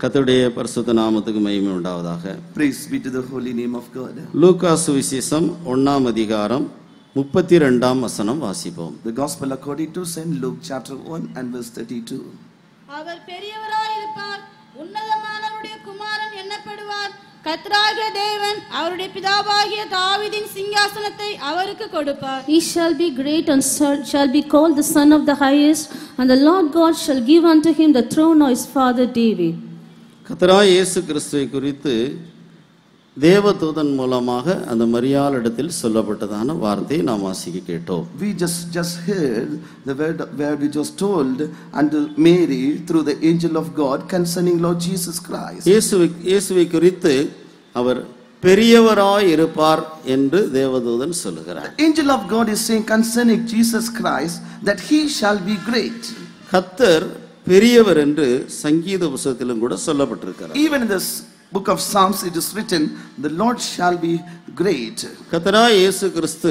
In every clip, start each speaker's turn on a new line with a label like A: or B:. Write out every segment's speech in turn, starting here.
A: கர்த்தருடைய பரிசுத்த நாமத்துக்கு மகிமை உண்டாவதாக.
B: Praise be to the holy name of God.
A: லூக்கா சுவிசேஷம் 1ஆம் அதிகாரம் 32ஆம் வசனம் வாசிப்போம்.
B: The gospel according to St. Luke chapter 1 and verse 32.
C: அவர் பெரியவராய் இருப்பார், உன்னதமானவருடைய குமாரன் எண்ணப்படுவார். கர்த்தராகிய தேவன் அவருடைய பிதாவாகிய தாவீதின் சிங்காசனத்தை அவருக்கு கொடுப்பார்.
D: He shall be great and shall be called the Son of the Highest, and the Lord God shall give unto him the throne of his father David.
A: கர்த்தராகிய இயேசு கிறிஸ்துவை குறித்து தேவதூதன் மூலமாக அந்த மரியாளிடத்தில் சொல்லப்பட்டதான வார்த்தையை நாம் வாசிக்க கேட்டோம்.
B: We just heard the word which was told unto Mary through the angel of God concerning Lord Jesus Christ.
A: இயேசுவை குறித்து அவர் பெரியவராய் இருப்பார் என்று தேவதூதன் சொல்லுகிறார்.
B: The angel of God is saying concerning Jesus Christ that he shall be great.
A: கர்த்தர் பெரியவர் என்று சங்கீத புத்தகத்திலும் கூட சொல்லப்பட்டிருக்கிறார்.
B: Even in this book of Psalms it is written, the Lord shall be great.
A: கர்த்தராகிய இயேசு கிறிஸ்து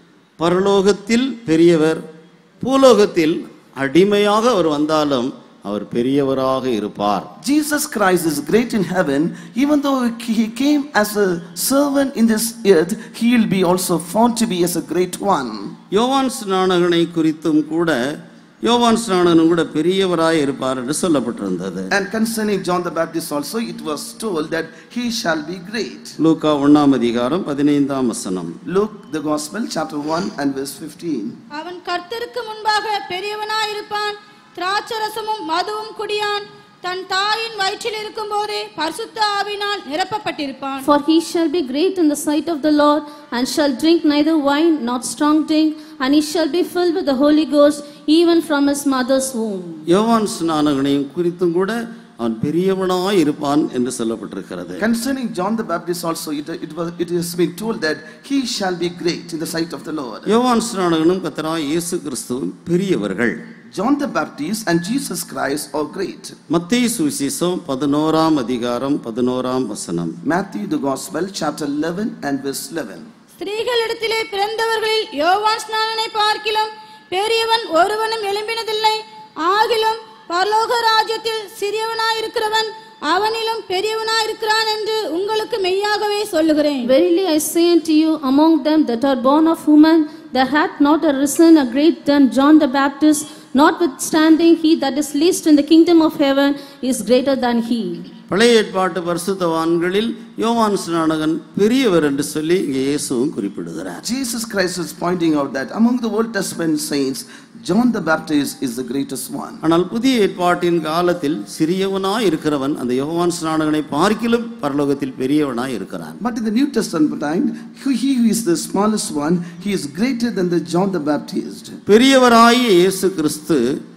A: பரலோகத்தில் பெரியவர், பூலோகத்தில் அடிமையாக அவர் வந்தாலும் அவர் பெரியவராக இருப்பார்.
B: Jesus Christ is great in heaven. Even though he came as a servant in this earth, he will be also found to be as a great one.
A: யோவான் ஸ்நானகனை குறித்தும் கூட யோவான் ஸ்நானகனும் கூட பெரியவராய் இருப்பார் என்று சொல்லப்பட்டிருந்தது.
B: And concerning John the Baptist also it was told that he shall be great.
A: லூக்கா 1ஆம் அதிகாரம் 15ஆம் வசனம்.
B: Luke the gospel chapter 1 and verse 15.
C: அவன் கர்த்தருக்கு முன்பாக பெரியவனாய் இருப்பான், திராட்சரசமும் மதுவும் குடியான், தன் தாயின் வயிற்றில் இருக்கும்போதே பரிசுத்த ஆவியினால் நிரப்பப்பட்டிருப்பான்.
D: For he shall be great in the sight of the Lord, and shall drink neither wine nor strong drink, and he shall be filled with the Holy Ghost even from his mother's womb.
A: யோவான் ஸ்நானகனையும் குறித்தும் கூட அவன் பெரியவனாய் இருப்பான் என்று சொல்லப்பட்டிருக்கிறது.
B: Concerning John the Baptist also it has been told that he shall be great in the sight of the Lord.
A: யோவான் ஸ்நானகனும் கர்த்தராகிய இயேசு கிறிஸ்துவும் பெரியவர்கள்.
B: John the Baptist and Jesus Christ are great.
A: மத்தேயு சுவிசேஷம் 11ஆம் அதிகாரம் 11ஆம் வசனம்.
B: Matthew the gospel chapter 11 and verse 11.
C: ஸ்திரீகளிடத்திலே பிறந்தவர்களில் யோவான் ஸ்நானனை பார்க்கிலும் பெரியவன் ஒருவனும் எழும்பினதில்லை. ஆகிலும் பரலோக ராஜ்யத்தில் சிறியவனாயிருக்கிறவன் அவனிலும் பெரியவனாயிருக்கிறான் என்று உங்களுக்கு மெய்யாகவே சொல்லுகிறேன்.
D: Verily I say unto you, among them that are born of woman, there hath not arisen a great than John the Baptist. Notwithstanding, he that is least in the kingdom of heaven is greater than he.
A: பழைய ஏற்பாட்டு பரிசுத்தவான்களில் யோவான் ஸ்நானகன் பெரியவர் என்று சொல்லி இங்கே இயேசுவும் குறிப்பிடுகிறார்.
B: Jesus Christ is pointing out that among the Old Testament saints, John the Baptist is the greatest one.
A: ஆனால் புதிய ஏற்பாட்டின் காலத்தில் சிறியவனாய் இருக்கிறவன் அந்த யோவான் ஸ்நானகனை பார்க்கிலும் பரலோகத்தில் பெரியவனாய் இருக்கிறான்.
B: But in the New Testament time, he who is the smallest one, he is greater than the John the Baptist.
A: பெரியவராகிய இயேசு கிறிஸ்து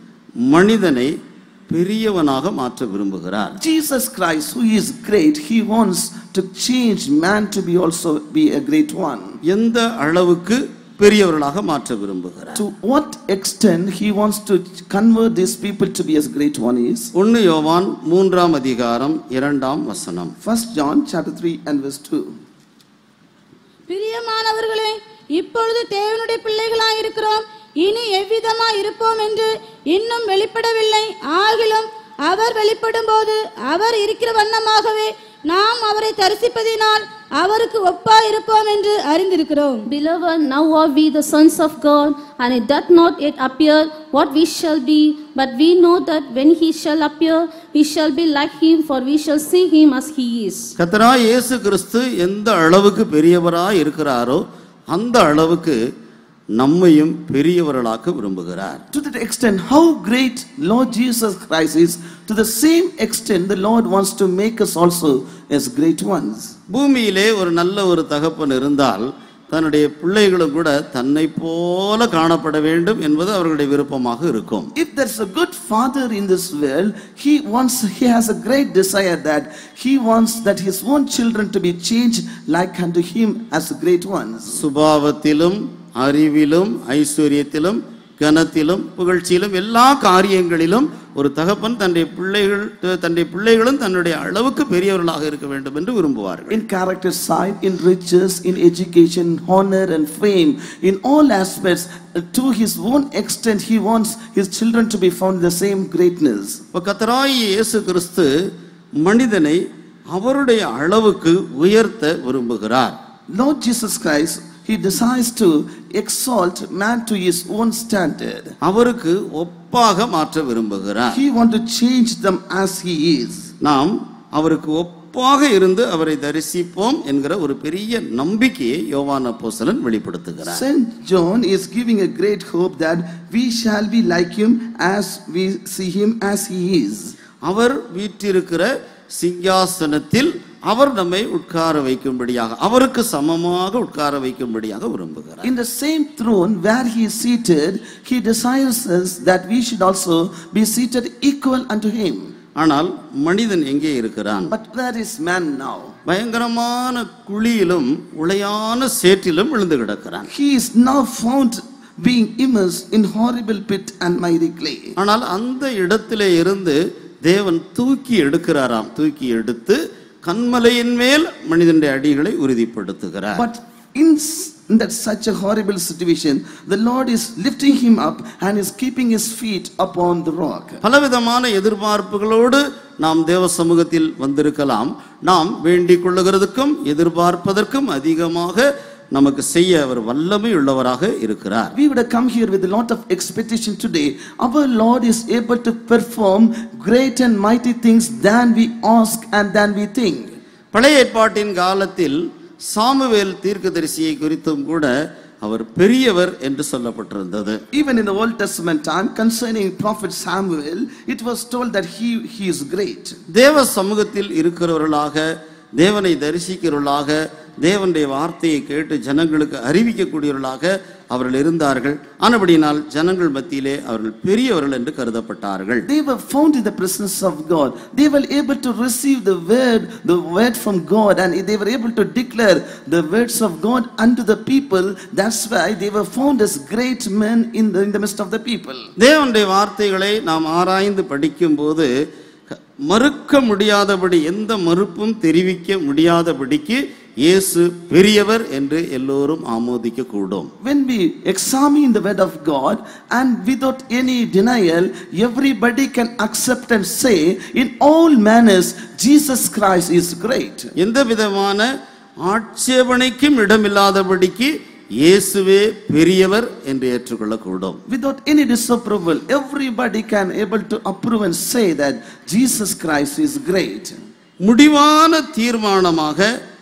A: மனிதனை பெரியவனாக மாற்ற விரும்புகிறார்.
B: Jesus Christ who is great, he wants to change man to be also be a great one.
A: எந்த அளவுக்கு பெரியவர்களாக மாற்ற விரும்புகிறார்?
B: To what extent he wants to convert these people to be as great one is?
A: 1 யோவான் 3ஆம் அதிகாரம் 2ஆம் வசனம்.
B: 1 John chapter 3 and verse 2.
C: பிரியமானவர்களே, இப்பொழுது தேவனுடைய பிள்ளைகளாய் இருக்கிறோம், இனி எவ்விதமா இருப்போம் என்று இன்னும் வெளிப்படவில்லை. ஆகிலும் அவர் வெளிப்படும் போது அவர் இருக்கிற வண்ணமாகவே நாம் அவரை தரிசிப்பதினால் அவருக்கு ஒப்பா இருப்போம் என்று அறிந்திருக்கிறோம்.
D: Beloved, now are we the sons of God, and it doth not yet appear what we shall be, but we know that when he shall appear, we shall be like him, for we shall see him as he is.
A: கர்த்தராகிய இயேசு கிறிஸ்து எந்த அளவுக்கு பெரியவராய் இருக்கிறாரோ அந்த அளவுக்கு நம்மையும் பெரியவர்களாக்க விரும்புகிறார்.
B: To that extent how great Lord Jesus Christ is, to the same extent the Lord wants to make us also as great ones.
A: பூமியிலே ஒரு நல்ல ஒரு தகப்பன் இருந்தால் தன்னுடைய பிள்ளைகளும் கூட தன்னை போல காணப்பட வேண்டும் என்பது அவர்களுடைய விருப்பமாக இருக்கும்.
B: If there's a good father in this world, he has a great desire that he wants that his own children to be changed like unto him as great ones.
A: சுபாவத்திலும் அறிவிலும் ஐஸ்வரியத்திலும் கனத்திலும் புகழ்ச்சியிலும் எல்லா காரியங்களிலும் ஒரு தகப்பன் தன்னுடைய பிள்ளைகளும் தன்னுடைய அளவுக்கு பெரியவர்களாக இருக்க வேண்டும் என்று விரும்புவார்கள்.
B: In character side, in riches, in education, honor and fame, in all aspects, to his own extent he wants his children to be found in the same greatness.
A: கர்த்தராகிய இயேசு கிறிஸ்து மனிதனை அவருடைய அளவுக்கு உயர்த்த விரும்புகிறார்.
B: Lord Jesus Christ, he desires to exalt man to his own standard.
A: அவருக்கு ஒப்பாக மாற்ற விரும்புகிறார்.
B: He wants to change them as he is.
A: நாம் அவருக்கு ஒப்பாக இருந்து அவரை தரிசிப்போம் என்கிற ஒரு பெரிய நம்பிக்கையை யோவான் அப்போஸ்தலன் வெளிப்படுத்துகிறார்.
B: Saint John is giving a great hope that we shall be like him as we see him as he is.
A: அவர் வீற்றிருக்கிற சிங்காசனத்தில் அவர் நம்மை உட்கார வைக்கும்படியாக, அவருக்கு சமமாக உட்கார வைக்கும்படியாக விரும்புகிறார்.
B: In the same throne where he is seated, he desires us that we should also be seated equal unto him.
A: ஆனால் மனிதன் எங்கே இருக்கிறான்?
B: But where is man now?
A: பயங்கரமான குழியிலும் உளையான சேற்றிலும் விழுந்து கிடக்கிறான்.
B: He is now found being immersed in horrible pit and miry clay.
A: ஆனால் அந்த இடத்திலே இருந்து தேவன் தூக்கி எடுக்கிறாராம். தூக்கி எடுத்து கன்மலையின் மேல் மனிதனுடைய அடிகளை உறுதிப்படுத்துகிறார்.
B: But in that such a horrible situation, the Lord is lifting him up and is keeping his feet upon the rock.
A: பலவிதமான எதிர்பார்ப்புகளோடு நாம் தேவ சமூகத்தில் வந்திருக்கலாம். நாம் வேண்டிக் கொள்ளுகிறதுக்கும் எதிர்பார்ப்பதற்கும் அதிகமாக நமக்கு செய்ய அவர் வல்லமை உள்ளவராக இருக்கிறார்.
B: We would have come here with a lot of expectation today. Our Lord is able to perform great and mighty things than we ask and than we think.
A: பழைய ஏற்பாட்டின் காலத்தில் சாமுவேல் தீர்க்கதரிசியை குறித்தும் கூட அவர் பெரியவர் என்று சொல்லப்பட்டிருந்தது.
B: Even in the Old Testament time concerning prophet Samuel, it was told that he is great.
A: தேவ சமூகத்தில் இருக்கிறவர்களாக, தேவனை தரிசிக்கிறவர்களாக, தேவனுடைய வார்த்தையை கேட்டு ஜனங்களுக்கு அறிவிக்கக்கூடியவர்களாக அவர்கள் இருந்தார்கள். ஆனபடியினால் ஜனங்கள் மத்தியிலே அவர்கள் பெரியவர்கள் என்று கருதப்பட்டார்கள்.
B: They were found in the presence of God. They were able to receive the word from God, and they were able to declare the words of God unto the people. That's why they were found as great men in the midst of the people.
A: தேவனுடைய வார்த்தைகளை நாம் ஆராய்ந்து படிக்கும்போது மறுக்க முடியாதபடி, எந்த மறுப்பும் தெரிவிக்க முடியாதபடிக்கு இயேசு பெரியவர் என்று எல்லோரும் ஆமோதிக்க கூடும்.
B: When we examine the word of God and without any denial, everybody can accept and say in all manners Jesus Christ is great.
A: எந்த விதமான ஆட்சேபனைக்கும் இடமில்லாதபடிக்கு இயேசுவே பெரியவர் என்று ஏற்றுக்கொள்ளக்கூடும்.
B: Without any disapproval, everybody can able to approve and say that Jesus Christ is great.
A: முடிவான தீர்மானமாக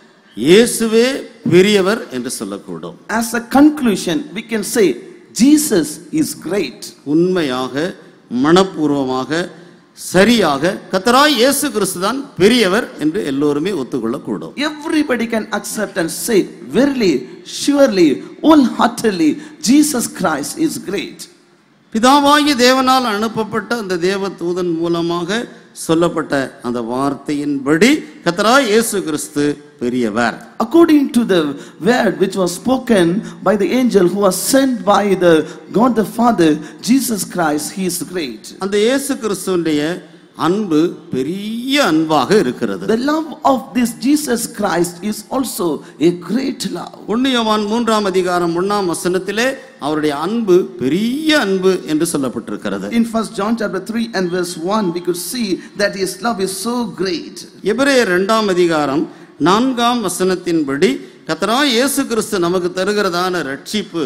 A: இயேசுவே பெரியவர் என்று சொல்லக்கூடும்.
B: As a conclusion, we can say Jesus is great.
A: உண்மையாக, மனப்பூர்வமாக, சரியாக கர்த்தராய் இயேசு கிறிஸ்து தான் பெரியவர் என்று எல்லோருமே ஒத்துக்கொள்ளக்கூடும்.
B: Everybody can accept and say verily, surely, wholeheartedly, Jesus Christ is great.
A: பிதாவாகிய தேவனால் அனுப்பப்பட்ட அந்த தேவ தூதன் மூலமாக சொல்லப்பட்ட அந்த வார்த்தையின்படி கர்த்தராய் இயேசு கிறிஸ்து பெரியவர்.
B: According to the word which was spoken by the angel who was sent by the God the Father, Jesus Christ, he is great.
A: அந்த இயேசு கிறிஸ்துவினுடைய அன்பு பெரிய அன்பாக இருக்கிறது.
B: The love of this Jesus Christ is also a great love.
A: 1 யோவான் 3ஆம் அதிகாரம் 1ஆம் வசனத்திலே அவருடைய அன்பு பெரிய அன்பு என்று சொல்லப்பட்டிருக்கிறது.
B: In 1 John chapter 3 and verse 1, we could see that his love is so great.
A: எபிரேயர் 2ஆம் அதிகாரம் 4ஆம் வசனத்தின்படி கர்த்தராய் இயேசு கிறிஸ்து நமக்கு தருகிறதான ரட்சிப்பு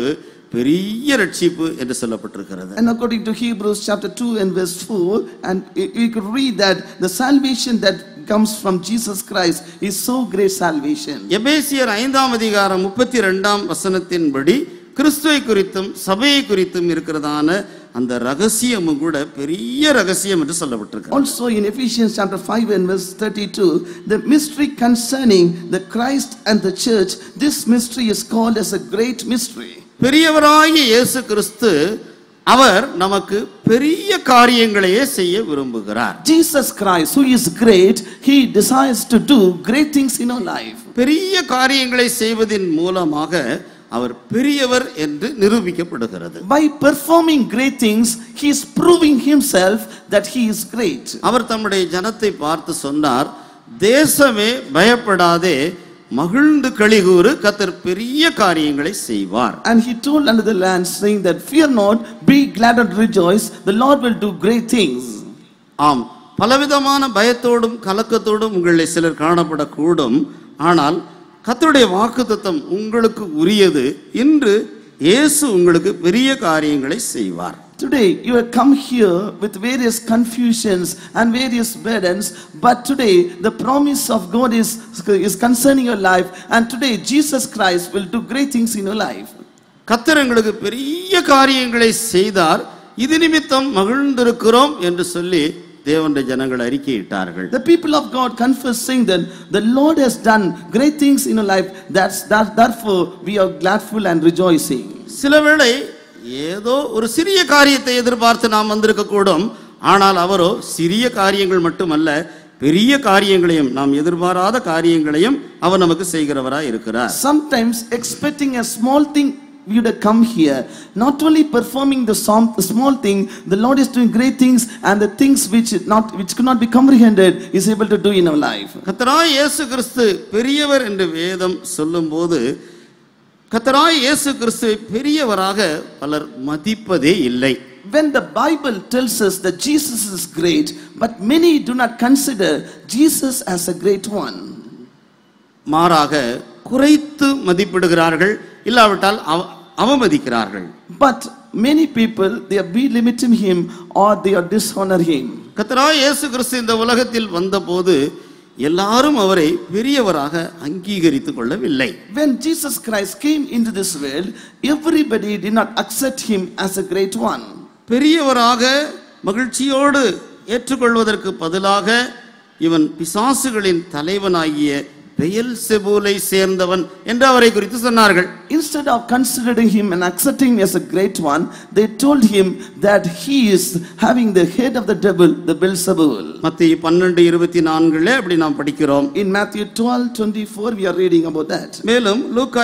A: பெரிய ரட்சிப்பு என்று சொல்லப்பட்டிருக்கிறது.
B: And according to Hebrews chapter 2 and verse 4, and we could read that the salvation that comes from Jesus Christ is so great salvation.
A: எபேசியர் 5ஆம் அதிகாரம் 32ஆம் வசனத்தின்படி கிறிஸ்துவை குறித்தும் சபையை குறித்தும் இருக்கிறதான அந்த ரகசியமும் கூட பெரிய ரகசியம் என்று சொல்லப்பட்டிருக்கிறது.
B: Also in Ephesians chapter 5 and verse 32, the mystery concerning the Christ and the church, this mystery is called as a great mystery.
A: பெரியவராகிய இயேசு கிறிஸ்து அவர் நமக்கு பெரிய காரியங்களையே செய்ய விரும்புகிறார்.
B: Jesus Christ, who is great, he desires to do great things in our life.
A: பெரிய காரியங்களை செய்வதின் மூலமாக அவர் பெரியவர் என்று நிரூபிக்கப்படுகிறது.
B: By performing great things, he is proving himself that he is great.
A: அவர் தம்முடைய ஜனத்தை பார்த்து சொன்னார், தேசமே பயப்படாதே, மகிழ்ந்து களிகூறு, கர்த்தர் பெரிய காரியங்களை செய்வார்.
B: And he told unto the land, saying that fear not, be glad and rejoice, the Lord will do great things.
A: ஆம், பலவிதமான பயத்தோடும் கலக்கத்தோடும் உங்களை சிலர் காணப்படக்கூடும். ஆனால் கர்த்தருடைய வாக்குத்தத்தம் உங்களுக்கு உரியது. இன்று இயேசு உங்களுக்கு பெரிய காரியங்களை செய்வார்.
B: Today you have come here with various confusions and various burdens, but today the promise of God is concerning your life, and today Jesus Christ will do great things in your life.
A: கர்த்தர் எங்களுக்கு பெரிய காரியங்களை செய்தார், இது நிமித்தம் மகிழ்ந்திருக்கிறோம் என்று சொல்லி தேவனுடைய ஜனங்கள் அறிக்கையிட்டார்கள்.
B: The people of God confess, saying that the Lord has done great things in your life, therefore we are gladful and rejoicing.
A: சிலவேளை ஏதோ ஒரு சிறிய காரியத்தை எதிர்பார்த்து நாம் வந்திருக்க கூடும். ஆனால் அவரோ சிறிய காரியங்கள் மட்டுமல்ல, பெரிய காரியங்களையும், நாம் எதிர்பாராத காரியங்களையும் அவர் நமக்கு செய்கிறவராய் இருக்கிறார்.
B: Sometimes expecting a small thing, you would come here, not only performing the small thing, the Lord is doing great things, and the things which could not be comprehended is able to do in our life.
A: கர்த்தராகிய இயேசு கிறிஸ்து பெரியவர் என்று வேதம் சொல்லும்போது, கர்த்தராகிய இயேசு கிறிஸ்துவை பெரியவராக பலர் மதிப்பதே இல்லை.
B: When the Bible tells us that Jesus is great, but many do not consider Jesus as a great one.
A: மாறாக குறைத்து மதிப்பிடுகிறார்கள், இல்லாவிட்டால் அவமதிக்கிறார்கள்.
B: But many people, they are belittle him or they are dishonor him.
A: கர்த்தராகிய இயேசு கிறிஸ்து இந்த உலகத்தில் வந்தபோது எல்லாரும் அவரை பெரியவராக அங்கீகரித்துக் கொள்ளவில்லை.
B: When Jesus Christ came into this world, everybody did not accept him as a great one.
A: பெரியவராக மகிழ்ச்சியோடு ஏற்றுக்கொள்வதற்கு பதிலாக இவன் பிசாசுகளின் தலைவனாகிய பெயல்செபூலை சேர்ந்தவன் என்று அவரை குறித்து சொன்னார்கள்.
B: Instead of considering him and accepting him as a great one, they told him that he is having the head of the devil, the Beelzebul.
A: மத்தேயு 12:24 அப்படி நாம் படிக்கிறோம்.
B: In Matthew 12:24 we are reading about that.
A: மேலும் லூக்கா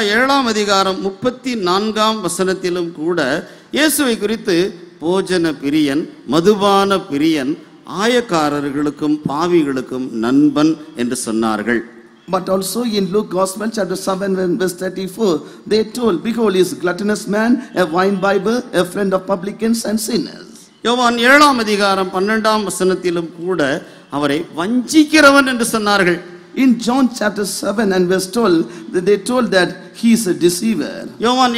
A: 7:34 கூட இயேசுவை குறித்து போஜன பிரியன், மதுபான பிரியன், ஆயக்காரர்களுக்கும் பாவிகளுக்கும் நண்பன் என்று சொன்னார்கள்.
B: But also in Luke Gospel chapter 7 verse 34, they told, behold, he is a gluttonous man, a wine bibber, a friend of publicans and sinners.
A: யோவான் 7:12 கூட அவரை வஞ்சிக்கிறவன் என்று சொன்னார்கள்.
B: In John chapter 7 and verse 12, they told that he is a deceiver.
A: யோவான்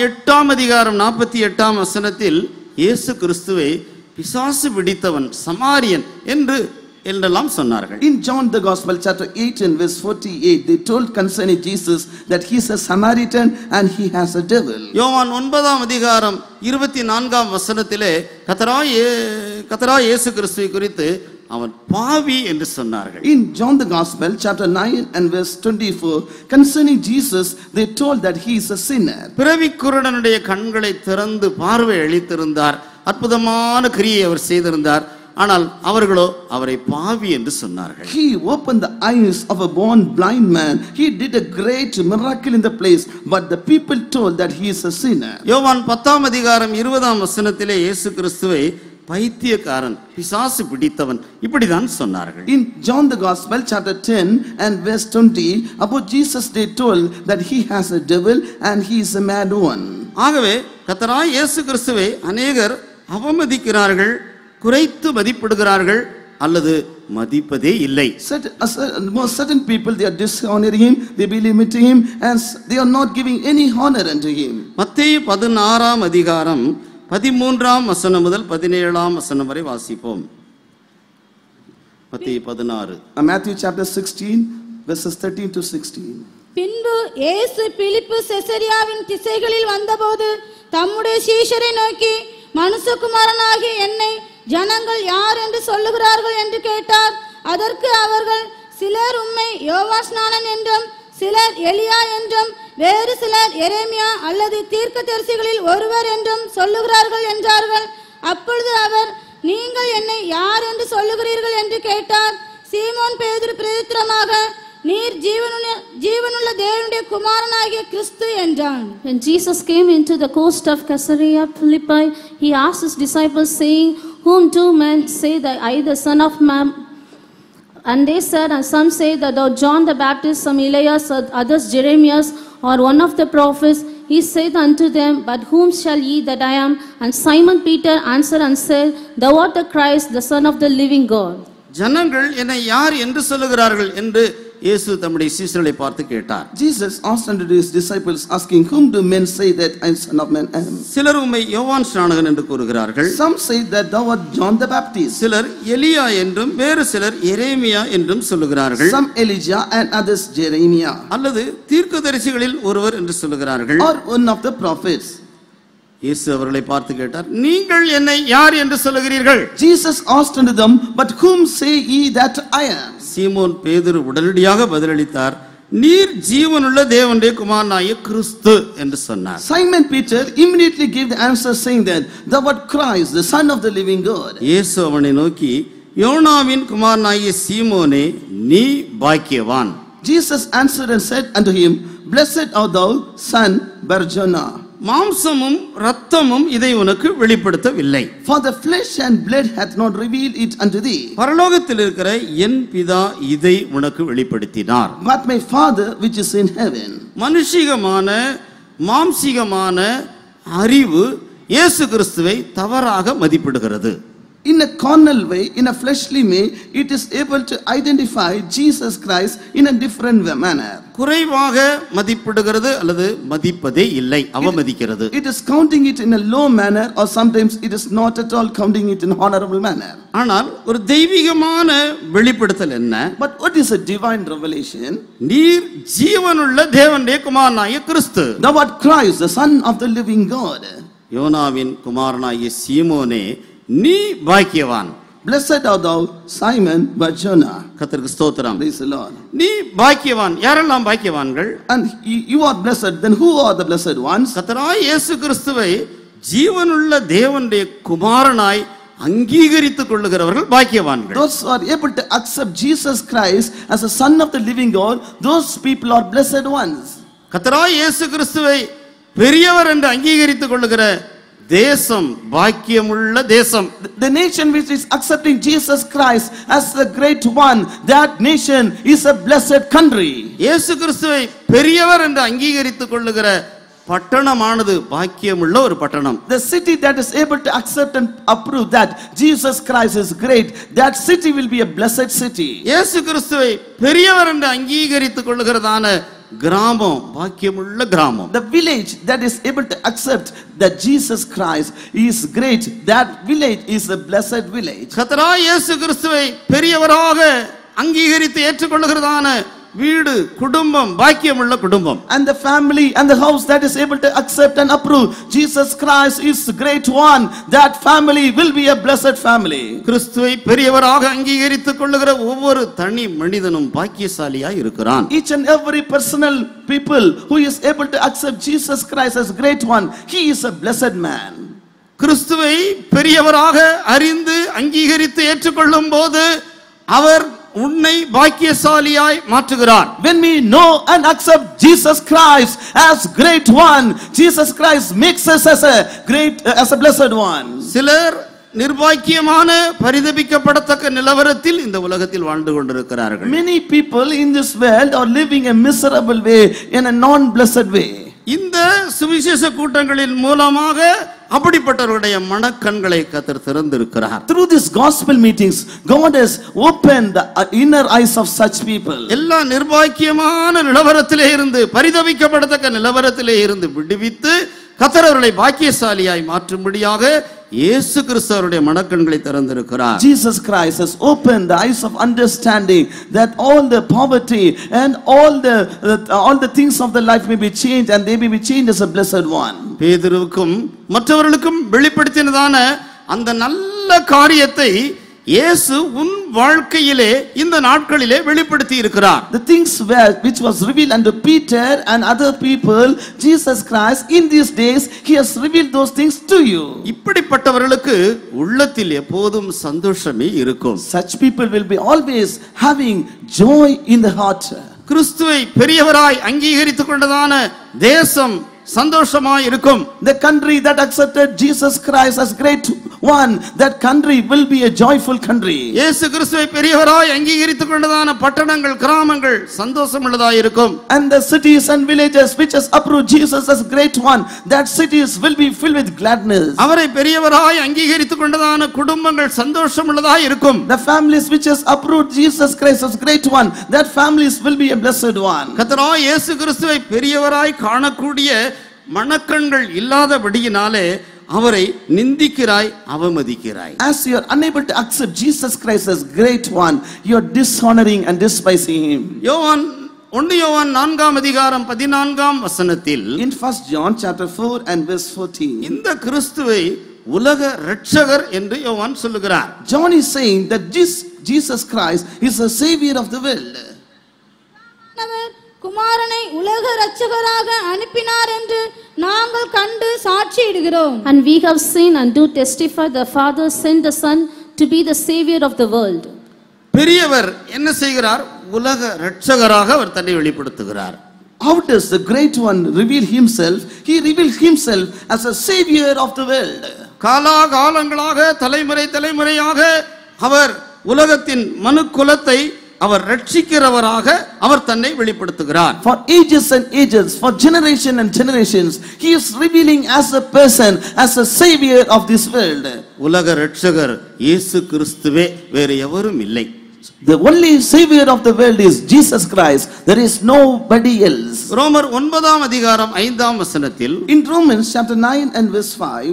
A: 8:48 இயேசு கிறிஸ்துவை பிசாசு பிடித்தவன், சமாரியன் என்றெல்லாம் சொன்னார்கள்.
B: In John the Gospel chapter 8 and verse 48, they told concerning Jesus that he is a Samaritan and he has a devil.
A: யோவான் 9:24 கர்த்தராகிய இயேசு கிறிஸ்துவை குறித்து அவன் பாவி என்று சொன்னார்கள்.
B: In John the Gospel chapter 9 and verse 24, concerning Jesus, they told that he is a sinner.
A: பிறவி குருடனுடைய கண்களை திறந்து பார்வை அளித்திருந்தார், அற்புதமான கிரியை அவர் செய்திருந்தார். ஆனால் அவர்களோ அவரை பாவி என்று சொன்னார்கள்.
B: He opened the eyes of a born blind man. He did a great miracle in the place, but the people told that he is a sinner.
A: யோவான் 10:20 இயேசு கிறிஸ்துவை பைத்தியக்காரன், பிசாசு பிடித்தவன் இப்படிதான் சொன்னார்கள்.
B: In John the Gospel chapter 10 and verse 20, about Jesus they told that he has a devil and he is a mad one.
A: ஆகவே கர்த்தராகிய இயேசு கிறிஸ்துவை அநேகர் அவமதிக்கிறார்கள், குறைத்து மதிப்பிடுகிறார்கள், அல்லது மதிப்பதே இல்லை.
B: Certain people, they are dishonoring him, they belittle him, and they are not giving any honor unto him.
A: மத்தேயு 16:13 முதல் 17 வரை வாசிப்போம். மத்தேயு 16.
B: Matthew chapter 16 verses 13 to 16.
C: பின்பு இயேசு பிலிப்பு செசரியாவின் திசைகளில் வந்தபோது தம்முடைய சீஷரை நோக்கி, மனுஷகுமாரனாகிய என்னை ஜனங்கள் யார் என்று சொல்லுகிறார்கள் என்று கேட்டார். அதற்கு அவர்கள், சிலர் உம்மை யோவான்ஸ்நானன் என்றும், சிலர் எலியா என்றும், வேறு சிலர் எரேமியா அல்லது தீர்க்கதரிசிகளில் ஒருவர் என்றும் சொல்லுகிறார்கள் என்றார்கள். அப்பொழுது அவர், நீங்கள் என்னை யார் என்று சொல்லுகிறீர்கள் என்று கேட்டார். சீமோன் பேதுரு பிரதித்திரமாக, நீர் ஜீவனுள்ள தேவனுடைய குமாரனாகிய கிறிஸ்து என்றான்.
D: When Jesus came into the coast of Caesarea Philippi, he asked his disciples, saying, whom do men say that I, the Son of Man? And they said, and some say that thou John the Baptist, some Elias, others Jeremias, or one of the prophets. He said unto them, but whom shall ye that I am? And Simon Peter answered and said, thou art the Christ, the Son of the living God.
A: ஜனங்கள் என்னை யார் என்று சொல்லுகிறார்கள் என்று இயேசு தம்முடைய சீஷர்களை பார்த்து கேட்டார்.
B: Jesus asked unto his disciples, asking, whom do men say that I, Son of Man, am?
A: சிலர் உம்மை யோவான் ஸ்நானகன் என்று கூறுகிறார்கள்.
B: Some say that thou art John the Baptist.
A: சிலர் எலியா என்றும் வேறு சிலர் எரேமியா என்றும் சொல்லுகிறார்கள்.
B: Some Elijah and others Jeremiah.
A: அல்லது தீர்க்கதரிசிகளில் ஒருவர் என்று சொல்லுகிறார்கள்.
B: Or one of the prophets.
A: இயேசு அவர்களை பார்த்து கேட்டார், நீங்கள் என்னை யார் என்று சொல்லுகிறீர்கள்?
B: Jesus asked unto them, but whom say ye that I am?
A: சீமோன் பேதுரு உடனடியாக பதிலளித்தார், நீர் ஜீவனுள்ள தேவனுடைய குமாரனாகிய கிறிஸ்து என்று சொன்னார்.
B: Simon Peter immediately gave the answer saying that thou art Christ, the Son of the living God.
A: இயேசு அவனை நோக்கி, யோனாவின் குமாரனாகிய சீமோனே, நீ பாக்கியவான்.
B: Jesus answered and said unto him, blessed art thou, son Bar-Jonah.
A: மாம்சமும் இரத்தமும் இதை உனக்கு வெளிப்படுத்தவில்லை.
B: For the flesh and blood hath not revealed it unto thee.
A: பரலோகத்தில் இருக்கிற என் பிதா இதை உனக்கு வெளிப்படுத்தினார்.
B: But my Father which is in heaven.
A: மனுஷிகமான மாம்சிகமான அறிவு இயேசு கிறிஸ்துவை தவறாக மதிப்பிடுகிறது.
B: In a carnal way, in a fleshly way, it is able to identify Jesus Christ in a different manner.
A: குறைவாக மதிப்பிடுகிறது அல்லது மதிப்பதே இல்லை, அவமதிக்கிறது.
B: It is counting it in a low manner, or sometimes it is not at all counting it in honorable manner.
A: ஆனால் ஒரு தெய்வீகமான வெளிப்படுத்தல் என்ன?
B: But what is a divine revelation?
A: நீர் ஜீவனுள்ள தேவனுடைய குமாரனாகிய கிறிஸ்து.
B: Thou art Christ, the Son of the living God.
A: யோனாவின் குமாரனாகிய சீமோனே, நீ பாக்கியவான்.
B: Blessed art thou, Simon Bar-Jonah.
A: கர்த்தருக்கு ஸ்தோத்திரம்.
B: Praise the Lord.
A: நீ பாக்கியவான். யாரெல்லாம் பாக்கியவான்கள்?
B: And you are blessed. Then who are the blessed ones?
A: கர்த்தராகிய இயேசு கிறிஸ்துவை ஜீவனுள்ள தேவனுடைய குமாரனாய் அங்கீகரித்துக் கொள்ளுகிறவர்கள் பாக்கியவான்கள்.
B: Those who are able to accept Jesus Christ as a Son of the living God, those people are blessed ones.
A: கர்த்தராகிய இயேசு கிறிஸ்துவை பெரியவர் என்று அங்கீகரித்துக் கொள்ளுகிற தேசம் பாக்கியமுள்ள தேசம்.
B: The nation which is accepting Jesus Christ as the great one, that nation is a blessed country.
A: இயேசு கிறிஸ்துவை பெரியவர் என்று அங்கீகரித்துக் கொள்ளுகிற பட்டணமானது பாக்கியமுள்ள ஒரு பட்டணம்.
B: The city that is able to accept and approve that Jesus Christ is great, that city will be a blessed city.
A: இயேசு கிறிஸ்துவை பெரியவர் என்று அங்கீகரித்துக் கொள்ளுகிறதான கிராமம் பாக்கியமுள்ள கிராமம்.
B: The village that is able to accept that Jesus Christ is great, that village is a blessed village.
A: கர்த்தராகிய இயேசு கிறிஸ்துவை பெரியவராக அங்கீகரித்து ஏற்றுக்கொள்ளுகிறதான வீடு குடும்பம் பாக்கியமுள்ள குடும்பம்.
B: And the family and the house that is able to accept and approve Jesus Christ is the great one, that family will be a blessed family.
A: கிறிஸ்துவை பெரியவராக அங்கீகரித்துக் கொள்ளுகிற ஒவ்வொரு தனி மனிதனும் பாக்கியசாலியாய் இருக்கிறான்.
B: Each and every personal people who is able to accept Jesus Christ as great one, he is a blessed man.
A: கிறிஸ்துவை பெரியவராக அறிந்து அங்கீகரித்து ஏற்றுக்கொள்ளும் போது அவர் உன்னை பாக்கியசாலியாய் மாற்றுகிறார்.
B: When we know and accept Jesus Christ as great one, Jesus Christ makes us as a blessed one.
A: சிலர் நிர்பாக்கியமான பரிதபிக்கப்படத்தக்க நிலவரத்தில் இந்த உலகத்தில் வாழ்ந்து கொண்டிருக்கிறார்கள்.
B: Many people in this world are living a miserable way, in a non-blessed way.
A: இந்த சுவிசேஷ கூட்டங்களின் மூலமாக அப்படிப்பட்டவருடைய மனக்கண்களை கர்த்தர் திறந்திருக்கிறார்.
B: Through these gospel meetings, God has opened the inner eyes of such people.
A: எல்லா நிர்பாக்கியமான நிலவரத்திலே இருந்து பரிதபிக்கப்படத்தக்க நிலவரத்திலே இருந்து விடுவித்து கர்த்தர் அவர்களை பாக்கியசாலியாய் மாற்றும்படியாக இயேசு கிறிஸ்து அவருடைய மனக்கண்களை திறந்திருக்கிறார்.
B: Jesus Christ has opened the eyes of understanding that all the poverty and all the things of the life may be changed, and they may be changed as a blessed one.
A: பேதுருவுக்கும் மற்றவர்களுக்கும் வெளிப்படுத்தினதான அந்த நல்ல காரியத்தை இயேசு உன் வாழ்க்கையிலே இந்த நாட்களிலே வெளிப்படுத்தி இருக்கிறார்.
B: The things which was revealed unto Peter and other people, Jesus Christ in these days he has revealed those things to you.
A: இப்படிப்பட்டவர்களுக்கு உள்ளத்தில் எப்போதும் சந்தோஷமே இருக்கும்.
B: Such people will be always having joy in the heart.
A: கிறிஸ்துவை பெரியவராய் அங்கீகரித்துக் கொண்டதான தேசம் சந்தோஷமாய் இருக்கும்.
B: The country that accepted Jesus Christ as great one, that country will be a joyful country.
A: இயேசு கிறிஸ்துவை பெரியவராய் அங்கீகரித்துக் கொண்டதான பட்டணங்கள் கிராமங்கள் சந்தோஷமுள்ளதாய் இருக்கும்.
B: And the cities and villages which has approved Jesus as great one, that cities will be filled with gladness.
A: அவரை பெரியவராய் அங்கீகரித்துக் கொண்டதான குடும்பங்கள் சந்தோஷமுள்ளதாய் இருக்கும்.
B: The families which has approved Jesus Christ as great one, that families will be a blessed one.
A: கர்த்தராய் இயேசு கிறிஸ்துவை பெரியவராய் காணக்கூடிய மனக்கண்கள் இல்லாதபடியினாலே அவரை நிந்திக்கிறாய், அவமதிக்கிறாய்.
B: As you are unable to accept Jesus Christ as great one, you are dishonoring and despising him.
A: யோவான் 1 யோவான் 4ஆம் அதிகாரம் 14ஆம் வசனத்தில்
B: In 1 John chapter 4 and verse 14,
A: இந்த கிறிஸ்துவை உலக இரட்சகர் என்று யோவான் சொல்லுகிறார்.
B: John is saying that Jesus Christ is the savior of the world.
C: அவர் குமாரனை உலக இரட்சகராக அனுப்பினார் என்று நாங்கள் கண்டு சாட்சியிடுகிறோம்.
D: And we have seen and do testify the Father sent the Son to be the Savior of the world.
A: பெரியவர் என்ன செய்கிறார்? உலக இரட்சகராக அவர் தன்னை வெளிப்படுத்துகிறார்.
B: How does the great one reveal himself? He reveals himself as a savior of the world.
A: காலாகாலங்களாக தலைமுறையாக அவர் உலகத்தின் மனுக்குலத்தை அவர் ரட்சிக்கிறவராக அவர் தன்னை வெளிப்படுத்துகிறார்.
B: For ages and ages, for generation and generations, he is revealing as a person, as a savior of this world.
A: உலக இரட்சகர் இயேசு கிறிஸ்துவே, வேறு எவரும் இல்லை.
B: The only savior of the world is Jesus Christ. There is nobody else.
A: ரோமர் 9ஆம் அதிகாரம் 5ஆம் வசனத்தில்
B: In Romans chapter 9 and verse 5,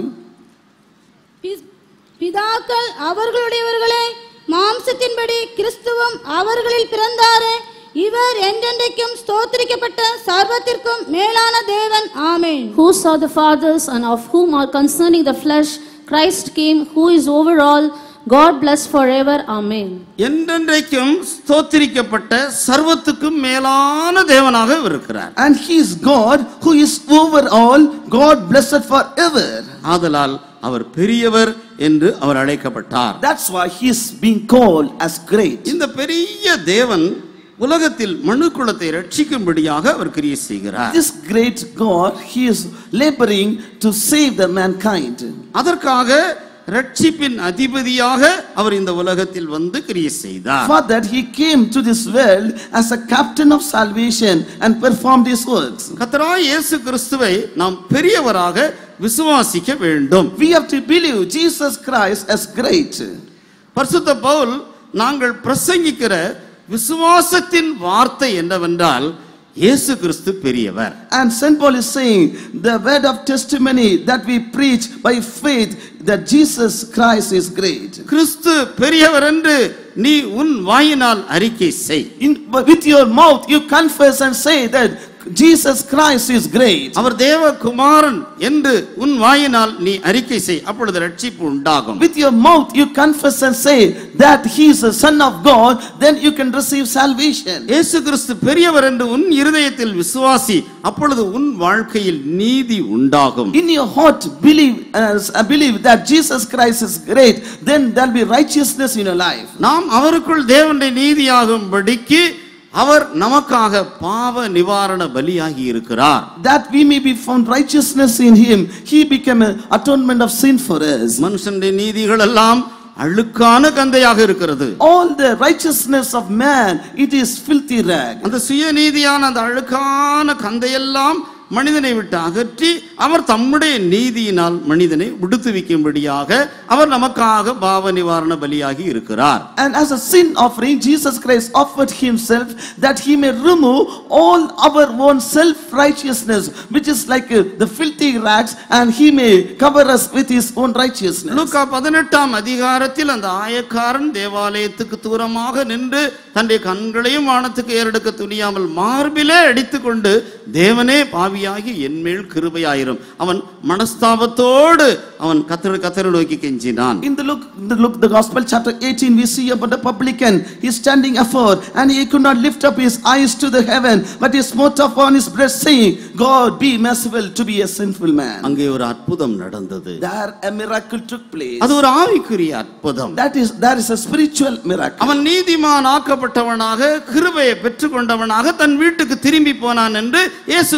C: பிதாக்கள் அவர்களுடையவர்களே, மாம்சத்தின்படி கிறிஸ்துவும் அவர்களில் பிறந்தாரே, இவர் என்றென்றைக்கும் ஸ்தோத்திரிக்கப்பட்ட சர்வத்திற்கும் மேலான தேவன். ஆமென்.
D: Who saw the fathers and of whom are concerning the flesh Christ came, who is over all, God bless forever. Amen.
A: என்றென்றைக்கும் ஸ்தோத்திரிக்கப்பட்ட சர்வத்துக்கும் மேலான தேவனாக இருக்கிறார்.
B: and he is God who is over all, God blessed forever.
A: ஆதலால் அவர் பெரியவர் என்று அவர் அழைக்கப்பட்டார்.
B: That's why he is being called as great.
A: இந்த பெரிய தேவன் உலகத்தில் மனுக்குலத்தை ரட்சிக்கும்படியாக அவர் கிரியை செய்கிறார்.
B: This great God, he is laboring to save the mankind.
A: அதற்காக ரட்சிப்பின் அதிபதியாக அவர் இந்த உலகத்தில் வந்து கிரியை செய்தார்.
B: For that he came to this world as a captain of salvation and performed his works.
A: கர்த்தராகிய இயேசு கிறிஸ்துவை நாம் பெரியவராக விசுவாசிக்க வேண்டும்.
B: We have to believe Jesus Christ as great.
A: பரிசுத்த பவுல் நாங்கள் பிரசங்கிக்கிற விசுவாசத்தின் வார்த்தை என்னவென்றால் இயேசு கிறிஸ்து பெரியவர்.
B: And St. Paul is saying the word of testimony that we preach by faith that Jesus Christ is great.
A: கிறிஸ்து பெரியவர் என்று நீ உன் வாயினால் அறிக்கை செய்.
B: With your mouth you confess and say that Jesus Christ is great.
A: அவர் தேவகுமாரன் என்று உன் வாயினால் நீ அறிக்கை செய், அப்பொழுது ரட்சிப்பு உண்டாகும்.
B: With your mouth you confess and say that he is the son of God, then you can receive salvation.
A: இயேசு கிறிஸ்து பெரியவர் என்று உன் இருதயத்தில் விசுவாசி, அப்பொழுது உன் வாழ்க்கையில் நீதி உண்டாகும்.
B: In your heart believe that Jesus Christ is great, then there will be righteousness in your life.
A: நாம் அவருக்குள் தேவனுடைய நீதியாகும்படிக்கு அவர் நமக்காக பாவ நிவாரண பலியாகி இருக்கிறார்.
B: That we may be found righteousness in him, he became an atonement of sin for us.
A: மனுஷனுடைய நீதிகள் எல்லாம் அழுக்கான கந்தையாக இருக்கிறது.
B: All the righteousness of man, it is filthy rag.
A: அந்த சுயநீதியான அந்த அழுக்கான கந்தையெல்லாம் மனிதனை விட்டு அகற்றி அவர் தம்முடைய நீதியினால் மனிதனை விடுவிக்கும்படியாக அவர் நமக்காக பாவ நிவாரண பலியாகி இருக்கிறார்.
B: And as a sin offering, Jesus Christ offered himself that he may remove all our own self righteousness, which is like the filthy rags, and he may cover us with his own righteousness.
A: லூக்கா 18ஆம் அதிகாரத்தில் அந்த ஆயக்காரன் தேவாலயத்துக்கு தூரமாக நின்று தன்னுடைய கண்களையும் வானத்துக்கு ஏறெடுக்க துணியாமல் மார்பிலே அடித்துக்கொண்டு தேவனே பாவியாகி என்மேல் கிருபையாயிரும், அவன் மனஸ்தாபத்தோடு அவன் கர்த்தரை நோக்கி கெஞ்சினான்.
B: In the gospel chapter 18 we see about the publican. He is standing afar and he could not lift up his eyes to the heaven, but he smote upon his breast saying, God be merciful to be a sinful man.
A: அங்கே ஒரு அற்புதம் நடந்தது.
B: There a miracle took place.
A: அது ஒரு ஆவிக்குரிய அற்புதம்.
B: That is a spiritual miracle.
A: அவன் நீதிமான் ஆக்கப்பட்டவனாக கிருபையை பெற்றுக்கொண்டவனாக தன் வீட்டுக்கு திரும்பி போனான் என்று இயேசு கூறுகிறார்.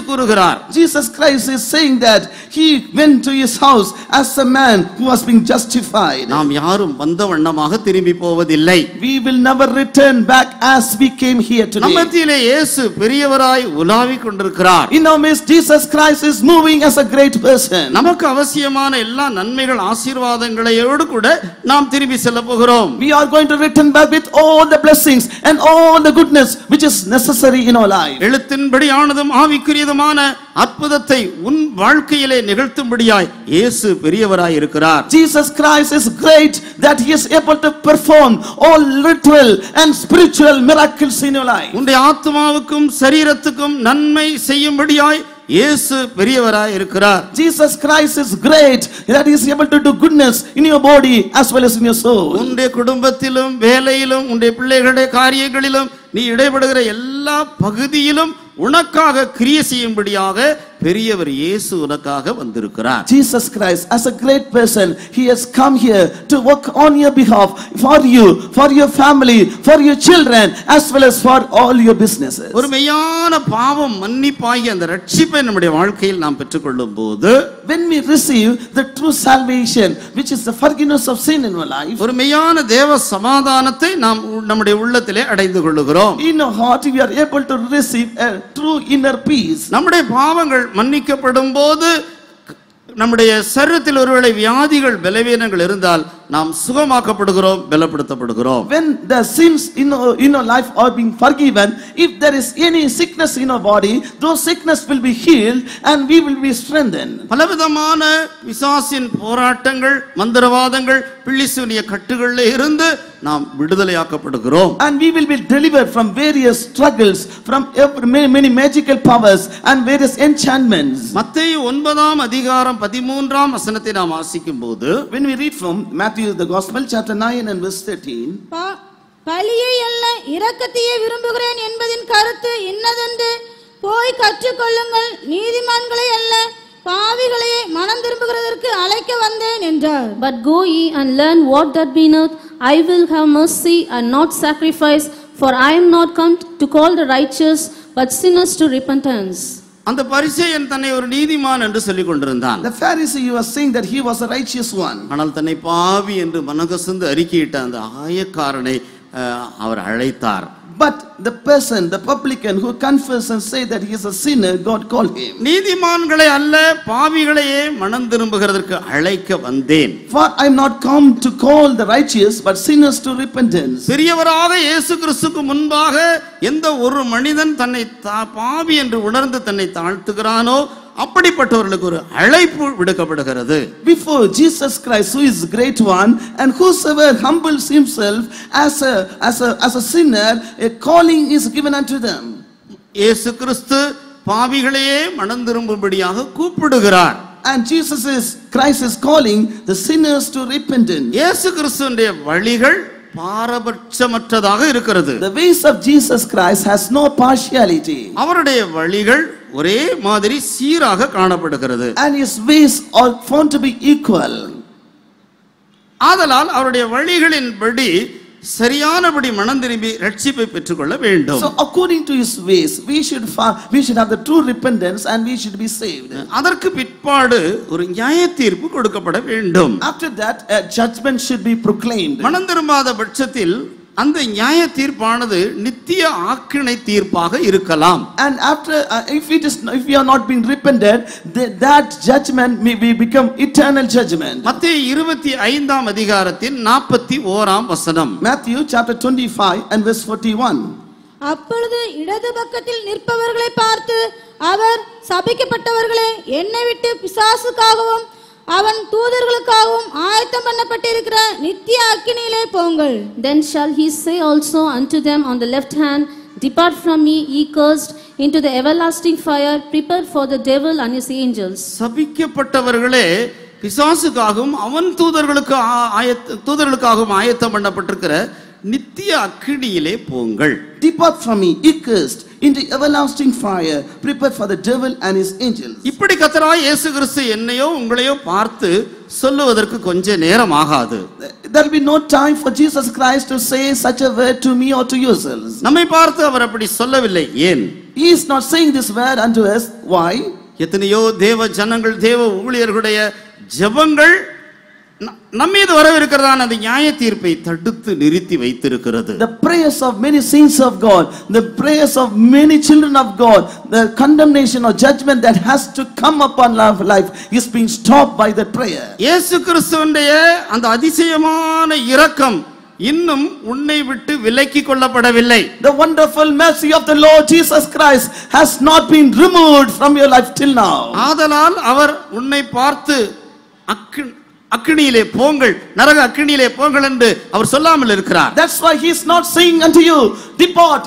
A: இருக்கிறார்.
B: Jesus Christ is saying that he went to his house as a man who was being justified.
A: நாம் யாரும் வந்த வண்ணமாக திரும்பி போவதில்லை.
B: We will never return back as we came here today.
A: நம்மத்திலே இயேசு பெரியவராய் உலாவிக் கொண்டிருக்கிறார்.
B: In our midst, Jesus Christ is moving as a great person.
A: நமக்கு அவசியமான எல்லா நன்மைகள் ஆசீர்வாதங்களையோடு கூட நாம் திரும்பி செல்ல போகிறோம்.
B: We are going to return back with all the blessings and all the goodness which is necessary in our life.
A: எழுத்தின்படியானதும் ஆவிக்குரியதுமான அற்புதத்தை உன் வாழ்க்கையிலே நிகழ்த்தும்படியாய் இயேசு பெரியவராய் இருக்கிறார்.
B: Jesus Christ is great that he is able to perform all literal and spiritual miracles in your life.
A: உன்னுடைய ஆத்மாவுக்கும் சரீரத்துக்கும் நன்மை செய்யும்படியாய் இயேசு பெரியவராய் இருக்கிறார்.
B: Jesus Christ is great that he is able to do goodness in your body as well as in your soul.
A: உன்னுடைய குடும்பத்திலும் வேலையிலும் உன்னுடைய பிள்ளைகளுடைய காரியங்களிலும் நீ இடைபடுகிற எல்லா பகுதியிலும் உனக்காக கிரியை செய்யும்படியாக பெரியவர் இயேசு உனக்காக வந்திருக்கிறார்.
B: Jesus Christ as a great person, he has come here to work on your behalf, for you, for your family, for your children as well as for all your businesses.
A: ஒரு மெய்யான பாவம் மன்னிப்பாகிய அந்த ரட்சிப்பை நம்முடைய வாழ்க்கையில் நாம் பெற்றுக்கொள்ளும் போது,
B: when we receive the true salvation which is the forgiveness of sin in our life,
A: ஒரு மெய்யான தேவ சமாதானத்தை நாம் நம்முடைய உள்ளத்திலே அடைந்து கொள்ளுகிறோம்.
B: in our heart we are able to receive a true inner peace.
A: நம்முடைய பாவங்கள் மன்னிக்கப்படும் போது நம்முடைய சரீரத்தில் ஒருவேளை வியாதிகள் பலவீனங்கள் இருந்தால் நாம் சுகமாக்கப்படுகிறோம், பலப்படுத்தப்படுகிறோம்.
B: When the sins in our life are being forgiven, if there is any sickness in our body, those sickness will be healed and we will be strengthened.
A: பலவிதமான பிசாசின் போராட்டங்கள், மந்திரவாதங்கள், பில்லிசூனிய கட்டுகளில் இருந்து நாம் விடுதலையாக்கப்படுகிறோம்.
B: And we will be delivered from various struggles, from many magical powers and various enchantments.
A: மத்தேயு 9ஆம் அதிகாரம் 13ஆம் வசனத்தை நாம் வாசிக்கும் போது,
B: when we read from Matthew the Gospel chapter 9 and verse 13,
C: பலியை அல்ல இரக்கத்தையே விரும்புகிறேன் என்பதின் கருத்து இன்னதென்று போய் கற்றுக்கொள்ளுங்கள், நீதிமான்களை அல்ல பாவிகளையே மனம் திரும்புகிறதற்கு அழைக்க வந்தேன் என்றார்.
D: But go ye and learn what that meaneth, I will have mercy and not sacrifice, for I am not come to call the righteous but sinners to repentance.
A: அந்த பரிசேயன் தன்னை ஒரு நீதிமான் என்று சொல்லிக் கொண்டிருந்தான்.
B: the Pharisee was saying that he was a righteous one.
A: ஆனால் தன்னை பாவி என்று மனகசந்து அறிக்கையிட்ட அந்த ஆயக்காரனை அவர் அழைத்தார்.
B: But the person, the publican who confessed and said that he is a sinner, God called him.
A: நீதிமான்களை அல்ல பாவிகளையே மனம் திரும்புகிறதற்கு அழைக்க வந்தேன்.
B: For I am not come to call the righteous but sinners to repentance.
A: பெரியவராக இயேசு கிறிஸ்துவுக்கு முன்பாக எந்த ஒரு மனிதன் தன்னை பாவி என்று உணர்ந்து தன்னை தாழ்த்துகிறானோ அப்படிப்பட்டவர்களுக்கு ஒரு அழைப்பு விடுக்கப்படுகிறது.
B: Before Jesus Christ, who is great one, and whosoever humbles himself as a sinner, a calling is given unto them.
A: இயேசு கிறிஸ்து பாவிகளையே மனம் திரும்பும்படியாக கூப்பிடுகிறார்.
B: And Christ is calling the sinners to repentance.
A: இயேசு கிறிஸ்துவினுடைய வழிகள் பாரபட்சமற்றதாக இருக்கிறது.
B: The ways of Jesus Christ has no partiality.
A: அவருடைய வழிகள் ஒரே மாதிரி சீராக காணப்படுகிறது.
B: And his ways are found to be equal.
A: ஆதலால் அவருடைய வழிகளின்படி சரியானபடி மனம் திரும்பி ரட்சிப்பை பெற்றுக்கொள்ள வேண்டும்.
B: So according to his ways we should have the true repentance and we should be saved.
A: அதற்கு பிற்பாடு ஒரு நியாய தீர்ப்பு கொடுக்கப்பட வேண்டும்.
B: After that a judgment should be proclaimed.
A: மனம் திரும்பாத பட்சத்தில் அந்த நியாய தீர்ப்பானது நித்திய ஆக்கினை தீர்ப்பாக இருக்கலாம்.
B: And after if we are not being repented, that judgment may become eternal judgment.
A: மத்தேயு 25ஆம் அதிகாரத்தின் 41ஆம் வசனம்.
B: Matthew chapter 25 and verse 41.
C: அப்பொழுது இடது பக்கத்தில் நிற்பவர்களை பார்த்து அவர், சபிக்கப்பட்டவர்களே, என்னை விட்டு பிசாசுக்காகவும் அவன் தூதர்களுக்காகவும் ஆயத்தம் பண்ணப்பட்டிருக்கிற நித்திய அக்கினியிலே போங்கள்.
D: Then shall he say also unto them on the left hand, Depart from me, ye cursed, into the everlasting fire prepared for the devil and his angels.
A: சபிக்கப்பட்டவர்களே, பிசாசுக்காகவும் அவன் தூதர்களுக்காகவும் ஆயத்தம் பண்ணப்பட்டிருக்கிற நித்திய அக்கினியிலே போங்கள்.
B: Depart from me, ye cursed, into everlasting fire prepared for the devil and his angels.
A: இப்படி கர்த்தராகிய இயேசு கிறிஸ்து என்னையோ உங்களையோ பார்த்து சொல்லுவதற்கு கொஞ்ச நேரம் ஆகாது.
B: There will be no time for Jesus Christ to say such a word to me or to yourselves.
A: நம்மை பார்த்து அவர் அப்படி சொல்லவில்லை. ஏன்?
B: He is not saying this word unto us. Why?
A: எத்தனையோ தேவ ஜனங்கள் தேவ ஊழியர்களுடைய ஜெபங்கள் நம்மீது வரவிருக்கிறதான அந்த நியாய தீர்ப்பை தடுத்து நிறுத்தி வைத்திருக்கிறது.
B: The prayers of many saints of God, the prayers of many children of God, the condemnation or judgment that has to come upon life is being stopped by that prayer.
A: இயேசு கிறிஸ்துவினுடைய அந்த அதிசயமான இரக்கம் இன்னும் உன்னை விட்டு விலக்கி கொள்ளப்படவில்லை.
B: The wonderful mercy of the Lord Jesus Christ has not been removed from your life till now.
A: ஆதலால் அவர் உன்னை பார்த்து அக்கினியிலே போங்கள், நரக அக்கினியிலே போங்கள் என்று அவர் சொல்லாமல் இருக்கிறார்.
B: That's why he is not saying unto you, depart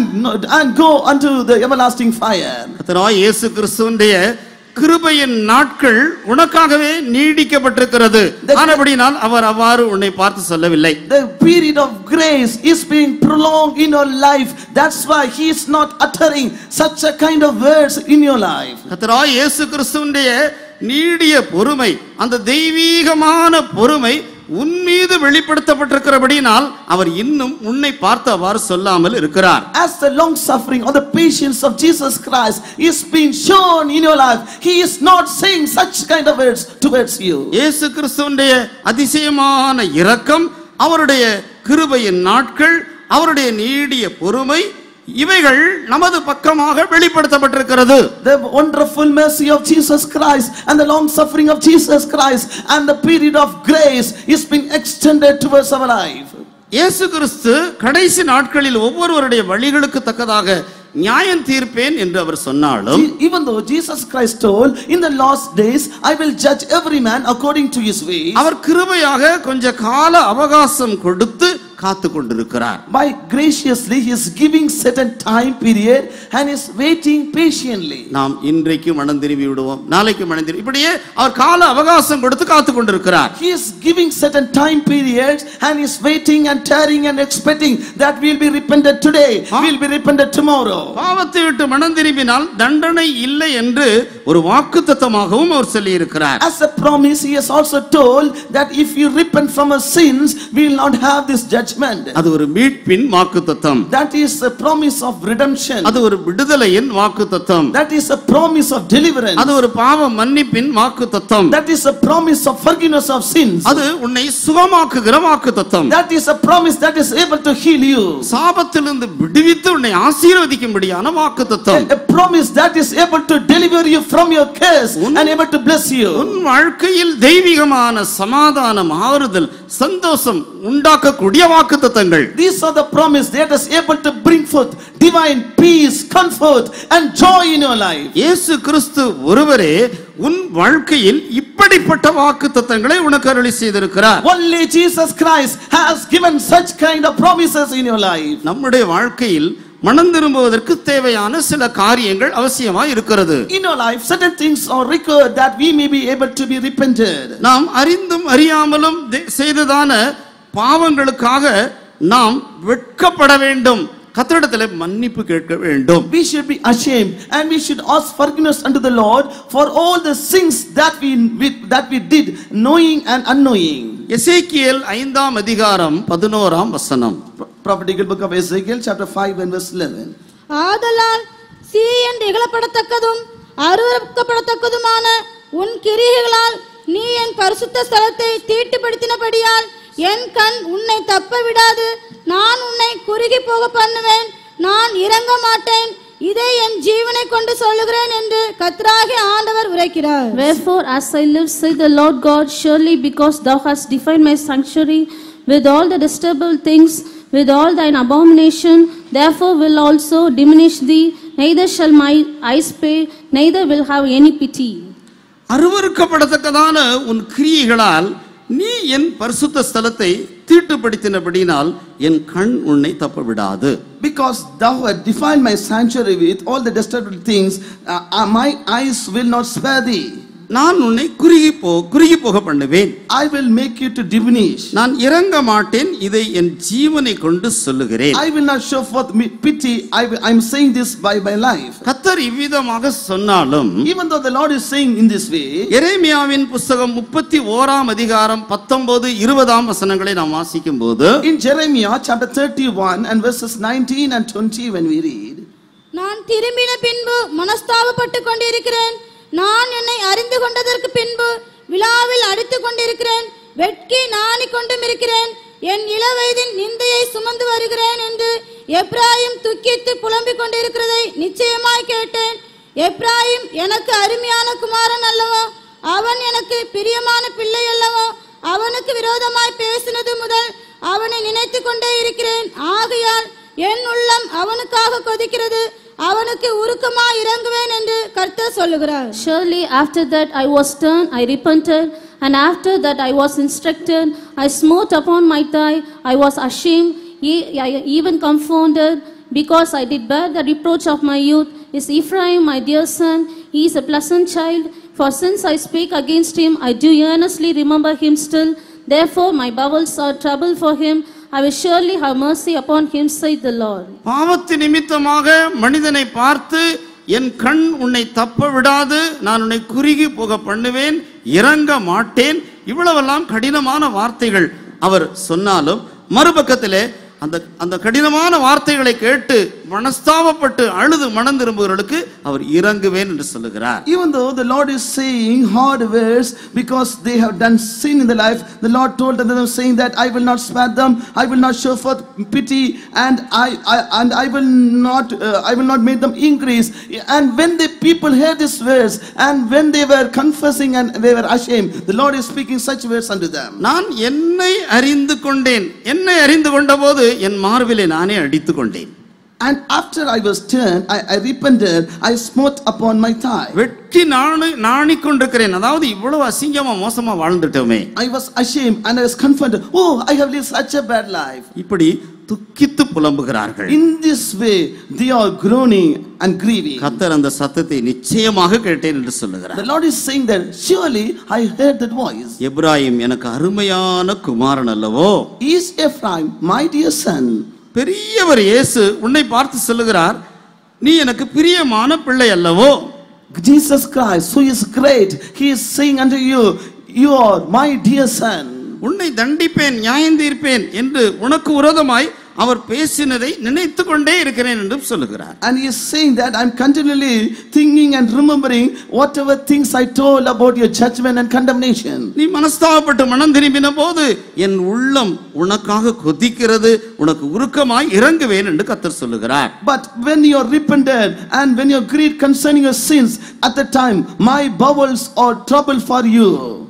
B: and go unto the everlasting fire.
A: கர்த்தராகிய இயேசு கிறிஸ்துவினுடைய கிருபையின் நாட்கள் உனக்காகவே நீடிக்கப்பட்டிருக்கிறது. ஆனபடியால் அவர் அவ்வாறு உன்னை பார்த்து சொல்லவில்லை.
B: The period of grace is being prolonged in your life. That's why he is not uttering such a kind of words in your life.
A: கர்த்தராகிய இயேசு கிறிஸ்துவினுடைய நீடிய பொறுமை, அந்த தெய்வீகமான பொறுமை உன்மீது வெளிப்படுத்தப்பட்டிருக்கிறபடியால் அவர் இன்னும் உன்னை பார்த்து அவ்வாறு சொல்லாமல் இருக்கிறார்.
B: As the long suffering or the patience of Jesus Christ is being shown in your life, he is not saying such kind of words towards you.
A: இயேசு கிறிஸ்துவினுடைய அதிசயமான இரக்கம், அவருடைய கிருபையின் நாட்கள், அவருடைய நீடிய பொறுமை, இவைகள் நமது பக்கமாக வெளிப்படுத்தப்பட்டிருக்கிறது.
B: The wonderful mercy of Jesus Christ and the long suffering of Jesus Christ and the period of grace is being extended towards our life.
A: இயேசு கிறிஸ்து கடைசி நாட்களில் ஒவ்வொருவருடைய வழிகளுக்கு தக்கதாக நியாயம் தீர்ப்பேன் என்று அவர் சொன்னாலும்,
B: even though Jesus Christ told in the last days I will judge every man according to his ways,
A: அவர் கிருபையாக கொஞ்ச கால அவகாசம் கொடுத்து காத்து கொண்டிருக்கிறார்.
B: by graciously he is giving certain time period and is waiting patiently.
A: நாம் இன்றைக்கு மனம் திரும்பி விடுவோம், நாளைக்கு மனம் திரும்பி, இப்படியே அவர் கால அவகாசம் கொடுத்து காத்து கொண்டிருக்கிறார்.
B: He is giving certain time periods and is waiting and tarrying and expecting that we will be repented today, we will be repented tomorrow.
A: பாவத்தை விட்டு மனம் திரும்பினால் தண்டனை இல்லை என்று ஒரு வாக்குத்தத்தமாகவும் அவர் சொல்லி இருக்கிறார்.
B: As a promise he has also told that if you repent from our sins we will not have this judgment.
A: அது ஒரு மீட்பின் வாக்குத்தத்தம்.
B: That is a promise of redemption.
A: அது ஒரு விடுதலையின் வாக்குத்தத்தம்.
B: That is a promise of deliverance.
A: அது ஒரு பாவ மன்னிப்பின் வாக்குத்தத்தம்.
B: That is a promise of forgiveness of sins.
A: அது உன்னை சுகமாக்குகிற வாக்குத்தத்தம்.
B: That is a promise that is able to heal you.
A: சாபத்திலிருந்து விடுவித்து உன்னை ஆசீர்வதிக்கும்படியான வாக்குத்தத்தம்.
B: A promise that is able to deliver you from your curse and able to bless you.
A: உன் வாழ்க்கையில் தெய்வீகமான சமாதானம், ஆறுதல், சந்தோஷம் உண்டாக்கக்கூடிய வாக்குத்தத்தங்கள்.
B: These are the promise that is able to bring forth divine peace, comfort and joy in your life.
A: இயேசு கிறிஸ்து ஒருவரே உன் வாழ்க்கையில் இப்படிப்பட்ட வாக்குத்தத்தங்களை உனக்கு அருளி செய்திருக்கிறார்.
B: Only Jesus Christ has given such kind of promises in your life.
A: நம்முடைய வாழ்க்கையில் மனம் திரும்புவதற்கு தேவையான சில காரியங்கள் அவசியமாய் இருக்கிறது.
B: In your life certain things are required that we may be able to be repented.
A: நாம் அறிந்தும் அறியாமலும் செய்ததான பாவங்களுக்காக நாம் வெட்கப்பட வேண்டும், கர்த்தரிடத்தில் மன்னிப்பு கேட்க வேண்டும்.
B: We should be ashamed and we should ask forgiveness unto the Lord for all the sins that we did knowing and unknowing.
A: எசேக்கியேல் 5ஆம் அதிகாரம் 11ஆம் வசனம்.
B: Prophetical book of Ezekiel chapter 5 and verse 11.
C: ஆதலால் சீயோன் இகழப்படத்தக்கதும் அருவருக்கப்படத்தக்கதுமான உன் கிரியைகளால் நீ என் பரிசுத்த ஸ்தலத்தை தீட்டுப்படுத்தினபடியால் என் கண் உன்னை தப்ப விடாது, நான் உன்னை குறுகி போக பண்ணுவேன், நான் இறங்க மாட்டேன், இதை என் ஜீவனை கொண்டு சொல்லுகிறேன் என்று கர்த்தராகிய ஆண்டவர் உரைக்கிறார்.
D: Wherefore, as I live, saith the Lord God, surely because thou hast defiled my sanctuary with all the detestable things, with all thine abomination, therefore will also diminish thee, neither shall my eyes pay, neither will have any pity.
A: அருவருக்கப்படத்தக்கதான உன் கிரியைகளால் நீ என் பரிசுத்த ஸ்தலத்தை தீட்டுப்படுத்தினபடினால் என் கண் உன்னை தப்ப விடாது.
B: Because thou hast defiled my sanctuary with all the detestable things, my eyes will not spare thee.
A: நான் உன்னை குறுகி போக பண்ணுவேன்.
B: I will make you to diminish.
A: நான் இறங்க மாட்டேன், இதை என் ஜீவனை கொண்டு சொல்லுகிறேன்.
B: I will not show forth pity. I am saying this by my life.
A: கர்த்தர் இவ்விதமாக சொன்னாலும்,
B: Even though the Lord is saying in this way,
A: எரேமியாவின் புத்தகம் 31ஆம் அதிகாரம் 19 20ஆம் வசனங்களை நாம் வாசிக்கும்போது,
B: in Jeremiah chapter 31 and verses 19 and 20 when we read,
C: நான் திரும்பின பின்பு மனஸ்தாபப்பட்டு கொண்டிருக்கிறேன். நான் என்னை அறிந்து கொண்டதற்கு பின்பு விழாவில் அடித்துக் கொண்டிருக்கிறேன். வெட்கி நாணிக் கொண்டும் இருக்கிறேன். என் இளவயதின் நிந்தையை சுமந்து வருகிறேன் என்று எப்ராயிம் துக்கித்து புலம்பிக் கொண்டிருக்கிறதை நிச்சயமாய் கேட்டேன். எப்ராயிம் எனக்கு அருமையான குமாரன் அல்லவோ, அவன் எனக்கு பிரியமான பிள்ளை அல்லவோ. அவனுக்கு விரோதமாய் பேசினது முதல் அவனை நினைத்து கொண்டே இருக்கிறேன். ஆகையால் என் உள்ளம் அவனுக்காக கொதிக்கிறது. அவனுக்கு உருக்கமாய் இறங்குவேன் என்று கர்த்தர் சொல்லுகிறார்.
D: Surely after that I was stern, I repented, and after that I was instructed, I smote upon my thigh, I was ashamed, I even confounded, because I did bear the reproach of my youth. Is Ephraim my dear son? He is a pleasant child. For since I spake against him, I do earnestly remember him still. Therefore my bowels are troubled for him. I will surely have mercy upon him, saith the Lord.
A: பாவத்தின் நிமித்தமாக மனிதனை பார்த்து, என் கண் உன்னை தப்ப விடாது, நான் உன்னை குறுகி போக பண்ணுவேன், இறங்க மாட்டேன். இவ்வளவெல்லாம் கடினமான வார்த்தைகள் அவர் சொன்னாலும், மறுபக்கத்திலே அந்த கடினமான வார்த்தைகளை கேட்டு மனஸ்தாபப்பட்டு அழுது மனம் திரும்புகிறவர்களுக்கு அவர் இறங்குவேன் என்று சொல்லுகிறார்.
B: Even though the Lord is saying hard words because they have done sin in their life, the Lord told them, saying that I will not spare them, I will not show forth pity, and I will not make them increase. And when the people heard these words, and when they were confessing and they were ashamed, the Lord is speaking such words unto them.
A: நான் என்னை அறிந்து கொண்டேன். என்னை அறிந்து கொண்டபோது என் மார்பிலே நானே அடித்துக் கொண்டேன்.
B: And after I was turned, I repented, I smote upon my thigh.
A: வெட்கி நாணிக் கொண்டிருக்கிறேன். அதாவது இவ்வளவு அசிங்கமா மோசமா வாழ்ந்துட்டோமே.
B: I was ashamed and I was confronted. Oh, I have lived such a bad life.
A: இப்படி துக்கித்து புலம்புகிறார்கள்.
B: In this way they are groaning and grieving.
A: கர்த்தர் அந்த சத்தத்தை நிச்சயமாக கேட்டேன் என்று சொல்லுகிறார்.
B: The Lord is saying that surely I heard that voice.
A: Ephraim எனக்கு அருமையான குமாரன் அல்லவோ.
B: Is Ephraim my dear son?
A: பெரியவர் இயேசு உன்னை பார்த்து சொல்லுகிறார், நீ எனக்கு பிரியமான பிள்ளை அல்லவோ.
B: Jesus Christ, who is great, he is saying unto you, you are my dear son.
A: உன்னை தண்டிப்பேன், நியாயம் தீர்ப்பேன் என்று உனக்கு விரோதமாய் அவர் பேசினதை நினைத்து கொண்டே இருக்கிறேன் என்று சொல்லுகிறார்.
B: And he is saying that I am continually thinking and remembering whatever things I told about your judgment and condemnation.
A: நீ மனஸ்தாபப்பட்டு மனம் திரும்பின போது என் உள்ளம் உனக்காக கொதிக்கிறது, உனக்கு உருக்கமாய் இறங்குவேன் என்று கர்த்தர் சொல்லுகிறார்.
B: But when you are repented and when you are grieved concerning your sins, at the time my bowels are troubled for you.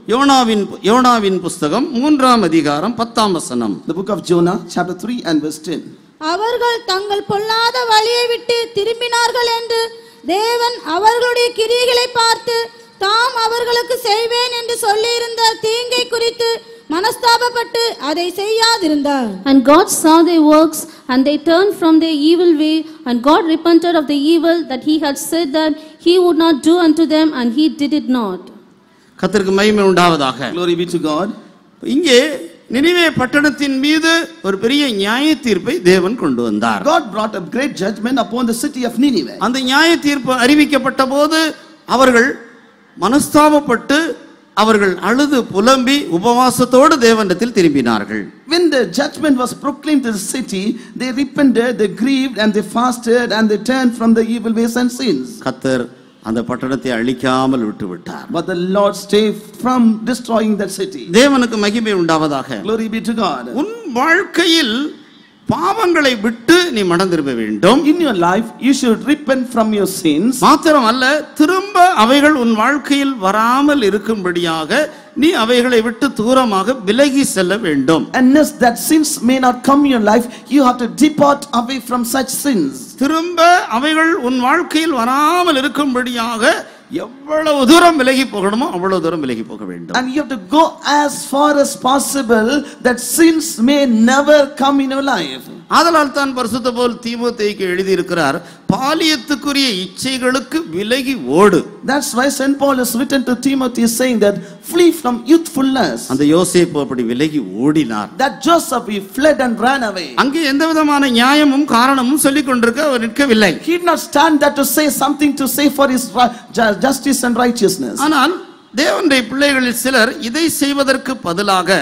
A: யோனாவின் புஸ்தகம் 3ஆம் அதிகாரம் 10ஆம் வசனம்.
B: The book of Jonah chapter 3 and verse 10.
C: அவர்கள் தங்கள் பொல்லாத வழியை விட்டு திரும்பினார்கள் என்று தேவன் அவர்களுடைய கிரியைகளை பார்த்து தாம் அவர்களுக்கு செய்வேன் என்று சொல்லியிருந்த தீங்கை குறித்து மனஸ்தாபப்பட்டு அதை செய்யாதிருந்தார்.
D: And God saw their works, and they turned from their evil way, and God repented of the evil that he had said that he would not do unto them, and he did it not.
A: கர்த்தருக்கு மகிமை உண்டாவதாக.
B: Glory be to God.
A: இங்கே நினிவே பட்டணத்தின் மீது ஒரு பெரிய நியாய தீர்ப்பை தேவன் கொண்டு வந்தார்.
B: God brought a great judgment upon the city of Nineveh.
A: அந்த நியாய தீர்ப்பு அறிவிக்கப்பட்ட போது அவர்கள் மனஸ்தாபப்பட்டு அவர்கள் அழுது புலம்பி உபவாசத்தோடு தேவனிடத்தில் திரும்பினார்கள்.
B: When the judgment was proclaimed to the city, they repented, they grieved, and they fasted, and they turned from the evil ways and sins.
A: கர்த்தர் அந்த பட்டணத்தை அழிக்காமல் விட்டு விட்டார்.
B: But the Lord stayed from destroying that city.
A: தேவனுக்கு மகிமை உண்டாவதாக.
B: Glory be to God.
A: உன் வாழ்க்கையில் பாவங்களை விட்டு நீ மனம் திரும்ப வேண்டும்.
B: In your life you should repent from your sins.
A: மாத்திரமல்ல, திரும்ப அவைகள் உன் வாழ்க்கையில் வராமல் இருக்கும்படியாக நீ அவைகளை விட்டு தூரமாக விலகி செல்ல வேண்டும்.
B: Unless that sins may not come in your life, you have to depart away from such sins.
A: திரும்ப அவைகள் உன் வாழ்க்கையில் வராமல் இருக்கும்படியாக எவ்வளவு தூரம் விலகி போகணுமோ அவ்வளவு தூரம் விலகி போக வேண்டும்.
B: And you have to go as far as possible that sins may never come in your life.
A: ஆதலால் தான் பரிசுத்த பவுல் தீமோத்தேயுக்கு எழுதி இருக்கிறார், பாலியத்துக்குரிய இச்சைகளுக்கு விலகி ஓடு.
B: That's why St. Paul has written to Timothy saying that flee from youthfulness.
A: அந்த யோசேப்பு அப்படி விலகி ஓடினார்.
B: That Joseph, he fled and ran away.
A: அங்கே எந்த விதமான நியாயமும் காரணமும் சொல்லிக் கொண்டிருக்க அவர் நிற்கவில்லை.
B: He did not stand there to say something to say for his justice and righteousness.
A: ஆனால் தேவனுடைய பிள்ளைகளில் சிலர் இதை செய்வதற்கு பதிலாக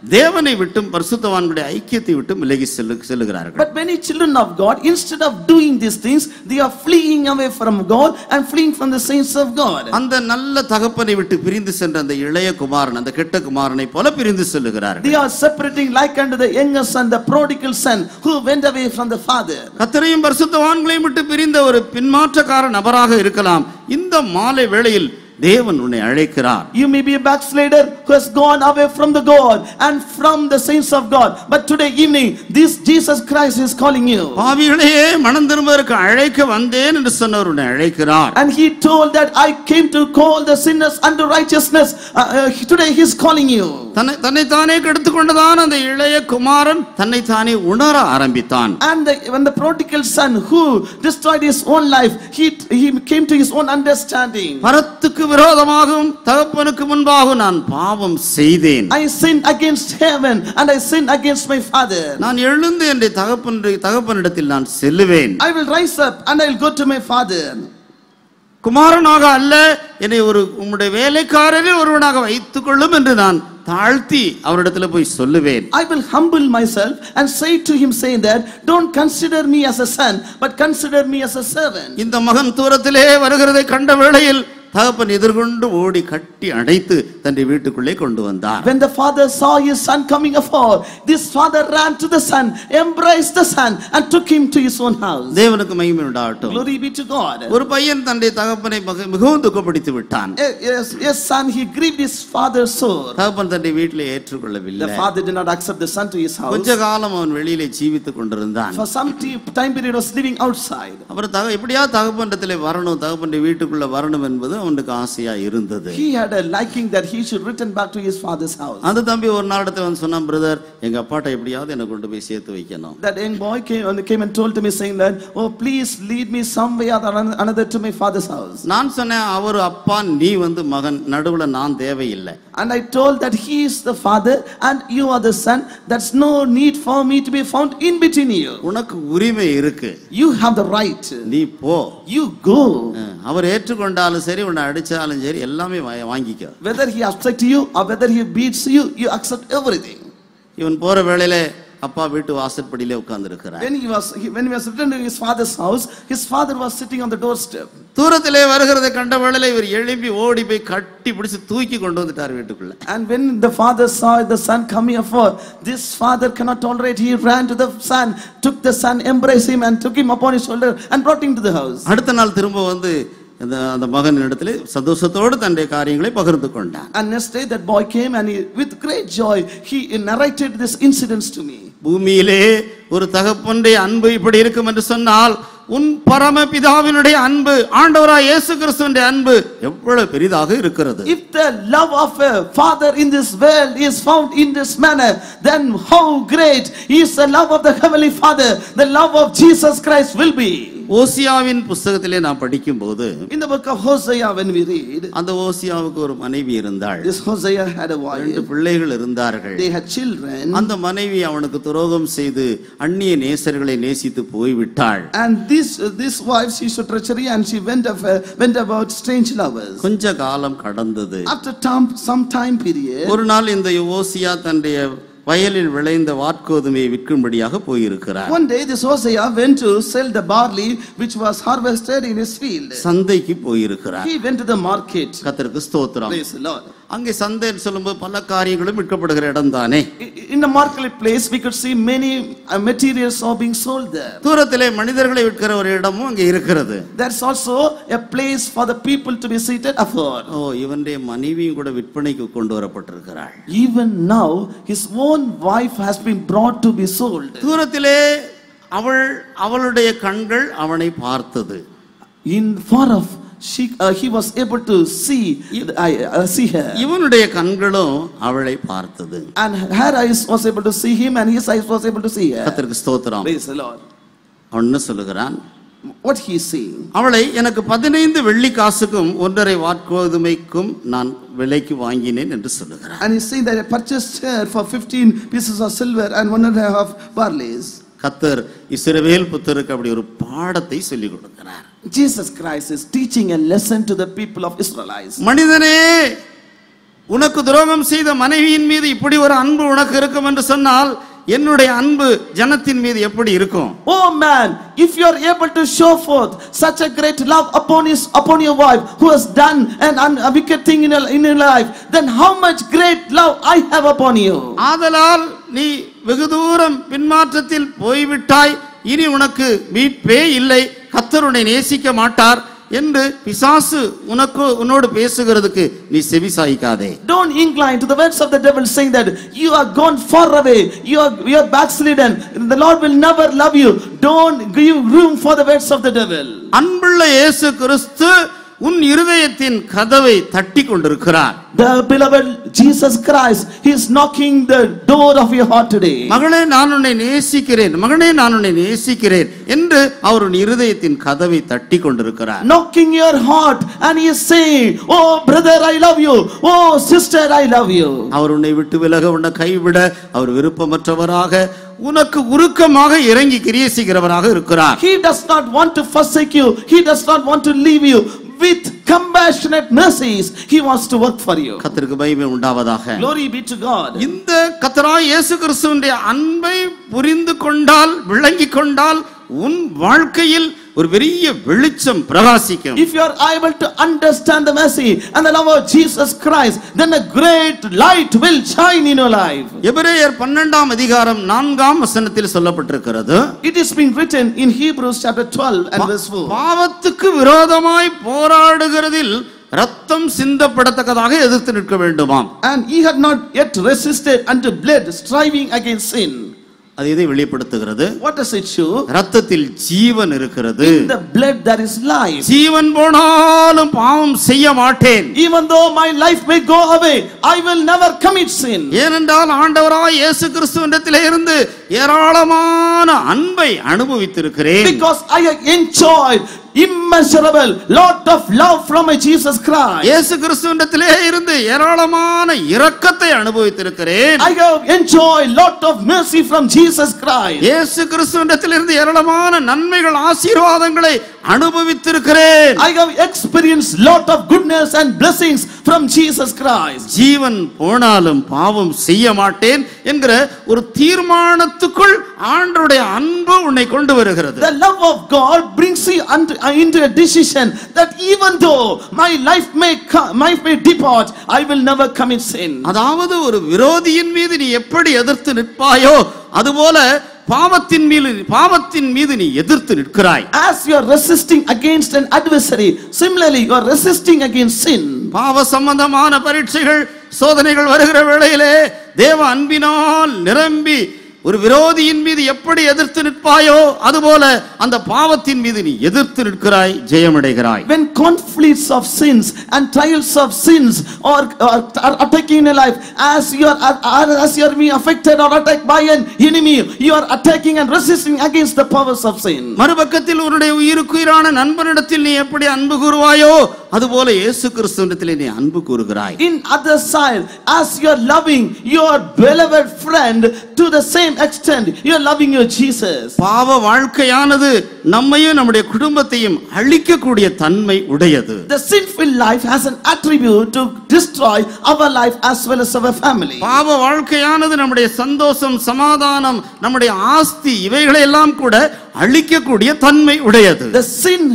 A: தேவனை விட்டும் பரிசுத்தவான்களுடைய ஐக்கியத்தை விட்டும் விலகி செல்லுகிறார்கள்.
B: But many children of God, instead of doing these things, they are fleeing away from God and fleeing from the saints of God.
A: அந்த நல்ல தகப்பனை விட்டு பிரிந்து சென்ற அந்த இளைய குமாரன் அந்த கெட்ட குமாரனை போல பிரிந்து செல்லுகிறார்கள்.
B: They are separating like unto the younger son, the prodigal son who went away from the father.
A: கர்த்தரையும் பரிசுத்தவான்களையும் விட்டு பிரிந்த ஒரு பின்மாற்றக்கார நபராக இருக்கலாம். இந்த மாலை வேளையில் தேவன் உன்னை அழைக்கிறார்.
B: You may be a backslider who has gone away from the God and from the saints of God, but today evening this Jesus Christ is calling you.
A: பாவிகளே மனம் திரும்புவதற்கு அழைக்க வந்தேன் என்று சொன்னவர் உன்னை அழைக்கிறார்.
B: And he told that I came to call the sinners unto righteousness. Today he is calling you.
A: தன்னை தானே கெடுத்துக் கொண்டதான் அந்த இளைய குமாரன் தன்னை தானே உணர ஆரம்பித்தான்.
B: And when the prodigal son who destroyed his own life, he came to his own understanding.
A: பரத்துக்கு விரோதமாகவும் தகப்பனுக்கு முன்பாக நான் பாவம் செய்தேன்.
B: I sinned against heaven and I sinned against my father.
A: நான் எழுந்து என்னுடைய தகப்பனிடத்தில் நான் செல்லுவேன்.
B: I will rise up and I will go to my father.
A: குமாரனாக அல்ல, என்னை உம்முடைய வேலைக்காரரில் ஒருவனாக வைத்துக் கொள்ளும் என்று நான் தாழ்த்தி அவரிடத்துல போய் சொல்லுவேன்.
B: I will humble myself and say to him, saying that don't consider me as a son but consider me as a servant.
A: இந்த மகன் தூரத்திலே வருகிறதை கண்ட வேளையில் தகப்பன் எதிர்கொண்டு ஓடி கட்டி அடைத்து தன்னுடைய வீட்டுக்குள்ளே கொண்டு வந்தார்.
B: When the father saw his son coming afar, this father ran to the son, embraced the son and took him to his own house.
A: தேவனுக்கு மகிமை உண்டாகட்டும்.
B: Glory be to God.
A: ஒரு பையன் தன்னுடைய தகப்பனை மிகவும் துக்கப்படுத்தி விட்டான்.
B: Yes, son, he grieved his father sore.
A: தகப்பன் தன்னுடைய வீட்டிலே ஏற்றுக்கொள்ளவில்லை.
B: The father did not accept the son to his house.
A: கொஞ்ச காலம் அவன் வெளியிலே ஜீவித்துக் கொண்டிருந்தான்.
B: For some time period was living outside.
A: அப்புறம் எப்படியா தகப்பனிடத்திலே வரணும், தகப்பனுடைய வீட்டுக்குள்ள வரணும் என்பது அவனுக்கு ஆசையா இருந்தது.
B: He had a liking that he should return back to his father's house.
A: அந்த தம்பி ஒரு நாளத்துல வந்து சொன்னான், பிரதர் எங்க அப்பாட்ட எப்படியாவது என்ன கொண்டு போய் சேர்த்து வைக்கணும்.
B: That young boy came and told to me saying that, oh please lead me some way or another to my father's house.
A: நான் சொன்னேன், அவர் அப்பா நீ வந்து மகன், நடுவுல நான் தேவையில்லை.
B: And I told that he is the father and you are the son. That's no need for me to be found in between you.
A: உனக்கு உரிமை இருக்கு.
B: You have the right.
A: நீ போ.
B: You go.
A: அவர் ஏற்றுக்கொண்டாலும் சரி, உன்னை அடிச்சாலும் சரி, எல்லாமே வாங்கிக்க.
B: Whether he upsets you or whether he beats you, you accept everything.
A: இவன் போற வேளையில அப்பா வீட்டு வாசற்படியிலே உட்கார்ந்து இருக்கிறார்.
B: When he was returned to his father's house, his father was sitting on the doorstep.
A: தூரத்திலே வருகிறதை கண்ட வேளையில இவர் எழும்பி ஓடி போய் கட்டி பிடிச்சு தூக்கி கொண்டு வந்துட்டார் வீட்டுக்குள்ள.
B: And when the father saw the son coming afar, this father cannot tolerate. He ran to the son, took the son, embraced him and took him upon his shoulder and brought him to the house.
A: அடுத்த நாள் திரும்ப வந்து அந்த மகன் இடத்துல சந்தோஷத்தோடு தன்னுடைய காரியங்களை பகிர்ந்து கொண்டான்.
B: And next day that boy came and with great joy he narrated this incidents to me.
A: பூமியிலே ஒரு தகப்பனுடைய அன்பு இப்படி இருக்கும் என்று சொன்னால், உன் பரமபிதாவினுடைய அன்பு, ஆண்டவராய் இயேசு கிறிஸ்துவினுடைய அன்பு எவ்வளவு பெரிதாக இருக்கிறது.
B: If the love of a father in this world is found in this manner, then how great is the love of the heavenly Father, the love of Jesus Christ will be.
A: ஓசியாவின் புத்தகத்திலே நாம் படிக்கும்போது,
B: in the book of Hosea when we read,
A: அந்த ஓசியாவுக்கு ஒரு மனைவி இருந்தாள்.
B: this Hosea had a wife.
A: 2 பிள்ளைகள் இருந்தார்கள்.
B: They had children.
A: அந்த மனைவி அவனுக்கு துரோகம் செய்து அந்நிய நேசர்களை நேசித்து போய்விட்டாள்.
B: And this wife, she showed treachery and she went about strange lovers.
A: கொஞ்ச காலம் கடந்தது.
B: After some time period,
A: ஒரு நாள் இந்த ஓசியா தன்னுடைய வயலில் விளைந்த வாற்கோதுமையை விற்கும்படியாக போயிருக்கிறார்.
B: one day this Hosea went to sell the barley which was harvested in his field.
A: சந்தைக்கு போயிருக்கிறார்.
B: He went to the market.
A: கர்த்தருக்கு ஸ்தோத்திரம்.
B: Praise the Lord.
A: அங்கே சந்தைன்னு சொல்லும்போது பல காரியங்களும் விற்கப்படுகிற இடம் தானே.
B: In the marketplace we could see many materials are being sold there.
A: தூரத்திலே மனிதர்களை விற்கிற ஒரு இடமும் அங்கே இருக்கிறது.
B: There's also a place for the people to be seated afar.
A: இவனுடைய மனைவியும் கூட விற்பனைக்கு கொண்டு வரப்பட்டிருக்கிறாள்.
B: Even now his own wife has been brought to be sold.
A: தூரத்திலே அவளுடைய கண்கள் அவனை பார்த்தது.
B: In far off he was able to see her.
A: இவனுடைய கண்களும் அவளை பார்த்தது.
B: And her eyes was able to see him and his eyes was able to see her.
A: கர்த்தருக்கு ஸ்தோத்திரம்.
B: Praise the Lord.
A: அவன் என்ன சொல்லுகிறான்?
B: What he is saying?
A: அவளை எனக்கு 15 வெள்ளி காசுக்கும் 1.5 வாற்கோதுமைக்கும் நான் விலைக்கு வாங்கினேன் என்று சொல்லுகிறான்.
B: And he is saying that I purchased her for 15 pieces of silver and 1.5 barleys.
A: கர்த்தர் இஸ்ரவேல் புத்தருக்கு அப்படி ஒரு பாடத்தை சொல்லிக் கொடுக்கிறார்.
B: Jesus Christ is teaching a lesson to the people of Israelites.
A: மனிதனே, உனக்கு துரோகம் செய்த மனைவியின் மீது இப்படி ஒரு அன்பு உனக்கு இருக்கும் என்று சொன்னால் என்னுடைய அன்பு ஜனத்தின் மீது எப்படி இருக்கும்?
B: Oh man, if you are able to show forth such a great love upon your wife who has done a wicked thing in your life, then how much great love I have upon you.
A: ஆதலால் நீ வெகு தூரம் பின்மாற்றத்தில் போய்விட்டாய், இனி உனக்கு மீட்பே இல்லை, கர்த்தர் உன்னை நேசிக்க மாட்டார் என்று பிசாசு உன்னோடு பேசுகிறதுக்கு நீ செவி சாய்க்காதே.
B: Don't incline to the words of the devil saying that you are gone far away, you are backslidden, the Lord will never love you. Don't give room for the words of the devil.
A: அன்புள்ள இயேசு கிறிஸ்து உன் இருதயத்தின் கதவை தட்டி கொண்டிருக்கிறார்.
B: The beloved Jesus Christ, he is knocking the door of your heart today.
A: மகளே நான் உன்னை நேசிக்கிறேன், மகனே நான் உன்னை நேசிக்கிறேன் என்று அவர் உன் இருதயத்தின் கதவை தட்டி கொண்டிருக்கிறார்.
B: Knocking your heart and he is saying, oh brother I love you, oh sister I love you.
A: அவர் உன்னை விட்டு விலக, உன்னை கைவிட அவர் விருப்பமற்றவராக, உனக்கு உருக்கமாக இறங்கி கிரியை செய்கிறவராக இருக்கிறார்.
B: He does not want to forsake you, he does not want to leave you. With compassionate mercies he wants to work for you.
A: கர்த்தருக்கு மகிமை உண்டாவதாக.
B: Glory be to God.
A: இந்த கர்த்தராகிய இயேசு கிறிஸ்துவினுடைய அன்பை புரிந்து கொண்டால், விளங்கிக் கொண்டால் உன் வாழ்க்கையில் ஒரு பெரிய வெளிச்சம் பிரகாசிக்கும்.
B: If you are able to understand the mercy and the love of Jesus Christ, then a great light will shine in your life.
A: எபிரேயர் 12ஆம் அதிகாரம் 4ஆம் வசனத்தில் சொல்லப்பட்டிருக்கிறது.
B: It is being written in Hebrews chapter 12 and verse 4.
A: பாவத்துக்கு விரோதமாய் போராடுகிறதில் ரத்தம் சிந்தப்படத்தக்கதாக எதிர்த்து நிற்க வேண்டுமாம்.
B: And he had not yet resisted unto blood, striving against sin.
A: அது இதை வெளிப்படுத்துகிறது.
B: What does it show?
A: ரத்தத்தில் ஜீவன் இருக்கிறது.
B: In the blood there is life.
A: ஜீவன் போனாலும் பாவம் செய்ய மாட்டேன்.
B: Even though my life may go away, I will never commit sin.
A: ஏனென்றால் ஆண்டவராய் இயேசு கிறிஸ்துவிடத்திலே இருந்து ஏராளமான அன்பை அனுபவித்திருக்கிறேன்.
B: Because I have enjoyed immeasurable lot of love from my Jesus Christ.
A: இயேசு கிறிஸ்துவிடத்திலே இருந்து ஏராளமான இரக்கத்தை அனுபவித்திருக்கிறேன்.
B: I have enjoyed lot of mercy from Jesus Christ.
A: இயேசு கிறிஸ்துவிடத்திலே இருந்து ஏராளமான நன்மைகள், ஆசீர்வாதங்களை அனுபவித்திருக்கிறேன்.
B: I have experienced lot of goodness and blessings from Jesus Christ.
A: ஜீவன் போனாலும் பாவம் செய்ய மாட்டேன் என்கிற ஒரு தீர்மானத்துக்குள் ஆண்டவருடைய அன்பு உன்னை கொண்டு வருகிறது.
B: The love of God brings you into a decision that even though my life may depart, I will never commit sin.
A: அதாவது ஒரு விரோதியின் மீது நீ எப்படி எதிர்த்து நிற்பாயோ அதுபோல பாவத்தின் மீது நீ எதிர்த்து நிற்கிறாய்.
B: As you are resisting against an adversary, similarly you are resisting against sin.
A: பாவ சம்பந்தமான பரீட்சைகள், சோதனைகள் வருகிற வேளையிலே தேவ அன்பினால் நிரம்பி ஒரு விரோதியின் மீது எப்படி எதிர்த்து நிற்பாயோ அதுபோல அந்த பாவத்தின் மீது நீ எதிர்த்து நிற்கிறாய், ஜெயமடைகிறாய்.
B: When conflicts of sins and trials of sins are attacking in your life, as you are being affected or attacked by an enemy, you are attacking and resisting against the powers of sin.
A: மறுபக்கத்தில் உன்னுடைய உயிருக்குயிரான நண்பனிடத்தில் நீ எப்படி அன்பு கூறுவாயோ அதுபோல இயேசு கிறிஸ்துவிடத்தில் நீ அன்பு கூறுகிறாய்.
B: In other side, as you are loving your beloved friend to the same extent, you are loving your Jesus.
A: பாவ வாழ்க்கையானது நம்மையும் நம்முடைய குடும்பத்தையும் அழிக்கக்கூடிய தன்மை உடையது.
B: The sinful life has an attribute to destroy our life as well as our family.
A: பாவ வாழ்க்கையானது நம்முடைய சந்தோஷம், சமாதானம், நம்முடைய ஆஸ்தி இவைகளை எல்லாம் கூட அழிக்கக்கூடிய தன்மை உடையது.
B: The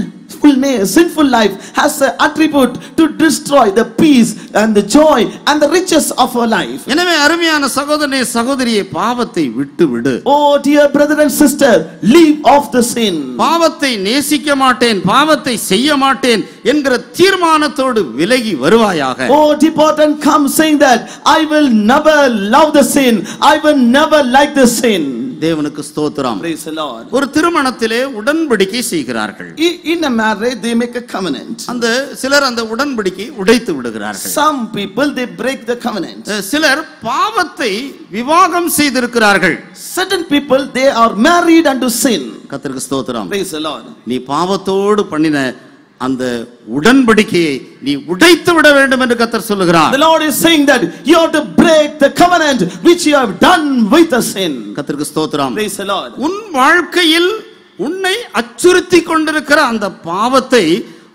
B: sinful life has an attribute to destroy the peace and the joy and the riches of our life.
A: எனவே அருமையான சகோதரனே, சகோதரியே, பாவத்தை விட்டு விடு.
B: Oh dear brother and sister, leave off the sin.
A: பாவத்தை நேசிக்க மாட்டேன், பாவத்தை செய்ய மாட்டேன் என்கிற தீர்மானத்தோடு விலகி வருவாயாக.
B: Oh depart and come saying that I will never love the sin, I will never like the sin.
A: தேவனுக்கு ஸ்தோத்திரம்.
B: Praise the Lord.
A: ஒரு திருமணத்திலே உடன்படிக்கை செய்கிறார்கள்.
B: In a marriage they make a covenant.
A: சிலர் அந்த உடன்படிக்கை உடைத்து விடுகிறார்கள்.
B: Some people they break the covenant.
A: சிலர் பாவத்தை விவாகம் செய்திருக்கிறார்கள்.
B: Certain people they are married unto sin.
A: கர்த்தருக்கு ஸ்தோத்திரம்.
B: Praise the Lord.
A: நீ பாவத்தோடு பண்ணின அந்த உடன்படிக்கையை நீ உடைத்து விட வேண்டும் என்று கர்த்தர் சொல்லுகிறார்.
B: The Lord is saying that you have to break the covenant which you have done with the sin.
A: கர்த்தருக்கு ஸ்தோத்திரம்.
B: Praise the Lord.
A: உன் வாழ்க்கையில் உன்னை அச்சுறுத்தி கொண்டிருக்கிற அந்த பாவத்தை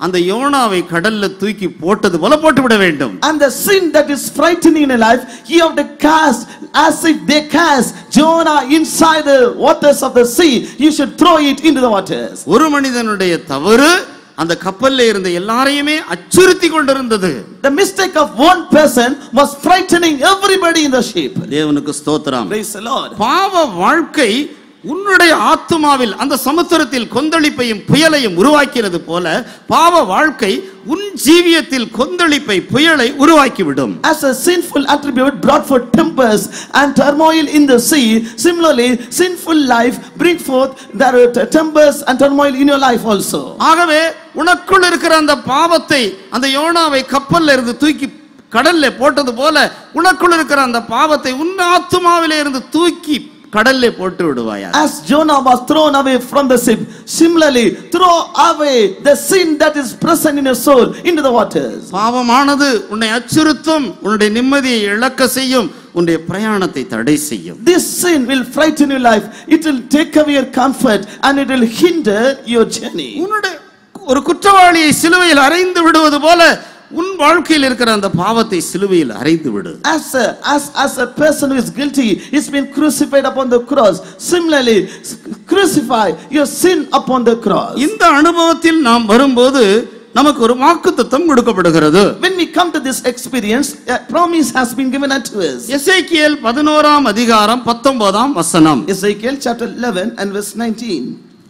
A: அந்த யோனாவை கடல்ல தூக்கி போட்டது போல போட்டு விட வேண்டும்.
B: And the sin that is frightening in a life, you have to cast as if they cast Jonah inside the waters of the sea. You should throw it into the waters.
A: ஒரு மனிதனுடைய தவறு அந்த கப்பல்ல இருந்த எல்லாரையுமே அச்சுறுத்தி கொண்டிருந்தது.
B: The mistake of one person was frightening everybody in the ship.
A: தேவனுக்கு ஸ்தோத்திரம்.
B: Praise the Lord.
A: பாவ வாழ்க்கை உன்னுடைய ஆத்துமாவில் அந்த சமுத்திரத்தில் கொந்தளிப்பையும் புயலையும் உருவாக்கினது போல பாவ வாழ்க்கை உன் ஜீவியத்தில் கொந்தளிப்பை புயலை உருவாக்கிவிடும்.
B: As a sinful attribute brought forth tempest and turmoil in the sea, similarly sinful life bring forth the tempest and turmoil in your life also.
A: ஆகவே உனக்குள் இருக்கிற அந்த பாவத்தை அந்த யோனாவை கப்பல்ல இருந்து தூக்கி கடல்ல போட்டது போல உனக்குள் இருக்கிற அந்த பாவத்தை உன் ஆத்துமாவிலே இருந்து தூக்கி கடல்ல போட்டு விடுவாயா.
B: As Jonah was thrown away from the ship, similarly throw away the sin that is present in your soul into the waters.
A: பாவமானது உன்னை அச்சுறுத்தும், உன்னுடைய நிம்மதியை இழக்க செய்யும், உன்னுடைய பிரயாணத்தை தடை செய்யும்.
B: This sin will frighten your life. It will take away your comfort and it will hinder your journey.
A: உன்னுடைய ஒரு குற்றவாளியை சிலுவையில் அறைந்து விடுவது போல உன் வாழ்க்கையில் இருக்கிற அந்த பாவத்தை சிலுவையில் அறைந்து விடு.
B: As a person who is guilty is been crucified upon the cross, similarly crucify your sin upon the cross.
A: இந்த அனுபவத்தில் நாம் வரும்போது நமக்கு ஒரு வாக்குத்தத்தம் கொடுக்கப்படுகிறது.
B: When we come to this experience, a promise has been given unto us.
A: எசேக்கியேல் 11ஆம் அதிகாரம் 19ஆம் வசனம்.
B: Ezekiel chapter 11 and verse 19.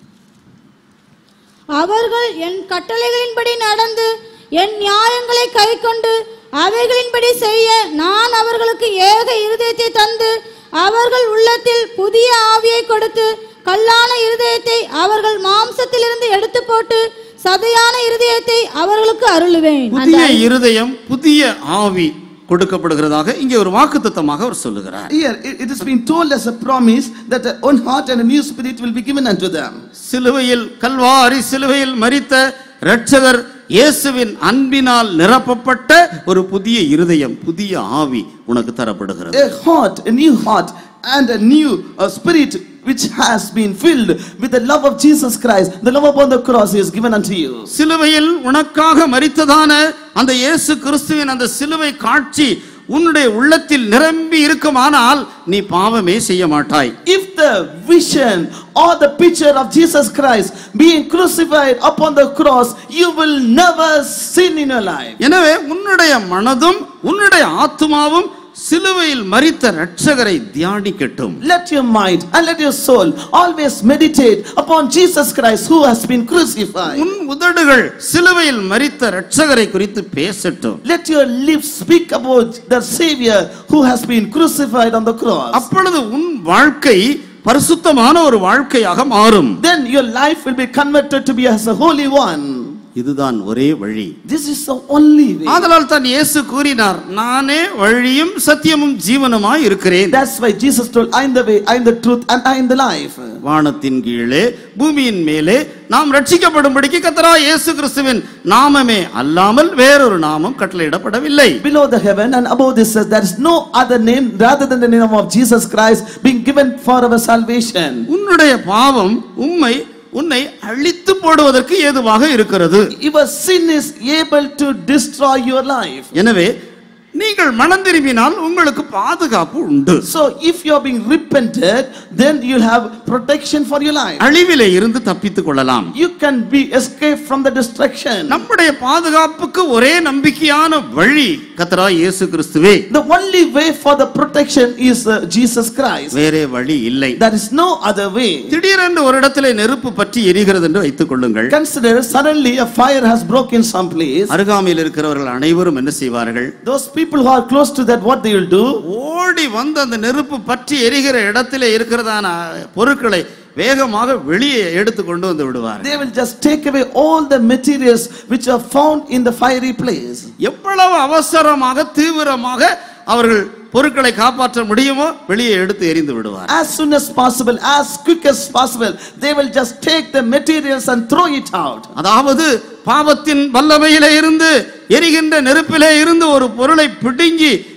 C: அவர்கள் என் கட்டளைகளின்படி நடந்து என் நியாயங்களை கைக்கொண்டு அவைகளின்படி செய்ய நான் அவர்களுக்கு ஏக இருதயத்தை தந்து அவர்கள் உள்ளத்தில் புதிய ஆவியை கொடுத்து கல்லான இருதயத்தை அவர்கள் மாம்சத்திலிருந்து எடுத்து போட்டு சதையான இருதயத்தை அவர்களுக்கு அருளுவேன்.
A: புதிய இருதயம் புதிய ஆவி கொடுக்கப்படுகிறதாக இங்கே ஒரு வாக்குத்தத்தமாக அவர் சொல்லுகிறார்.
B: Here it has been told as a promise that one heart and a new spirit will be given unto them.
A: சிலுவையில் கல்வாரி சிலுவையில் மரித்த இரட்சகர் இயேசுவின் அன்பினால் நிரப்பப்பட்ட ஒரு புதிய இருதயம் புதிய ஆவி உனக்கு தரப்படுகிறது.
B: A heart, a new heart and a new spirit which has been filled with the love of Jesus Christ. The love upon the cross is given unto you.
A: சிலுவையில் உனக்காக மரித்ததான அந்த இயேசு கிறிஸ்துவின் அந்த சிலுவை காட்சி உன்னுடைய உள்ளத்தில் நிரம்பி இருக்குமானால் நீ பாவமே செய்ய மாட்டாய்.
B: If the vision or the picture of Jesus Christ being crucified upon the cross, you will never sin in your life.
A: எனவே உன்னுடைய மனதும் உன்னுடைய ஆத்துமாவும் சிலுவையில் மரித்த இரட்சகரை தியானிக்கட்டும்.
B: Let your mind and let your soul always meditate upon Jesus Christ who has been crucified.
A: உன் உதடுகள் சிலுவையில் மரித்த இரட்சகரை குறித்து பேசட்டும்.
B: Let your lips speak about the Savior who has been crucified on the cross.
A: அப்பொழுது உன் வாழ்க்கை பரிசுத்தமான ஒரு வாழ்க்கையாக மாறும்.
B: Then your life will be converted to be as a holy one.
A: இதுதான் ஒரே வழி.
B: This is the only way.
A: ஆதலால் தான் இயேசு கூறினார், நானே வழியும் சத்தியமும் ஜீவனுமாய் இருக்கிறேன்.
B: That's why Jesus told, I am the way, I am the truth and I am the life.
A: வானத்தின் கீழே பூமியின் மேலே நாம் ரட்சிக்கப்படும்படிக்கு கர்த்தராகிய இயேசு கிறிஸ்துவின் நாமமே அல்லாமல் வேறொரு நாமம் கட்டளையிடப்படவில்லை.
B: Below the heaven and above this there is no other name rather than the name of Jesus Christ being given for our salvation.
A: உன்னுடைய பாவம் உன்னை அழித்து போடுவதற்கு ஏதுவாக இருக்கிறது.
B: Your sin is able to destroy your life.
A: எனவே நீங்கள் மனம் திரும்பினால் உங்களுக்கு பாதுகாப்பு உண்டு.
B: So if you are being repented, then you'll have protection for your life.
A: அழிவிலே இருந்து தப்பித்துக் கொள்ளலாம்.
B: You can be escaped from the destruction.
A: நம்முடைய பாதுகாப்புக்கு ஒரே நம்பிக்கையான வழி கர்த்தராகிய இயேசு கிறிஸ்துவே.
B: The only way for the protection is Jesus Christ.
A: வேறே வழி இல்லை.
B: There is no other way.
A: திடீரென்று ஒரு இடத்திலே நெருப்பு பற்றி எரிகிறது என்று வைத்துக் கொள்ளுங்கள்.
B: Consider suddenly a fire has broken some place.
A: அருகாமையில் இருக்கிறவர்கள் அனைவரும் என்ன செய்வார்கள்?
B: Those people who are close to that, what they will do?
A: ஓடி வந்து அந்த நெருப்பு பற்றி எரிகிற இடத்திலே இருக்கிறதான பொருட்களை வேகமாக வெளியே எடுத்து கொண்டு வந்து விடுவார்கள்.
B: They will just take away all the materials which are found in the fiery place.
A: எவ்வளவு அவசரமாக தீவிரமாக அவர்கள் பொருட்களை காப்பாற்ற முடியுமோ வெளியே எடுத்து எரிந்து விடுவார்.
B: As soon as possible, as quick as possible, they will just take the materials and throw it out.
A: அதாவது பாவத்தின் வல்லமையிலே இருந்து எரிகின்ற நெருப்பிலே இருந்து ஒரு பொருளை பிடுங்கி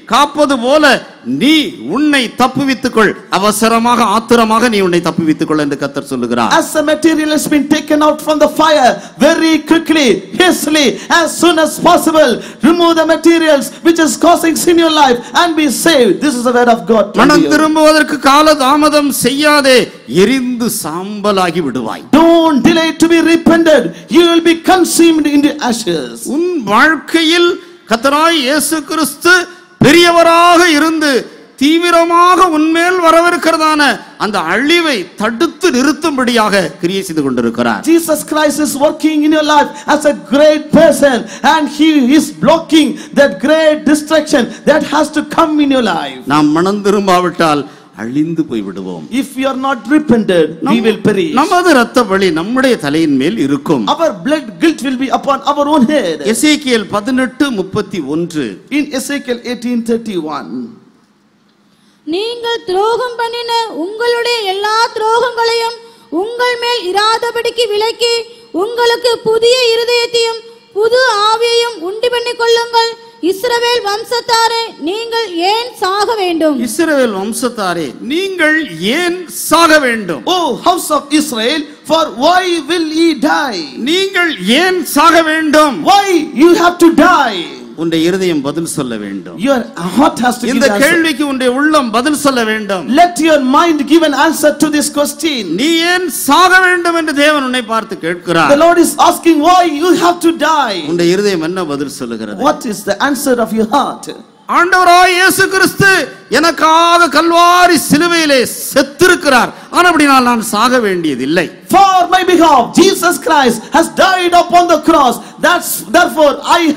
A: காப்பது போல நீ உன்னை தப்புவித்துக் கொள். அவசரமாக ஆத்திரமாக நீ உன்னை தப்புவித்துக் கொள் என்று கர்த்தர் சொல்லுகிறார்.
B: As the material has been taken out from the fire, very quickly, hastily, as soon as possible, remove the materials which is causing sin in your life and be saved. This is the word of God to
A: மனம்
B: you.
A: திரும்புவதற்கு கால தாமதம் செய்யாதே, எரிந்து சாம்பலாகி விடுவாய்.
B: Don't delay to be repented. You will be consumed into ashes.
A: உன் வாழ்க்கையில் கர்த்தராய் இயேசு கிறிஸ்து பெரியவராக இருந்து தீவிரமாக உன்மேல் வரவிருக்கிறதான அந்த அழிவை தடுத்து நிறுத்தும்படியாக கிரியை செய்து கொண்டிருக்கிறார்.
B: Jesus Christ is working in your life as a great person, and he is blocking that great destruction that has to come in your life.
A: நாம் மனம் திரும்பாவிட்டால் அழிந்து போய் விடுவோம்.
B: If we are not repented, we will perish.
A: நமது இரத்த பலி நம்முடைய தலையின் மேல் இருக்கும்.
B: Our blood guilt will be upon our own head.
A: Ezekiel 18:31.
B: In Ezekiel 18:31.
C: நீங்கள் துரோகம் பண்ணின உங்களுடைய எல்லா துரோகங்களையும் உங்கள் மேல் இராதபடிக்கு விலக்கி உங்களுக்கு புதிய இருதயத்தையும் புது ஆவியையும் உண்டு பண்ணிக் கொள்ளுங்கள். இஸ்ரவேல் வம்சத்தாரே, நீங்கள் ஏன் சாக வேண்டும்?
A: இஸ்ரவேல் வம்சத்தாரே, நீங்கள் ஏன் சாக வேண்டும்?
B: Oh house of Israel, for why will ye die?
A: நீங்கள் ஏன் சாக வேண்டும்?
B: Why you have to die?
A: உன்னுடைய இருதயம் பதில் சொல்ல வேண்டும்.
B: Your heart has to give
A: இந்த
B: an answer.
A: கேள்விக்கு உன்னுடைய உள்ளம் பதில் சொல்ல வேண்டும்.
B: Let your mind give an answer to this question.
A: நீ ஏன் சாக வேண்டும் என்று தேவன் உன்னை பார்த்து கேட்கிறார்.
B: The Lord is asking why you have to die.
A: உன்னுடைய இருதயம் என்ன பதில் சொல்லுகிறது?
B: What is the answer of your heart?
A: ஆண்டவராய் இயேசு கிறிஸ்து எனக்காக கல்வாரி சிலுவையிலே செத்திருக்கிறார். ஆனபடியால் நான் சாக வேண்டியதில்லை.
B: For my behalf Jesus Christ has died upon the cross. Therefore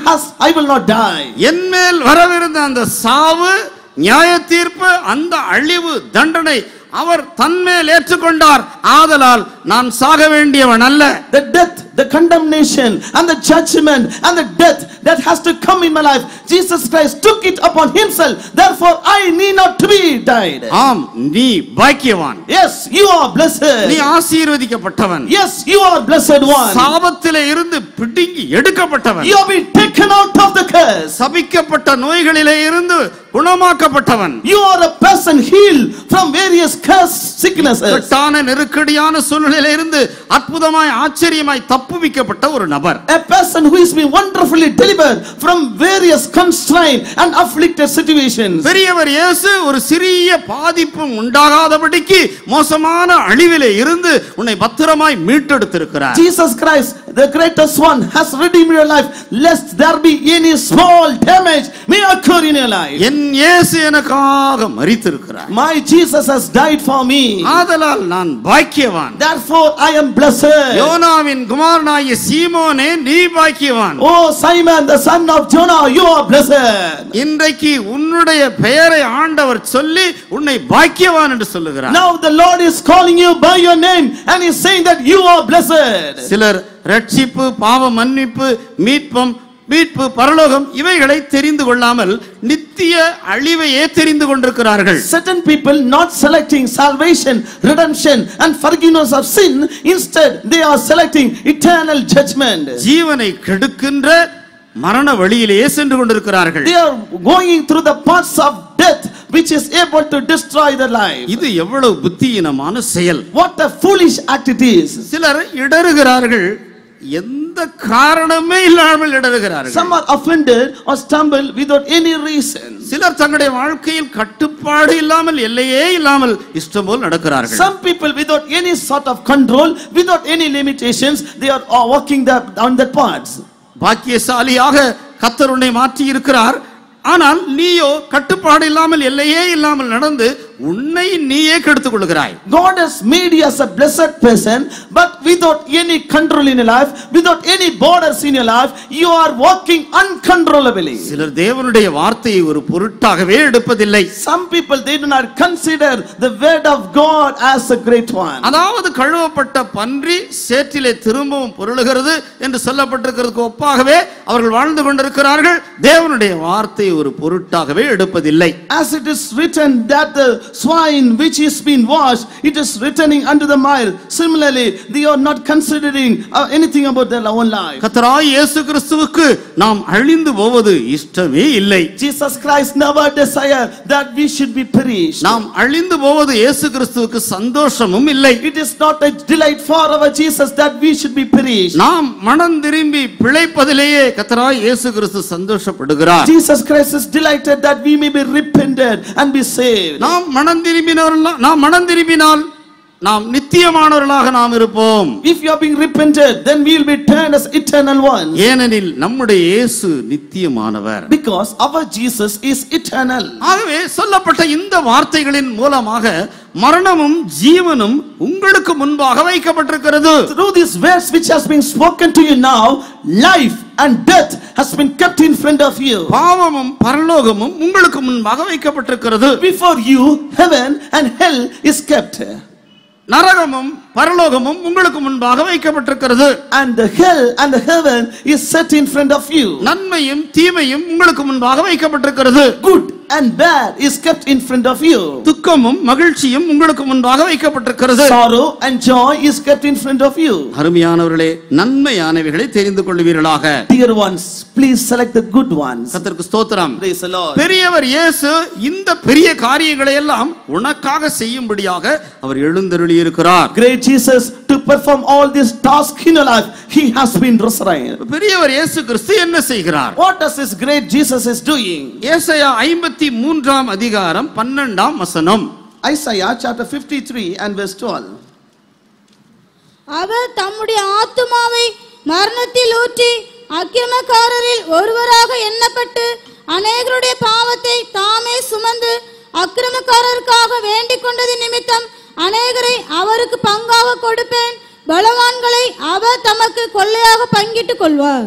B: I will not die.
A: என்மேல் வரவிருந்த அந்த சாவு, நியாய தீர்ப்பு, அந்த அழிவு தண்டனை அவர் தன்மேல் ஏற்றுக்கொண்டார். ஆதலால் நான் சாக வேண்டியவன் அல்ல.
B: The death, the condemnation and the judgment and the death that has to come in my life, Jesus Christ took it upon himself. Therefore I need not to be died.
A: ஆம், நீ பாக்கியவான்.
B: Yes, you are blessed.
A: நீ ஆசீர்வதிக்கப்பட்டவன்.
B: Yes, you are blessed one.
A: சாபத்திலே இருந்து பிடுங்கி எடுக்கப்பட்டவன்.
B: You have been taken out of the curse.
A: சபிக்கப்பட்ட நோய்களிலே இருந்து குணமாக்கப்பட்டவன்.
B: You are a person healed from various curse sicknesses.
A: கட்டான நெருக்கடியான சூழ்நிலையில இருந்து அற்புதமாய் ஆச்சரியமாய் தப்புவிக்கப்பட்ட ஒரு நபர்.
B: A person who has been wonderfully delivered from various constrained and afflicted situations.
A: பெரியவர் இயேசு ஒரு சிறிய பாதிப்பும் உண்டாகாதபடிக்கு மோசமான அழிவிலே இருந்து உன்னை பத்திரமாய் மீட்டெடுத்திருக்கிறார்.
B: Jesus Christ, the greatest one, has redeemed your life lest there be any small damage may occur in your life.
A: என் இயேசு எனக்காக மரித்திருக்கிறார்.
B: My Jesus has died for me.
A: ஆதலால் நான் பாக்கியவான்.
B: Therefore I am blessed.
A: யோனாவின் குமாரனாகிய சீமோனே, நீ பாக்கியவான்.
B: Oh Simon, the son of Jonah, you are blessed.
A: இன்றைக்கு உன்னுடைய பெயரை ஆண்டவர் சொல்லி உன்னை பாக்கியவான் என்று சொல்லுகிறார்.
B: Now the Lord is calling you by your name and is saying that you are blessed.
A: சிலர் ரட்சிப்பு, பாவ மன்னிப்பு, மீட்பு, பரலோகம் இவைகளை தெரிந்து கொள்ளாமல் நித்திய அழிவையே தெரிந்து கொண்டிருக்கிறார்கள்.
B: Certain people not selecting salvation, redemption and forgiveness of sin, instead they are selecting eternal judgment.
A: ஜீவனை கெடுக்கின்ற மரண வழியிலேயே சென்று கொண்டிருக்கிறார்கள்.
B: They are going through the paths of death which is able to destroy their life.
A: இது எவ்வளவு புத்தியீனமான செயல்.
B: What a foolish act it is.
A: சிலர் இடறுகிறார்கள், எந்த காரணமே இல்லாமல் இடறுகிறார்கள்.
B: Some are offended or stumble without any reason.
A: சிலர் தங்களுடைய வாழ்க்கையில் கட்டுப்பாடு இல்லாமல், எல்லையே இல்லாமல் இஷ்டம் போல் நடக்கிறார்கள்.
B: Some people without any sort of control, without any limitations, they are walking on the paths.
A: பாக்கியசாலியாக கர்த்தர் உன்னை மாற்றி இருக்கிறார். ஆனால் நீயோ கட்டுப்பாடு இல்லாமல், எல்லையே இல்லாமல் நடந்து உன்னை நீயே கெடுத்துக் கொள்கிறாய்.
B: God has made you as a blessed person, but without any control in your life, without any borders in your life, you are walking uncontrollably.
A: சிலர் தேவனுடைய வார்த்தையை ஒரு பொருட்டாகவே எடுப்பதில்லை.
B: Some people, they do not consider the word of God as a great one.
A: அதாவது கழுவப்பட்ட பன்றி சேற்றிலே திரும்பவும் பொருளுகிறது என்று சொல்லப்பட்டிருக்கிறதுக்கு ஒப்பாகவே அவர்கள் வாழ்ந்து கொண்டிருக்கிறார்கள். தேவனுடைய வார்த்தையை ஒரு பொருட்டாகவே எடுப்பதில்லை.
B: As it is written that swine which is been washed, it is returning unto the mire. Similarly, they are not considering anything about their own life.
A: கர்த்தராகிய இயேசு கிறிஸ்துவுக்கு நாம் அழிந்து போவது இஷ்டமே இல்லை.
B: Jesus Christ never desired that we should be perished.
A: நாம் அழிந்து போவது இயேசு கிறிஸ்துவுக்கு சந்தோஷமும் இல்லை.
B: It is not a delight for our Jesus that we should be perished.
A: நாம் மனம் திரும்பி பிழைப்பதிலேயே கர்த்தராகிய இயேசு கிறிஸ்து சந்தோஷப்படுகிறார்.
B: Jesus Christ is delighted that we may be repented and be saved.
A: நாம் மனம் திரும்பினால் நாம் நித்தியமானவர்களாக நாம் இருப்போம்.
B: If you are being repented, then we will be turned as eternal ones.
A: ஏனெனில் நம்முடைய இயேசு நித்தியமானவர்.
B: Because our Jesus is eternal.
A: ஆகவே சொல்லப்பட்ட இந்த வார்த்தைகளின் மூலமாக மரணமும் ஜீவனும் உங்களுக்கு முன்பாக வைக்கப்பட்டிருக்கிறது.
B: Through these words which has been spoken to you now, life and death has been kept in front of you.
A: பாவமும் பரலோகமும் உங்களுக்கு முன்பாக வைக்கப்பட்டிருக்கிறது.
B: Before you, heaven and hell is kept.
A: நரகமும் பரலோகமும் உங்களுக்கு முன்பாக வைக்கப்பட்டிருக்கிறது.
B: And the hell and the heaven is set in front of you.
A: நன்மையும் தீமையும் உங்களுக்கு முன்பாக வைக்கப்பட்டிருக்கிறது.
B: Good and bad is kept in front of you.
A: துக்கமும் மகிழ்ச்சியும் உங்களுக்கு முன்பாக வைக்கப்பட்டிருக்கிறது.
B: Sorrow and joy is kept in front of you.
A: அருமையானவர்களே, நன்மையானவைகளை தெரிந்து கொள்வீர்களாக.
B: Dear ones, please select the good ones.
A: கர்த்தருக்கு ஸ்தோத்திரம்.
B: Praise the Lord.
A: பெரியவர் இயேசு இந்த பெரிய காரியங்களை எல்லாம் உனக்காக செய்யும்படியாக அவர் எழுந்தருளி இருக்கிறார்.
B: Great Jesus to perform all this task in your life, he has been resurrected.
A: பெரியவர் இயேசு கிறிஸ்து என்ன செய்கிறார்?
B: What does this great Jesus is doing?
A: ஏசாயா 53 அதிகாரம் 12 வசனம்.
B: Isaiah chapter 53 and verse 12.
C: அவர் தம்முடைய ஆத்துமாவை மரணத்தில் ஊற்றி அக்கிரமக்காரரில் ஒருவராக எண்ணப்பட்டு அநேகருடைய பாவத்தை தாமே சுமந்து அக்கிரமக்காரருக்காக வேண்டிக் கொண்டது நிமித்தம் அநேகரை அவருக்கு பங்காக கொடுப்பேன், பலவான்களை அவர் தமக்கு கொள்ளையாக பங்கிட்டுக் கொள்வார்.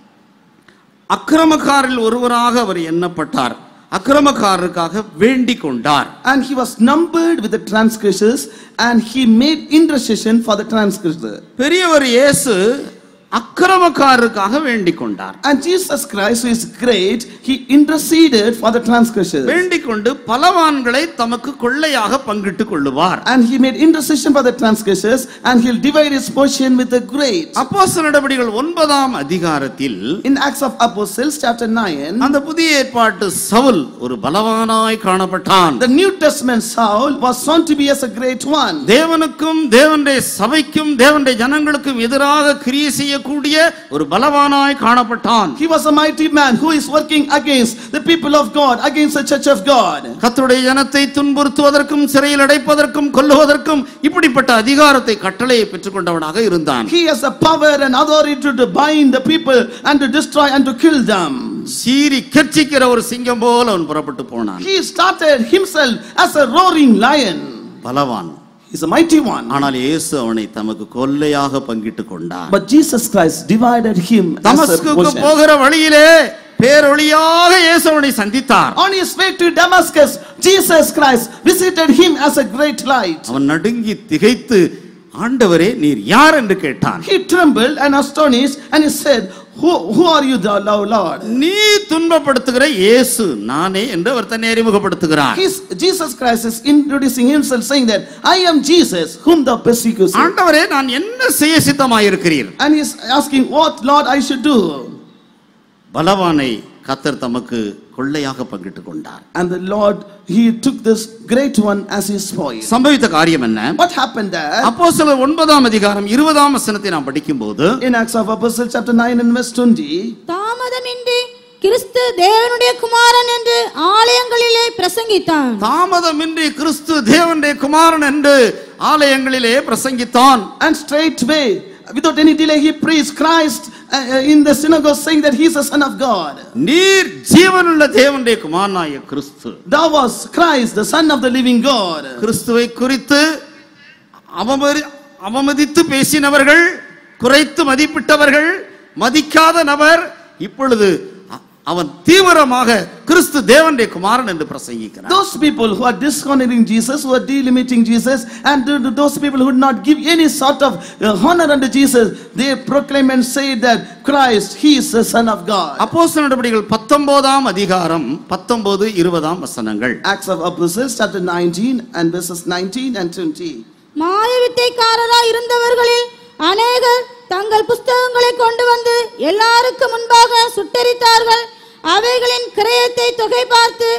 A: அக்கிரமக்காரில் ஒருவராக அவர் எண்ணப்பட்டார், அக்கிரமக்காரருக்காக வேண்டிக் கொண்டார்.
B: And he was numbered with the transgressors and he made intercession for the transgressor.
A: பெரியவர் இயேசு அக்கிரமக்காரருக்காக வேண்டிக் கொண்டார்.
B: And Jesus Christ, who is great, he interceded for the transgressors.
A: வேண்டிக் கொண்டு பலவான்களை தமக்கு கொள்ளையாக பங்கிட்டுக் கொள்ளுவார்.
B: And he made intercession for the transgressors and he'll divide his portion with the great.
A: அப்போஸ்தலர் நடபடிகள் 9 அதிகாரத்தில்
B: In Acts of Apostles chapter 9,
A: அந்த புதிய ஏற்பாட்டு சவுல் ஒரு பலவானாய் காணப்பட்டான்.
B: the New Testament Saul was shown to be as a great one.
A: தேவனுக்கும் தேவனுடைய சபைக்கும் தேவனுடைய ஜனங்களுக்கும் எதிராக கிரியை செய்யக்கூடிய ஒரு பலவானாய் காணப்பட்டான்.
B: He was a mighty man who is working against the people of God, against the church of God.
A: கர்த்தருடைய ஜனத்தை துன்புறுத்துவதற்கும் சிறையில் அடைப்பதற்கும் கொல்லுவதற்கும் இப்படிப்பட்ட அதிகாரத்தை கட்டளையை பெற்றுக்கொண்டவனாக இருந்தான்.
B: He has the power and authority to bind the people and to destroy and to kill them.
A: சீறி கர்ச்சிக்கிற ஒரு சிங்கம் போல அவன் புறப்பட்டு போனான்.
B: He started himself as a roaring lion.
A: பலவான்.
B: He's a mighty one.
A: ஆனால் இயேசு அவனை தமக்கு கொள்ளையாக பங்கிட்டுக் கொண்டார்.
B: But Jesus Christ divided him as a
A: தமஸ்குக்கு
B: portion.
A: போகிற வழியிலே பேரொளியாக இயேசு அவனை சந்தித்தார்.
B: On his way to Damascus, Jesus Christ visited him as a great light.
A: அவன் நடுங்கி திகைத்து, ஆண்டவரே நீர் யார் என்று கேட்டான்.
B: He trembled and astonished and he said, who are you, thou Lord?
A: நீ துன்பப்படுத்துகிற இயேசு நானே என்று அவர் தன்னை அறிமுகப்படுத்துகிறார்.
B: Jesus Christ is introducing himself, saying that I am Jesus whom thou persecutest.
A: ஆண்டவரே நான் என்ன செய்ய சித்தமாயிருக்கிறீர்?
B: And he is asking, what Lord I should do?
A: பலவானை கர்த்தர் தமக்கு கொள்ளையாக பங்கிட்டுக் கொண்டார்.
B: And the Lord, he took this great one as his spoil.
A: சம்பவித்த காரியம் என்ன?
B: What happened there?
A: அப்போஸ்தலர் 9 அதிகாரம் 20 வசனத்தை நாம் படிக்கும்போது,
B: In Acts of Apostles chapter 9 and verse 20,
C: தாமதமின்றி கிறிஸ்து தேவனுடைய குமாரன் என்று ஆலயங்களிலே பிரசங்கித்தான்.
A: தாமதமின்றி கிறிஸ்து தேவனுடைய குமாரன் என்று ஆலயங்களிலே பிரசங்கித்தான்.
B: and straightway, without any delay, he preached Christ in the synagogue, saying that he is the Son of God.
A: நீர் ஜீவனுள்ள தேவனுடைய குமாரனாகிய கிறிஸ்து.
B: Thou was Christ, the Son of the living God.
A: கிறிஸ்துவை குறித்து அவமதித்து பேசினவர்கள், குறைத்து மதிப்பிட்டவர்கள், மதிக்காத நபர் இப்பொழுது அவன் தீவிரமாக கிறிஸ்து தேவனுடைய குமாரன் என்று பிரசங்கிக்கிறான்.
B: Those people who are dishonoring Jesus, who are delimiting Jesus, and those people who would not give any sort of honor unto Jesus, they proclaim and say that Christ, he is the Son of God.
A: அப்போஸ்தலர் நடபடிகள் 19ஆம் அதிகாரம் 19-20 வசனங்கள்.
B: Acts of Apostles chapter 19 and verses 19 and 20.
C: மாயவித்தைக்காரராய் இருந்தவர்களில் அநேகர் தங்கள் புஸ்தகங்களை கொண்டு வந்து எல்லாருக்கும் முன்பாக சுட்டெரித்தார்கள். அவைகளின் கிரயத்தை தொகை பார்த்து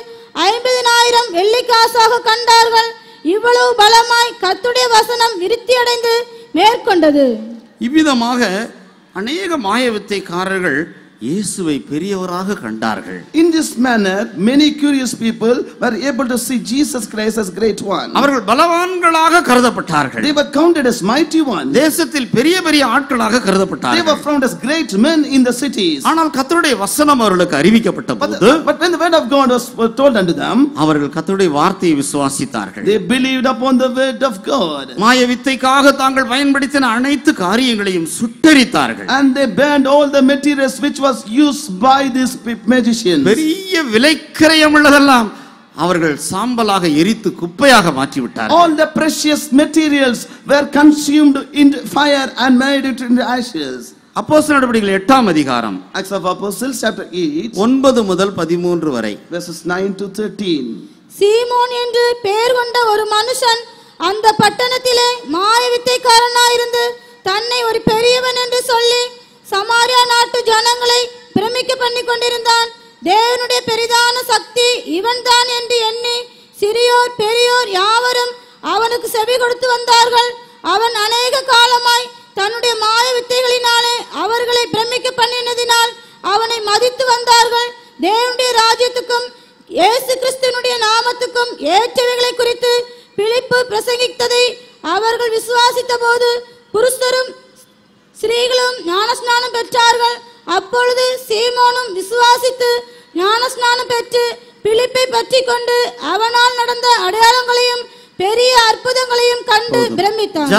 C: 50,000 வெள்ளிக்காசாக கண்டார்கள். இவ்வளவு பலமாய் கர்த்தருடைய வசனம் விருத்தியடைந்து மேற்கொண்டது.
A: இவ்விதமாக அநேக மாயவித்தைக்காரர்கள் இயேசுவை பெரியவராக கண்டார்கள்.
B: In this manner, many curious people were able to see Jesus Christ as great one.
A: அவர்கள் பலவான்களாக கருதப்பட்டார்கள்.
B: They were counted as mighty ones.
A: தேசத்தில் பெரிய பெரிய ஆட்களாக
B: They
A: கருதப்பட்டார்கள்.
B: were found as great men in the cities.
A: ஆனால் கர்த்தருடைய வசனம் அவர்களுக்கு அறிவிக்கப்பட்ட போது
B: But when the word of God was told unto them,
A: அவர்கள் கர்த்தருடைய வார்த்தையை விசுவாசித்தார்கள்.
B: they believed upon the word of God.
A: மாயவித்தைக்காக தாங்கள் பயன்படுத்தின அனைத்து காரியங்களையும் சுட்டெரித்தார்கள்.
B: And they burned all the materials which was used by these magicians.
A: பெரிய விலைக்கிரயம் உள்ளதெல்லாம் அவர்கள் சாம்பலாக எரித்து குப்பையாக மாற்றி விட்டார்கள்.
B: All the precious materials were consumed in fire and made it into ashes.
A: அப்போஸ்தலர் நடபடிகள் 8ஆம் அதிகாரம்
B: Acts of Apostles chapter 8
A: 9 முதல் 13 வரை.
B: verses 9 to 13.
C: சீமோன் என்று பெயர் கொண்ட ஒரு மனுஷன் அந்த பட்டணத்திலே மாயவித்தைக்காரனாயிருந்து தன்னை ஒரு பெரியவன் என்று சொல்லி சமாரியா நாட்டு ஜனங்களை பிரமிக்க பண்ணி கொண்டிருந்தான். தேவனுடைய பெரிதான சக்தி இவன் தான் என்று எண்ணி சிறியோர் பெரியோர் யாவரும் அவனுக்கு செவி கொடுத்து வந்தார்கள். அவன் அநேக காலமாய் தன்னுடைய மாய வித்தைகளினாலே அவர்களை பிரமிக்க பண்ணினதினால் அவனை மதித்து வந்தார்கள். தேவனுடைய ராஜ்யத்துக்கும் இயேசு கிறிஸ்துவினுடைய நாமத்துக்கும் ஏற்றவைகளை குறித்து பிலிப்பு பிரசங்கித்ததை அவர்கள் விசுவாசித்த போது புருஷரும் ஸ்திரீகளும் ஞானஸ்நானம் பெற்றார்கள். அப்பொழுது சீமோனும் விசுவாசித்து ஞானஸ்நானம் பெற்று பிலிப்பை பற்றி கொண்டு அவனால் நடந்த அடையாளங்களையும் பெரிய அற்புதங்களையும் கண்டு பிரமித்தான்.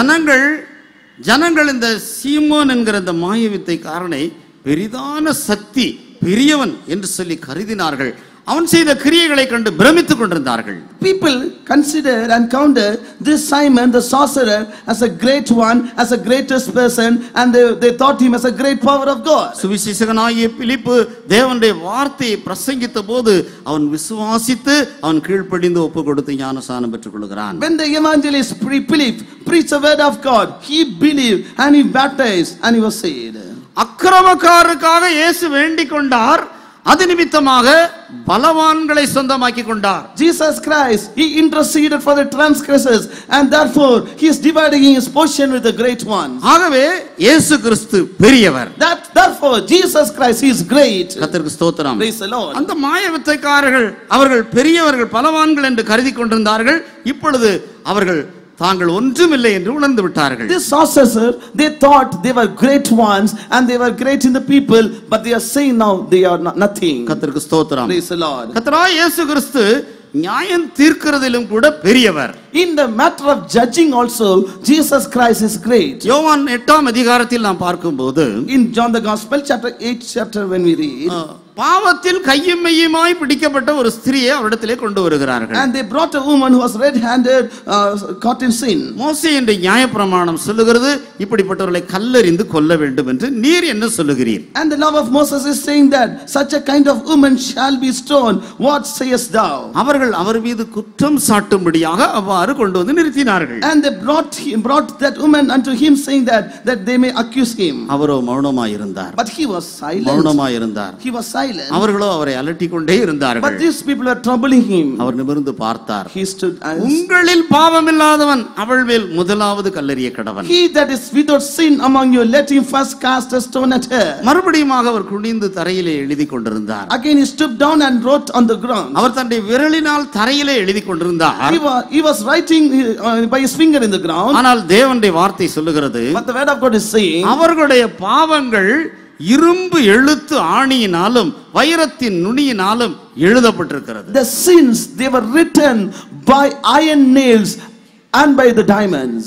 A: ஜனங்கள் இந்த சீமோன் என்கிற இந்த மாயவித்தைக்காரனை பெரிதான சக்தி பெரியவன் என்று சொல்லி கருதினார்கள். அவன் செய்த கிரியைகளை கண்டு பிரமித்துக் கொண்டிருந்தார்கள்.
B: People consider and counter this Simon the sorcerer as a great one, as a greatest person, and they thought him as a great power of God.
A: சுவிசேஷகனாகிய பிலிப்பு தேவனுடைய வார்த்தையை பிரசங்கித்த போது அவன் விசுவாசித்து அவன் கீழ்ப்படிந்து ஒப்பு கொடுத்து ஞானஸ்நானம் பெற்றுக் கொள்கிறான்.
B: When the evangelist Philip preached the word of God, he believed and he baptized and he was saved.
A: அக்கிரமக்காரருக்காக இயேசு வேண்டிக் கொண்டார். அது நிமித்தமாக பலவான்களை சொந்தமாக்கி கொண்டார்.
B: Jesus Christ, he interceded for the transgressors, and therefore he is dividing his portion with the great ones.
A: ஆகவே இயேசு கிறிஸ்து பெரியவர்.
B: Therefore Jesus Christ, he is great.
A: கர்த்தருக்கு ஸ்தோத்திரம்.
B: Praise the Lord.
A: அந்த மாயவித்தைக்காரர்கள் அவர்கள் பெரியவர்கள் பலவான்கள் என்று கருதி கொண்டிருந்தார்கள். இப்பொழுது அவர்கள் தாங்கள் ஒன்றுமில்லை என்று உணர்ந்து விட்டார்கள்.
B: This sorcerer, they thought they were great ones and they were great in the people, but they are saying now they are nothing.
A: கர்த்தருக்கு ஸ்தோத்திரம்.
B: Praise the Lord.
A: கர்த்தராகிய இயேசு கிறிஸ்து நியாயம் தீர்க்கிறதிலும் கூட பெரியவர்.
B: In the matter of judging also, Jesus Christ is great.
A: யோவான் 8ஆம் அதிகாரத்தில் நாம் பார்க்கும்போது
B: In John the Gospel chapter 8 chapter when we read,
A: பாவத்தில் கையும் மெய்யுமாய் பிடிக்கப்பட்ட ஒரு ஸ்திரியை அவரிடத்திலே கொண்டு வருகிறார்கள்.
B: and they brought a woman who was red-handed, caught in sin.
A: மோசே என்ற நியாயப்பிரமாணம் சொல்லுகிறது இப்படிப்பட்டவர்களை கல்லெறிந்து கொல்ல வேண்டும் என்று. நீர் என்ன சொல்லுகிறீர்?
B: And the law of Moses is saying that such a kind of woman shall be stoned. What sayest thou?
A: அவர்கள் அவர் மீது குற்றம் சாட்டும்படியாக அவ்வாறு கொண்டு வந்து நிறுத்தினார்கள்.
B: And they brought that woman unto him, saying that they may accuse him.
A: அவரோ மௌனமாயிருந்தார்.
B: But he was silent.
A: மௌனமாயிருந்தார்.
B: He was silent.
A: அவர்களோ அவரை அலட்டிக் கொண்டே இருந்தார்கள்.
B: But these people were troubling him.
A: அவர் நிமிர்ந்து பார்த்தார்.
B: He stood and
A: உங்களில் பாவமில்லாதவன் அவள் மேல் முதலாவது கல்லெறிய கடவன்.
B: he that is without sin among you, let him first cast a stone at her.
A: மறுபடியுமாக அவர் குனிந்து தரையிலே எழுதி கொண்டிருந்தார்.
B: Again he stooped down and wrote on the ground.
A: அவர் தன்னுடைய விரலினால் தரையிலே எழுதி கொண்டிருந்தார்.
B: He was writing by his finger in the ground.
A: ஆனால் தேவனுடைய வார்த்தை சொல்லுகிறது,
B: But the word of God is saying,
A: அவர்களுடைய பாவங்கள் இரும்பு எழுத்து ஆணியினாலும் வைரத்தின் நுனியினாலும் எழுதப்பட்டிருக்கிறது.
B: the sins, they were written by iron nails and by the diamonds.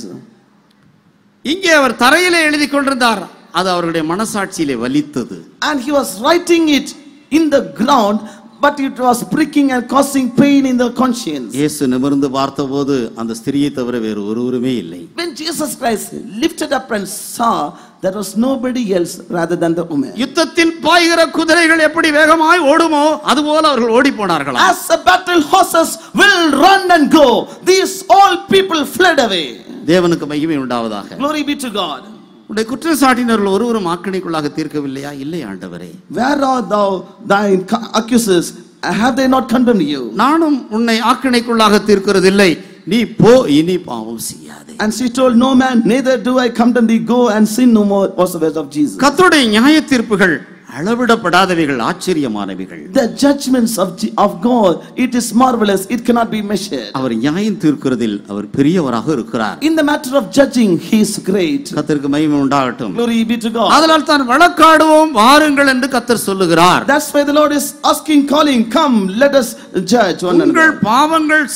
A: இங்கே அவர் தரையிலே எழுதி கொண்டிருந்தார். அது அவருடைய மனசாட்சியிலே வலித்தது.
B: And he was writing it in the ground, but it was pricking and causing pain in the conscience.
A: இயேசு நிமிர்ந்து பார்த்தபோது அந்த ஸ்திரியை தவிர வேறு ஒருவருமே இல்லை.
B: When Jesus Christ lifted up and saw, there was nobody else rather than the woman.
A: யுத்தத்தில் பாய்கிற குதிரைகள் எப்படி வேகமாய் ஓடுமோ அதுபோல அவர்கள் ஓடி போனார்களா?
B: As the battle horses will run and go, these all people fled away.
A: தேவனுக்கு மகிமை உண்டாவதாக.
B: Glory be to God.
A: உடைய குற்றச்சாட்டினர்கள் ஒருவரும் ஆக்கினைக்குள்ளாக தீர்க்கவில்லையா? இல்லை ஆண்டவரே.
B: Where are thou thine accusers? Have they not condemned you?
A: நானும் உன்னை ஆக்கினைக்குள்ளாக தீர்க்கிறதில்லை, நீ போ, இனி பாவம் செய்யாதே.
B: And she told, no man, neither do I condemn thee, go and sin no more, was the word of Jesus.
A: கர்த்தருடைய நியாய தீர்ப்புகள் அளவிடப்படாதவைகள், ஆச்சரியமானவைகள்.
B: The judgments of God, it is marvelous, it cannot be measured.
A: அவர் நியாயம் தீர்க்கிறதில் அவர் பெரியவராக இருக்கிறார்.
B: In the matter of judging, he is great.
A: கர்த்தருக்கு மகிமை உண்டாகட்டும்.
B: Glory be to God.
A: அதனால் தான் வழக்காடுவோம் வாருங்கள் என்று கர்த்தர் சொல்லுகிறார்.
B: That's why the Lord is asking, calling, come, let us judge one another.
A: உங்கள் பாவங்கள்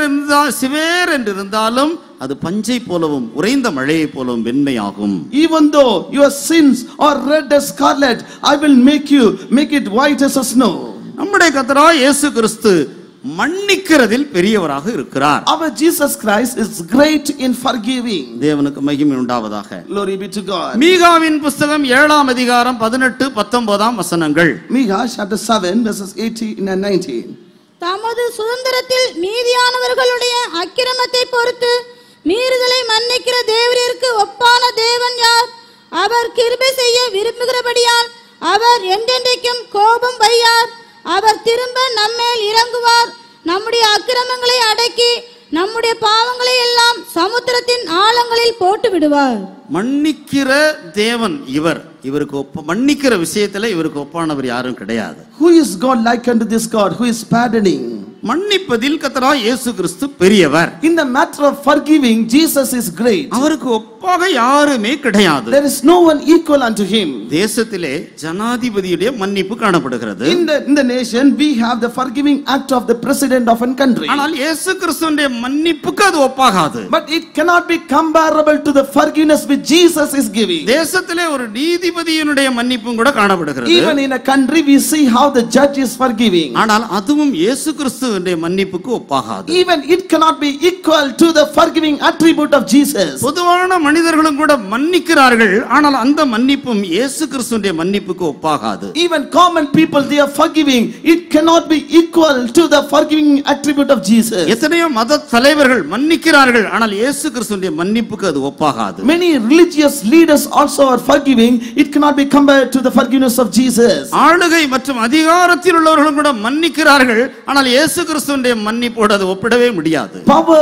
A: சிவேர் என்று இருந்தாலும் அது பஞ்சை போலவும் உறைந்த மழையை போலவும் வெண்மையாகும்.
B: Even though your sins are red as scarlet, I will make it white as a snow.
A: நம்முடைய கர்த்தராகிய இயேசு கிறிஸ்து மன்னிக்கிறதில் பெரியவராக இருக்கிறார்.
B: Our Jesus Christ is great in forgiving.
A: தேவனுக்கு மகிமை உண்டாவதாக.
B: Glory be to God.
A: மீகாவின் புத்தகம் 7ஆம் அதிகாரம் 18-19 வசனங்கள்.
B: Micah chapter 7 verses 18 and 19.
C: தமது சுதந்திரத்தில் மீதியானவர்களுடைய அக்கிரமத்தை பொறுத்து மீறுதலை மன்னிக்கிற தேவரிற்கு ஒப்பான தேவன் யார்? அவர் கிருபை செய்ய விரும்புகிறபடியால் அவர் என்றென்றைக்கும் கோபம் வையார். அவர் திரும்ப நம்மேல் இறங்குவார். நம்முடைய அக்கிரமங்களை அடக்கி நம்முடைய பாவங்களை எல்லாம் சமுத்திரத்தின் ஆழங்களில் போட்டு விடுவார்.
A: மன்னிக்கிற தேவன் இவருக்கு மன்னிக்கிற விஷயத்துல இவருக்கு ஒப்பானவர் யாரும் கிடையாது.
B: Who is God like unto this God who is pardoning?
A: மன்னிப்பதில் கர்த்தராகிய இயேசு கிறிஸ்து பெரியவர்.
B: In the matter of forgiving, Jesus is great.
A: அவருக்கு ஒப்பாக யாருமே கிடையாது.
B: There is no one equal unto him.
A: தேசத்திலே ஜனாதிபதியுடைய மன்னிப்பு காணப்படுகிறது.
B: In the nation we have the forgiving act of the president of a country.
A: ஆனால் இயேசு கிறிஸ்துவின் மன்னிப்புக்கு அது ஒப்பாகாது.
B: But it cannot be comparable to the forgiveness which Jesus is giving.
A: தேசத்திலே ஒரு நீதிபதியினுடைய மன்னிப்பும் கூட காணப்படுகிறது.
B: Even in a country we see how the judge is forgiving.
A: ஆனால் அதுவும் இயேசு கிறிஸ்துவின் மன்னிப்புக்கு ஒப்பாகாது.
B: Even it cannot be equal to the forgiving attribute of Jesus.
A: பொதுவான மனிதர்களும் கூட மன்னிக்கிறார்கள், ஆனால் அந்த மன்னிப்பும் இயேசு கிறிஸ்துவின் மன்னிப்புக்கு ஒப்பாகாது.
B: Even common people, they are forgiving, it cannot be equal to the forgiving attribute of Jesus.
A: எத்தனையோ மத தலைவர்கள் மன்னிக்கிறார்கள், ஆனால் இயேசு கிறிஸ்துவின் மன்னிப்புக்கு அது ஒப்பாகாது.
B: Many religious leaders also are forgiving, it cannot be compared to the forgiveness of Jesus.
A: ஆளுகை மற்றும் அதிகாரத்தில் உள்ளவர்களும் கூட மன்னிக்கிறார்கள், ஆனால் இயேசு கிறிஸ்துவின் மன்னிப்போடு அது ஒப்பிடவே முடியாது.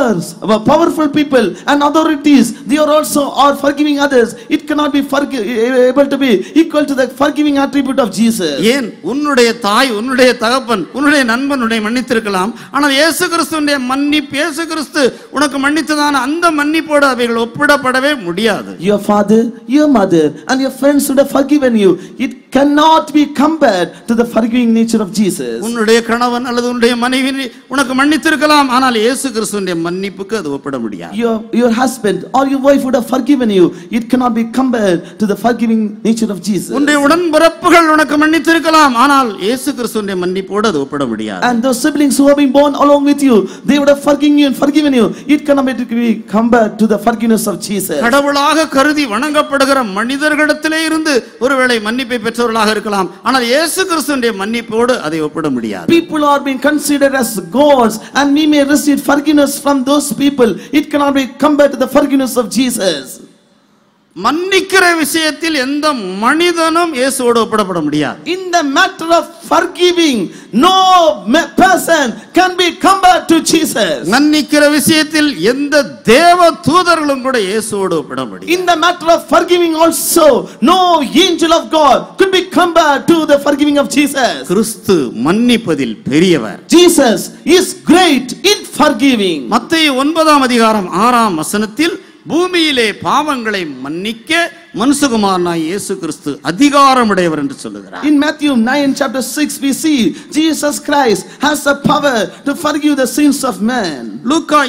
B: Powerful people and authorities, they are also forgiving others, it cannot be able to be equal to the forgiving attribute of Jesus.
A: ஏன் உன்னுடைய தாய், உன்னுடைய தகப்பன், உன்னுடைய நண்பன் உன்னை மன்னித்திருக்கலாம், ஆனால் இயேசு கிறிஸ்துவின் மன்னிப்பு, இயேசு கிறிஸ்து உனக்கு மன்னித்ததான அந்த மன்னிப்போடு அவைகள் ஒப்பிடப்படவே முடியாது.
B: Your father, your mother and your friends would have forgiven you, it cannot be compared to the forgiving nature of Jesus.
A: உன்னுடைய கணவன் அல்லது உன்னுடைய மனைவி உனக்கு மன்னித்திருக்கலாம், ஆனால் இயேசு கிறிஸ்துவின் மன்னிப்புக்கு அது ஒப்பிட முடியாது.
B: Your husband or your wife would have forgiven you, it cannot be compared to the forgiving nature of Jesus.
A: உன்னுடைய உடன்பிறப்புகள் உனக்கு மன்னித்திருக்கலாம், ஆனால் இயேசு கிறிஸ்துவின் மன்னிப்போடு அது ஒப்பிட முடியாது.
B: And those siblings who have been born along with you, they would have forgiven you, it cannot be compared to the forgiveness of Jesus.
A: கடவுளாக கருதி வணங்கப்படுகிற மனிதர்களிடத்திலே இருந்து ஒருவேளை மன்னிப்பை பெற்றவர்களாக இருக்கலாம், ஆனால் இயேசு கிறிஸ்துவின் மன்னிப்போடு அதை ஒப்பிட முடியாது.
B: People are being considered as gods and we may receive forgiveness from those people, it cannot be compared to the forgiveness of Jesus.
A: மன்னிக்கிற விஷயத்தில் எந்த மனிதனும் இயேசுவோடு ஒப்பிடப்பட முடியாது.
B: In the matter of forgiving, no person can be compared to Jesus.
A: மன்னிக்கிற விஷயத்தில் எந்த தேவ தூதர்களும் கூட இயேசுவோடு ஒப்பிட முடியாது.
B: In the matter of forgiving also, no angel of God could be compared to the forgiving of Jesus.
A: கிறிஸ்து மன்னிப்பதில் பெரியவர்.
B: Jesus is great in forgiving.
A: மத்தேயு 9ஆம் அதிகாரம் 6ஆம் வசனத்தில் பூமியிலே பாவங்களை மன்னிக்க மனுஷகுமாரனாய் இயேசு கிறிஸ்து அதிகாரமுடையவர் என்று சொல்லுகிறார்.
B: In Matthew 9 chapter 6 we see Jesus Christ has the power to forgive the sins of man.
A: லூக்கா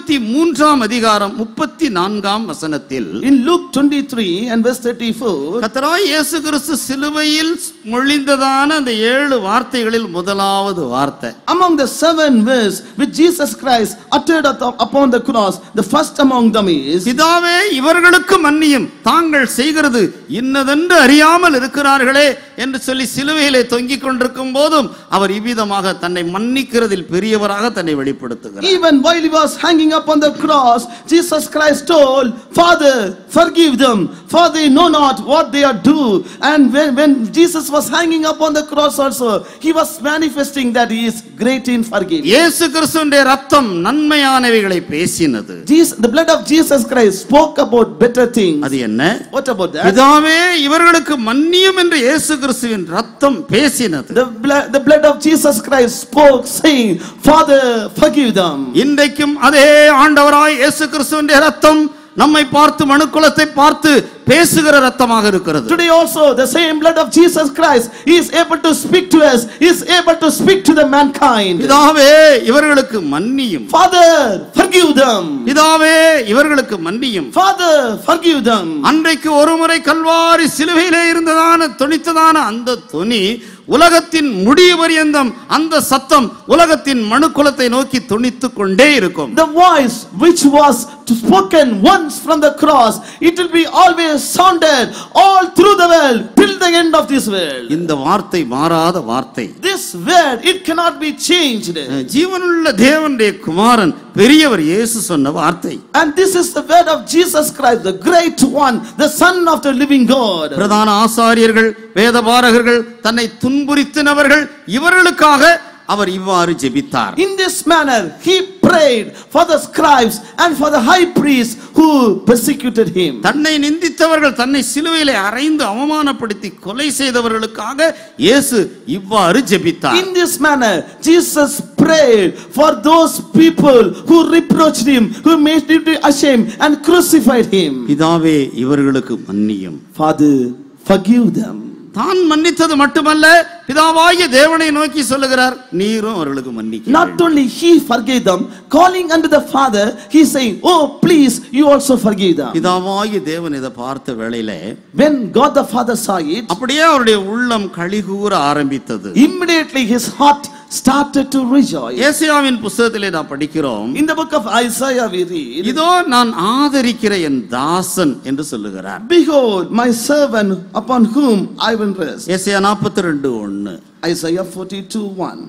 A: 23ஆம் அதிகாரம் 34ஆம் வசனத்தில்
B: In Luke 23 and verse 34,
A: கர்த்தராகிய இயேசு கிறிஸ்து சிலுவையில் மொழிந்ததான அந்த 7 வார்த்தைகளில் முதலாவது வார்த்தை,
B: among the 7 words which Jesus Christ uttered upon the cross, the first among them is,
A: பிதாவே இவர்களுக்கு மன்னியும், தாங்கள் செய்கிறது இன்னதென்று அறியாமல் இருக்கிறார்களே என்று சொல்லி சிலுவையிலே தொங்கிக் கொண்டிருக்கும் போதும் அவர் இவ்விதமாக தன்னை மன்னிக்கிறதில் பெரியவராக தன்னை வெளிப்படுத்துகிறார்.
B: even while he was hanging up on the cross, Jesus Christ told, Father, forgive them, for they know not what they are doing. And when Jesus was hanging up on the cross also, he was manifesting that he is great in forgiving.
A: இயேசு கிறிஸ்துவின் இரத்தம் நன்மையானவைகளை பேசினது.
B: The blood of Jesus Christ spoke about better things.
A: அது என்ன?
B: What about that?
A: பிதாவே இவர்களுக்கு மன்னியும் என்று இயேசு கிறிஸ்துவின் இரத்தம் பேசினது.
B: The blood of Jesus Christ spoke, saying, Father, forgive them.
A: இன்றைக்கும் அதே ஆண்டவராய் இயேசு கிறிஸ்துவின் இரத்தம் நம்மை பார்த்து, மனுக்குலத்தை பார்த்து பேசுகிற இரத்தமாக இருக்கிறது.
B: Today also the same blood of Jesus Christ is able to speak to us, is able to speak to the mankind.
A: பிதாவே இவர்களுக்கு மன்னியும்,
B: Father, forgive them.
A: பிதாவே இவர்களுக்கு மன்னியும்.
B: Father, forgive them.
A: அன்றைக்கு ஒருமுறை கல்வாரி சிலுவையிலே இருந்ததான தொனித்ததான அந்த தொனி உலகத்தின் முடிவு பரியந்தம் அந்த சத்தம் உலகத்தின் மனுக்குலத்தை நோக்கி தொனித்துக் கொண்டே இருக்கும்.
B: The voice which was spoken once from the cross, it will be always sounded all through the world till the end of this world.
A: இந்த வார்த்தை மாறாத வார்த்தை.
B: This word, it cannot be changed.
A: ஜீவனுள்ள தேவனுடைய குமாரன் பெரியவர் இயேசு சொன்ன வார்த்தை.
B: And this is the word of Jesus Christ, the great one, the Son of the living God.
A: பிரதான ஆசாரியர்கள், வேதபாரகர்கள், தன்னை துன்புறுத்தினவர்கள் இவர்களுக்காக அவர் இவ்வாறு ஜெபித்தார்.
B: In this manner he prayed for the scribes and for the high priests who persecuted him.
A: தன்னை நிந்தித்தவர்கள், தன்னை சிலுவையிலே அறைந்து அவமானப்படுத்தி கொலை செய்தவர்களுக்காக இயேசு இவ்வாறு ஜெபித்தார்.
B: In this manner Jesus prayed for those people who reproached him, who made him ashamed and crucified him.
A: பிதாவே இவர்களுக்கு மன்னியும்.
B: Father, forgive them.
A: தான் மன்னித்தது மட்டுமல்ல, பிதாவாகிய தேவனை நோக்கி சொல்லுகிறார், நீரும் அவர்களுக்கு மன்னிக்க.
B: Not only he forgave them, calling unto the Father, he saying, oh please, you also forgive them.
A: பிதாவாகிய தேவன் இதை பார்த்த வேளையிலே,
B: when God the Father saw it,
A: அப்படியே அவருடைய உள்ளம் களிகூர ஆரம்பித்தது.
B: immediately his heart started to rejoice.
A: ஏசாயாவின் புத்தகத்திலே நாம் படிக்கிறோம்,
B: In the book of Isaiah we read,
A: இதோ நான் ஆதரிக்கிற என் தாசன் என்று சொல்லுகிறார்.
B: behold my servant upon whom I will rest.
A: ஏசாயா 42:1.
B: Isaiah 42:1.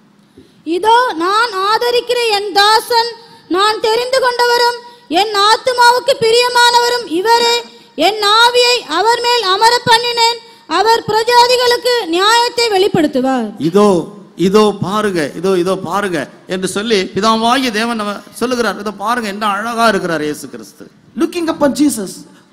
C: இதோ நான் ஆதரிக்கிற என் தாசன், நான் தெரிந்து கொண்டவரும் என் ஆத்துமாவுக்கு பிரியமானவரும் இவரே. என் ஆவியை அவர் மேல் அமர பண்ணினேன், அவர் பிரஜாதிகளுக்கு நியாயத்தை வெளிப்படுத்துவார்.
A: இதோ இதோ பாருங்க, இதோ இதோ பாருங்க என்று சொல்லி பிதாவாகிய தேவன் சொல்லுகிறார். இதோ பாருங்க என்ன அழகா இருக்கிறார் இயேசு கிறிஸ்து.
B: Looking upon Jesus,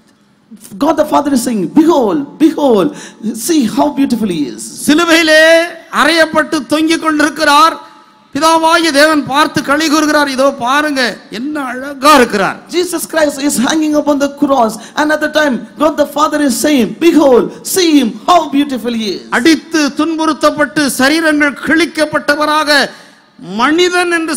B: God the Father is saying, behold, behold, see how beautiful he is.
A: சிலுவையிலே அறையப்பட்டு தொங்கிக் கொண்டிருக்கிறார். பிதாவாகிய தேவன் பார்த்து களி கூறுகிறார், இதோ பாருங்க என்ன அழகா இருக்கிறார்.
B: Jesus Christ is hanging upon the cross, and at the time God the Father is saying, behold, see him how beautiful he is.
A: அடித்து துன்புறுத்தப்பட்டு சரீரங்கள் கிழிக்கப்பட்டவராக, மனிதன் என்று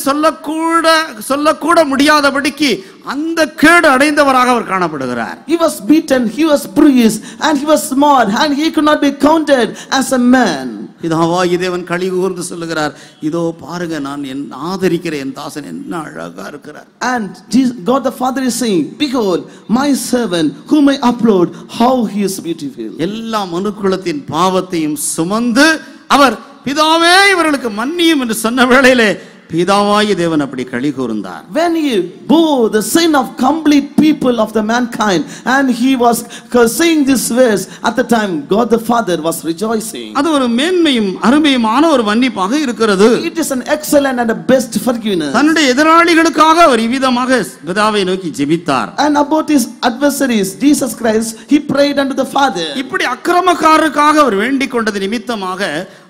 A: சொல்லக்கூட முடியாதபடிக்கு அந்த கேடு அடைந்தவராக அவர் காணப்படுகிறார்.
B: He was beaten, he was bruised, and he was small, and he could not be counted as a man.
A: பிதாவாகிய தேவன் களி கூர்ந்து சொல்லுகிறார், இதோ பாருங்க நான் ஆதரிக்கிற என் தாசன் என்ன அழகா இருக்கிறார்.
B: And God the Father is saying, behold my servant whom I upload, how he is beautiful.
A: எல்லா மனுக்குலத்தின் பாவத்தையும் சுமந்து அவர் பிதாவே இவர்களுக்கு மன்னியும் என்று சொன்ன வேளையிலே பிதாவாகிய தேவன் அப்படி களி கூர்ந்தார்.
B: When he bore the sin of complete people of the mankind, and he was saying this verse, at the time God the Father was rejoicing.
A: அது ஒரு மேன்மையும் அருமையுமான ஒரு மன்னிப்பாக இருக்கிறது.
B: It is an excellent and a best forgiveness.
A: தன்னுடைய எதிராளிகளுக்காக அவர் இவ்விதமாக பிதாவை நோக்கி ஜெபித்தார்.
B: And about his adversaries, Jesus Christ, he prayed unto the Father.
A: இப்படி அக்கிரமக்காரருக்காக அவர் வேண்டிக் கொண்டது நிமித்தமாக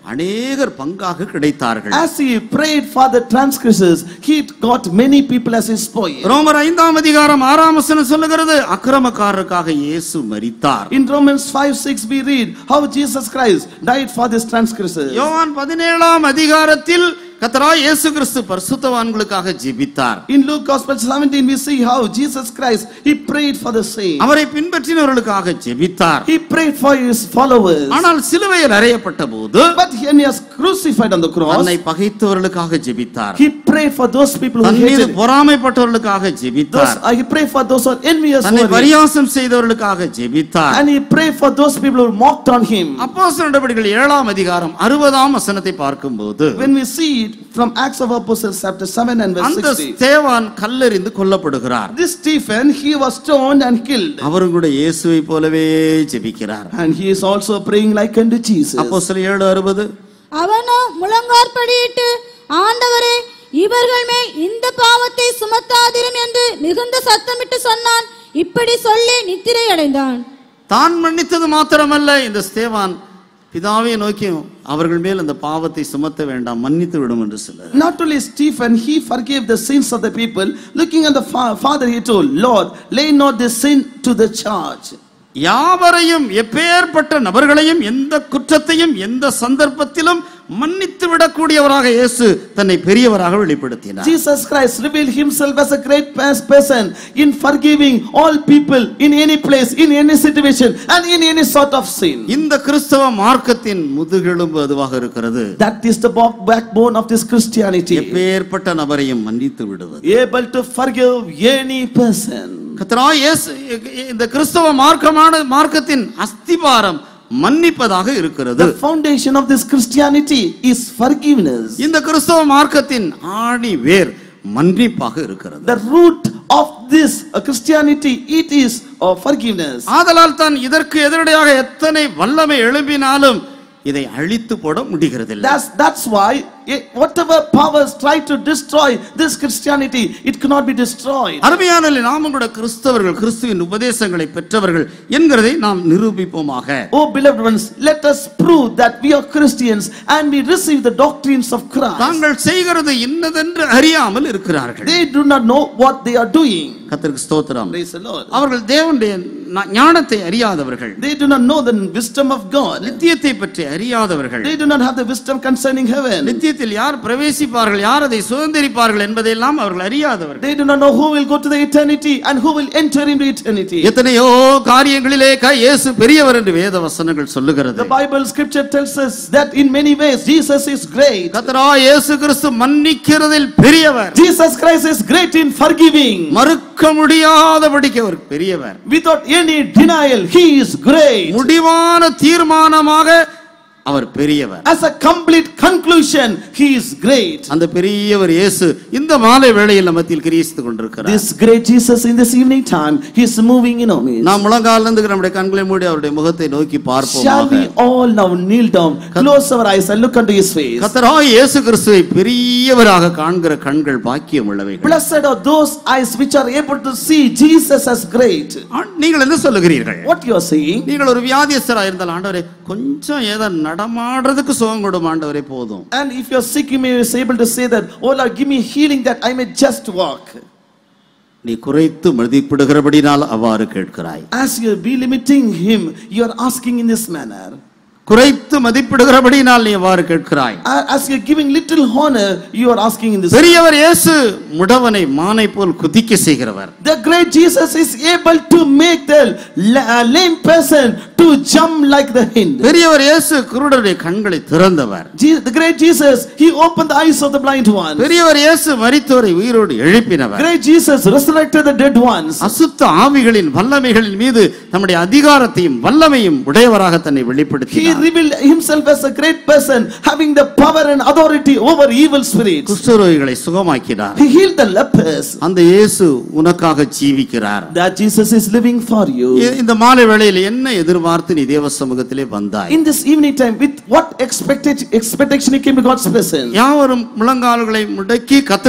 A: அநேகர் பங்காக கிடைத்தார்கள்.
B: As he prayed for the transgressors, he got many people as his spoil.
A: ரோமர் 5ஆம் அதிகாரம் 6ஆம் வசனம் சொல்லுகிறது, அக்கிரமக்காரருக்காக இயேசு மரித்தார்.
B: In Romans 5:6 we read how Jesus Christ died for this transgressors.
A: யோவான் 17ஆம் அதிகாரத்தில் கர்த்தராகிய இயேசு கிறிஸ்து பரிசுத்தவான்களுக்காக ஜெபித்தார்.
B: In Luke Gospel 17 we see how Jesus Christ he prayed for the saints.
A: அவரை பின்பற்றினவர்களுக்காக ஜெபித்தார்.
B: He prayed for his followers.
A: ஆனால் சிலுவையில் அறையப்பட்டபோது
B: But when he was crucified on the cross,
A: தன்னை பகைத்தவர்களுக்காக ஜெபித்தார்.
B: he prayed for those people who
A: தன் மீது
B: hated him.
A: பொறாமைப்பட்டவர்களுக்காக ஜெபித்தார்.
B: He prayed for those who are envious
A: தன்னை
B: for him.
A: பரியாசம் செய்தவர்களுக்காக ஜெபித்தார்.
B: And he prayed for those people who mocked on him.
A: அப்போஸ்தலர் நடவடிக்கைகள் 7ஆம் அதிகாரம் 60ஆம் வசனத்தை பார்க்கும்போது
B: When we see it from Acts of Apostles chapter 7 and verse
A: அந்த
B: 60,
A: ஸ்தேவான் கல்லெறிந்து கொல்லப்படுகிறார்.
B: this Stephen he was stoned and killed.
A: அவரும் கூட இயேசுவை போலவே ஜெபிக்கிறார்.
B: And he is also praying like unto Jesus.
A: அப்போஸ்தலர் 7:60
C: அவனோ முழங்காற்படியிட்டு, ஆண்டவரே, இவர்கள் மேல் இந்த பாவத்தை சுமத்தாதிரும் என்று மிகுந்த சத்தமிட்டு சொன்னான். இப்படி சொல்லி நித்திரை அடைந்தான்.
A: தான் மன்னித்தது மாத்திரமல்ல, இந்த ஸ்தேவான் பிதாவை நோக்கி அவர்கள் மேல் அந்த பாவத்தை சுமத்த வேண்டாம், மன்னித்து விடும் என்று சொல்றார்.
B: Not only Stephen, he forgave the sins of the people. Looking at the Father, he told, Lord, lay not this sin to the charge.
A: யாவரையும் எப்பேற்பட்ட நபர்களையும் எந்த குற்றத்தையும் எந்த சந்தர்ப்பத்திலும் மன்னித்து விடக்கூடியவராக இயேசு தன்னை பெரியவராக வெளிப்படுத்தினார்.
B: Jesus Christ revealed himself as a great person in forgiving all people in any place, in any situation and in any sort of sin.
A: இந்த கிறிஸ்தவ மார்க்கத்தின் முதுகெலும்பு அதுவாக இருக்கிறது.
B: That is the backbone of this Christianity.
A: எப்பேற்பட்ட நபரையும் மன்னித்து விடுவது.
B: Able to forgive any person.
A: கர்த்தராகிய இயேசு இந்த கிறிஸ்தவ மார்க்கத்தின் அஸ்திபாரம் மன்னிப்பதாக இருக்கிறது.
B: The foundation of this Christianity is forgiveness.
A: இந்த கிறிஸ்தவ மார்க்கத்தின் ஆணி வேர் மன்னிப்பாக இருக்கிறது.
B: The root of this Christianity, it is forgiveness.
A: ஆதலால் தான் இதற்கு எதிரடையாக எத்தனை வல்லமை எழும்பினாலும் இதை அழித்து போட முடிகிறதில்லை.
B: That's why whatever powers try to destroy this Christianity, it cannot be destroyed.
A: அருமையானவர்களே, நாமும் கூட கிறிஸ்தவர்கள், கிறிஸ்துவின் உபதேசங்களை பெற்றவர்கள் என்கிறதை நாம் நிரூபிப்போமாக.
B: Oh beloved ones, let us prove that we are Christians and we receive the doctrines of Christ.
A: தாங்கள் செய்கிறது இன்னதென்று அறியாமல் இருக்கிறார்கள்.
B: They do not know what they are doing.
A: கர்த்தருக்கு ஸ்தோத்திரம்.
B: Praise the Lord.
A: அவர்கள் தேவனுடைய ஞானத்தை அறியாதவர்கள்.
B: They do not know the wisdom of God.
A: நித்தியத்தை பற்றி அறியாதவர்கள்.
B: They do not have the wisdom concerning heaven.
A: நித்தியத்தில் யார் பிரவேசிப்பார்கள், யார் அதை சுதந்தரிப்பார்கள் என்பதையெல்லாம் அவர்கள் அறியாதவர்கள்.
B: They do not know who will go to the eternity and who will enter into eternity.
A: எத்தனையோ காரியங்களிலே இயேசு பெரியவர் என்று வேத வசனங்கள் சொல்லுகிறது.
B: The Bible scripture tells us that in many ways Jesus is great.
A: கர்த்தராகிய இயேசு கிறிஸ்து மன்னிக்கிறதில் பெரியவர்.
B: Jesus Christ is great in forgiving.
A: மறுக்க முடியாதபடிக்கு அவர் பெரியவர்.
B: Without any denial, he is great.
A: முடிவான தீர்மானமாக அவர் பெரியவர்.
B: As a complete conclusion, he is great.
A: அந்த பெரியவர் இயேசு இந்த மாலை வேளையில் மத்தியில் கிரியித்துக் கொண்டிருக்கிறார்.
B: This great Jesus in this evening time, he is moving in our midst.
A: நாம் முழங்காலிலிருந்து நம்முடைய கண்களை மூடி அவருடைய முகத்தை நோக்கி பார்ப்போம்.
B: Shall we all now kneel down, close our eyes and look unto his face?
A: கர்த்தராகிய இயேசு கிறிஸ்துவை பெரியவராக காண்கிற கண்கள் பாக்கியம் உள்ளவைகள்.
B: Blessed are those eyes which are able to see Jesus as great.
A: நீங்கள் என்ன சொல்லுகிறீர்கள்?
B: What you are saying?
A: நீங்கள் ஒரு வியாதியஸ்தராக இருந்தால், ஆண்டவரே கொஞ்சம் ஏதோ நடமாடுறதுக்கு சுகம் கொடும் ஆண்டவரே போதும்.
B: And if you are sick, you may be able to say that, oh Lord, give me healing that I may just walk.
A: நீ குறைத்து மதிப்பிடுகிறபடினால் அவ்வாறு கேட்கிறாய்.
B: As you be limiting him, you are asking in this manner.
A: குறைத்து மதிப்பிடுகிறபடினால் நீ அவ்வாறு கேட்கிறாய்.
B: As you are giving little honor, you are asking in this.
A: பெரியவர் இயேசு முடவனை மானை போல் குதிக்க செய்கிறவர்.
B: The great Jesus is able to make the lame person to jump like the hind.
A: பெரியவர் இயேசு குருடருடைய கண்களை திறந்தவர்.
B: The great Jesus, he opened the eyes of the blind ones.
A: பெரியவர் இயேசு மரித்தோரை உயிரோடு எழுப்பினவர்.
B: Great Jesus resurrected the dead ones.
A: அசுத்த ஆவிகளின் வல்லமைகளின் மீது தம்முடைய அதிகாரத்தையும் வல்லமையும் உடையவராக தன்னை வெளிப்படுத்தினார்.
B: He revealed himself as a great person having the power and authority over evil spirits.
A: குஷ்டரோகிகளை சுகமாக்கினார்.
B: He healed the lepers.
A: அந்த இயேசு உனக்காக ஜீவிக்கிறார்.
B: That Jesus is living for you.
A: இந்த மாலை வேளையில் என்ன எதிர்பார்த்து நீ தேவ சமூகத்திலே வந்தாய்?
B: In this evening time, with what expectation you came to God's presence?
A: யாவரும் முழங்கால்களை முடக்கி கர்த்தருடைய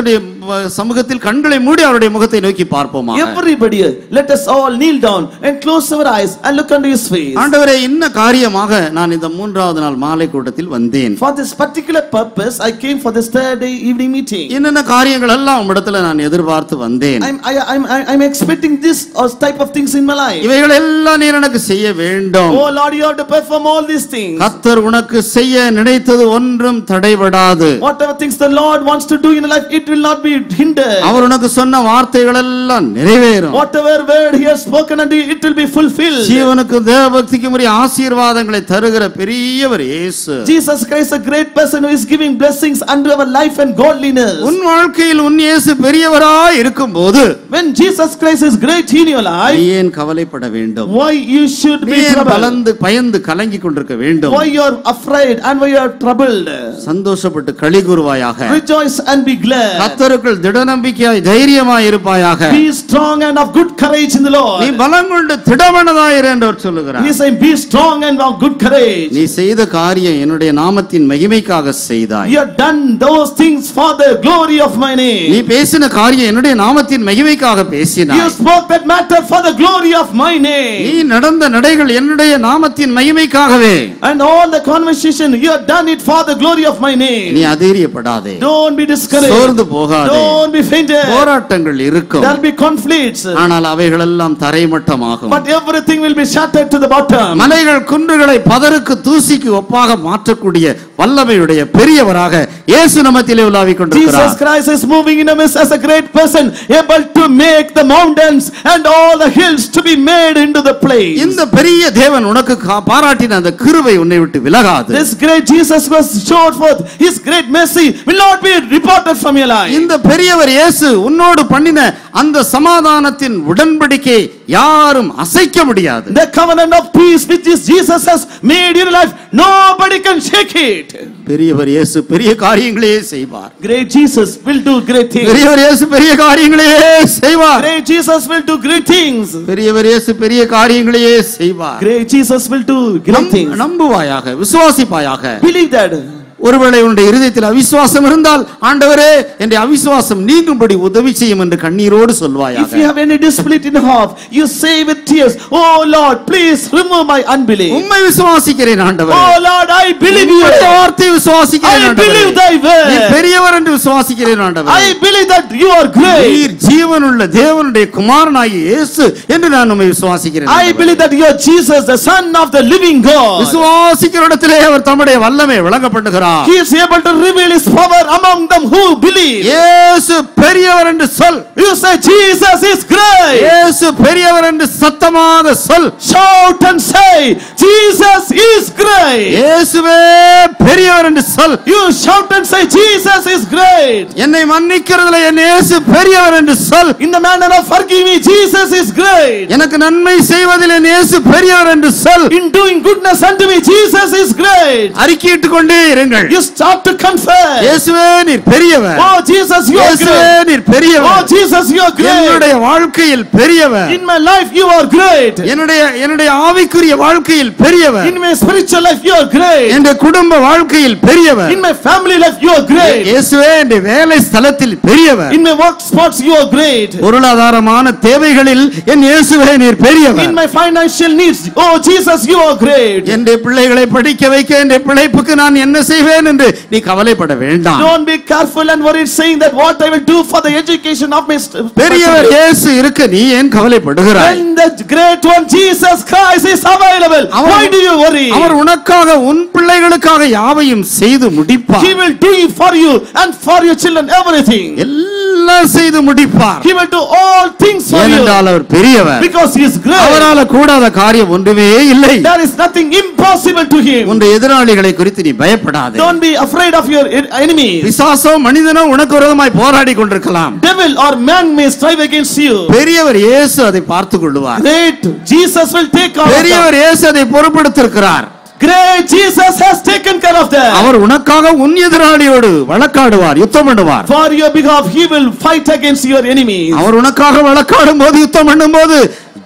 A: சமூகத்தில் கண்களை மூடி அவருடைய முகத்தை நோக்கி பார்ப்போமாக.
B: Everybody, let us all kneel down and close our eyes and look unto his face.
A: ஆண்டவரே, இன்ன காரியமாக நான் இந்த மூன்றாவது நாள் மாலை கூட்டத்தில் வந்தேன்.
B: For this particular purpose I came for this third day evening meeting.
A: என்னென்ன காரியங்கள் எல்லாம் உம்மிடத்தில் நான் எதிர்பார்த்து வந்தேன்.
B: I'm expecting this type of things in my life.
A: இவைகள் எல்லாம் நீர் எனக்கு செய்ய வேண்டும்.
B: Oh Lord, you have to perform all these things.
A: கர்த்தர் உனக்கு செய்ய நினைத்தது ஒன்றும் தடைபடாது.
B: Whatever things the Lord wants to do in your life, it will not be hindered.
A: அவர் உனக்கு சொன்ன வார்த்தைகள் எல்லாம் நிறைவேறும்.
B: Whatever word he has spoken unto you, it will be fulfilled.
A: ஜீவனுக்கு தேவபக்திக்கு உரிய ஆசீர்வாதங்களை தருகிற பெரியவர் இயேசு.
B: Jesus Christ, a great person who is giving blessings unto our life and godliness.
A: உன் வாழ்க்கையில் உன் இயேசு பெரியவராய் இருக்கும்போது,
B: When Jesus Christ is great in your life,
A: நீ ஏன் கவலைப்பட வேண்டும்?
B: why you should be troubled?
A: பயந்து கலங்கி கொண்டிருக்க வேண்டும்?
B: Why you are afraid and why you are troubled?
A: சந்தோஷப்பட்டு களிகூறுவாயாக.
B: Rejoice and be glad.
A: கர்த்தருக்குள் திட நம்பிக்கையாய் தைரியமாய் இருப்பாயாக.
B: Be strong and of good courage in the Lord.
A: நீ பலம் கொண்டு திடமனதாய் இரு என்று சொல்லுகிறார்.
B: He says be strong and of good courage.
A: நீ செய்த காரியம் என்னுடைய நாமத்தின் மகிமைக்காக செய்தாய்.
B: You have done those things for the glory of my name.
A: நீ பேசின காரியம் என்னுடைய நாமத்தின் மகிமைக்காக பேசினாய்.
B: You spoke that matter for the glory of my name.
A: நீ நடந்த நடைகள் என்னுடைய நாமத்தின் மகிமைக்காகவே.
B: And all the conversation you have done it for the glory of my name.
A: நீ அதீரியப்படாதே.
B: Don't be discouraged.
A: சோர்ந்து போகாதே.
B: Don't be fainted.
A: போராட்டங்கள் இருக்கும்.
B: There will be conflicts.
A: ஆனால் அவைகள் எல்லாம் தரைமட்டமாகும்.
B: But everything will be shattered to the bottom.
A: மலைகள் குன்றுகளை பதருக்கு தூசிக்கு ஒப்பாக மாற்றக்கூடிய வல்லமையுடைய பெரியவராக இயேசு நமத்திலே உலாவிக் கொண்டிருக்கிறார்.
B: Jesus Christ is moving in a midst as a great person, able to make the mountains and all the hills to be made into the place.
A: இந்த பெரிய தேவன் உனக்கு பாராட்டின அந்த கிருபை உன்னை விட்டு விலகாது.
B: This great Jesus was showed forth, his great mercy will not be reported from your life.
A: இந்த பெரியவர் இயேசு உன்னோடு பண்ணின அந்த சமாதானத்தின் உடன்படிக்கை யாரும் அசைக்க முடியாது.
B: The covenant of peace which Jesus has made in your life, nobody can shake it.
A: பெரியவர் இயேசு பெரிய காரியங்களே செய்வார்.
B: Great Jesus will do great things.
A: பெரியவர் இயேசு பெரிய காரியங்களே செய்வார்.
B: Great Jesus will do great things.
A: பெரியவர் இயேசு பெரிய காரியங்களே செய்வார்.
B: Great Jesus will do great things.
A: நம்புவாயாக, விசுவாசிப்பாயாக.
B: Believe that.
A: ஒருவேளை உன்னுடைய இருதயத்தில் அவிசுவாசம் இருந்தால், ஆண்டவரே என்னுடைய அவிசுவாசம் நீங்கும்படி உதவி செய்யும் என்று கண்ணீரோடு சொல்வாயாக.
B: If you have any disbelief in your heart, you say with tears, oh Lord, please remove my unbelief.
A: உம்மை விசுவாசிக்கிறேன் ஆண்டவரே.
B: Oh Lord, I believe you.
A: உம்முடைய வார்த்தையை விசுவாசிக்கிறேன்
B: I
A: ஆண்டவரே.
B: believe thy word.
A: நீ பெரியவர் என்று விசுவாசிக்கிறேன் ஆண்டவரே.
B: I believe that you are great.
A: நீர் ஜீவனுள்ள தேவனுடைய குமாரனாகிய இயேசு என்று நான் உம்மை விசுவாசிக்கிறேன்.
B: I believe that you are Jesus, the Son of the living God.
A: விசுவாசிக்கிற இடத்திலே அவர் தம்முடைய வல்லமை விளங்கப்படுகிறார்.
B: He is able to reveal his power among them who believe.
A: இயேசு பெரியவர் என்று சொல்.
B: You say Jesus is great.
A: இயேசு பெரியவர் என்று சத்தமாக சொல்.
B: Shout and say Jesus is great.
A: இயேசுவே பெரியவர் என்று சொல்.
B: You shout and say Jesus is great.
A: என்னை மன்னிக்கிறதுல என் இயேசு பெரியவர் என்று சொல்.
B: In the manner of forgive me, Jesus is great.
A: எனக்கு நன்மை செய்வதில் என் இயேசு பெரியவர் என்று சொல்.
B: In doing goodness unto me, Jesus is great.
A: அறிக்கையிட்டுக் கொண்டே இருங்கள்.
B: You start to confess.
A: இயேசுவே நீர் பெரியவர்.
B: Oh Jesus, you are
A: இயேசுவே
B: great.
A: நீர் பெரியவர்.
B: Oh Jesus, you are great.
A: என்னுடைய வாழ்க்கையில் பெரியவர்.
B: In my life you are great.
A: என்னுடைய ஆவிக்குரிய வாழ்க்கையில் பெரியவர்.
B: In my spiritual life you are great.
A: என்னுடைய குடும்ப வாழ்க்கையில் பெரியவர்.
B: In my family life you are great.
A: இயேசுவே என்னுடைய வேலை ஸ்தலத்தில் பெரியவர்.
B: In my work spots you are great.
A: பொருளாதாரமான தேவைகளில் என் இயேசுவே நீர் பெரியவர்.
B: In my financial needs, oh Jesus, you are great.
A: என்னுடைய பிள்ளைகளை படிக்க வைக்க என்னுடைய பிழைப்புக்கு நான் என்ன செய்வேன் என்று நீ கவலைப்பட வேண்டாம்.
B: Don't be careful and worried saying that what I will do for the education of my
A: பெரியவர் இயேசு இருக்க நீ ஏன் கவலைப்படுகிறாய்?
B: When the great one Jesus Christ is available, why do you worry?
A: அவர் உனக்காக உன் பிள்ளைகளுக்காக யாவையும் செய்து முடிப்பார்.
B: He will do for you and for your children everything.
A: எல்லாம் செய்து முடிப்பார்.
B: He will do all things for you.
A: ஏனென்றால் அவர் பெரியவர்.
B: Because he is great.
A: அவரால் கூடாத காரியம் ஒன்றுமே இல்லை.
B: There is nothing impossible to him.
A: உன் எதிராளிகளை குறித்து நீ பயப்படாதே.
B: Don't be afraid of your enemies.
A: பிசாசோ மனிதனோ உனக்கு விரோதமாய் போராடி கொண்டிருக்கலாம்.
B: Devil or man may strive against you.
A: பெரியவர் இயேசு அதை பார்த்துக் கொள்வார்.
B: Great Jesus will take care of them.
A: பெரியவர் இயேசு அதை பொறுப்பெடுத்திருக்கிறார்.
B: Great Jesus has taken care of them.
A: அவர் உனக்காக உன் எதிராளியோடு வழக்காடுவார், யுத்தம் பண்ணுவார்.
B: For your behalf he will fight against your enemies.
A: அவர் உனக்காக வழக்காடும் போது, யுத்தம் பண்ணும்போது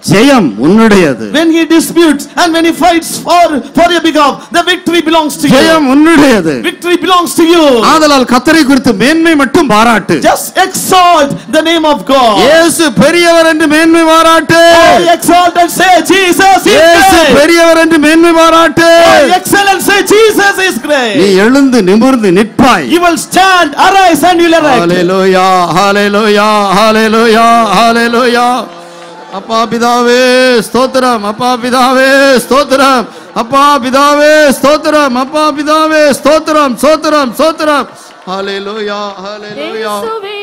A: ஜெயம் உன்னுடையது.
B: When he disputes and when he fights for your behalf, the victory belongs to you.
A: Jayam உன்னுடையது.
B: Victory belongs to you.
A: ஆதலால் கர்த்தரை குறித்து மேன்மை மட்டும் பாராட்டு.
B: Just exalt the name of God.
A: இயேசு பெரியவர் என்று மேன்மை பாராட்டு.
B: Exalt and say Jesus is
A: இயேசு
B: great.
A: பெரியவர் என்று மேன்மை பாராட்டு.
B: Excel and say Jesus is great.
A: நீ எழுந்து நிமிர்ந்து நிற்பாய்.
B: You will stand, arise and you will erect.
A: ஹalleluya ஹalleluya ஹalleluya ஹalleluya. அப்பா பிதாவே ஸ்தோத்திரம், அப்பா பிதாவே ஸ்தோத்திரம், அப்பா பிதாவே ஸ்தோத்திரம், அப்பா பிதாவே ஸ்தோத்திரம், ஸ்தோத்திரம் ஸ்தோத்திரம். ஹalleluya ஹalleluya.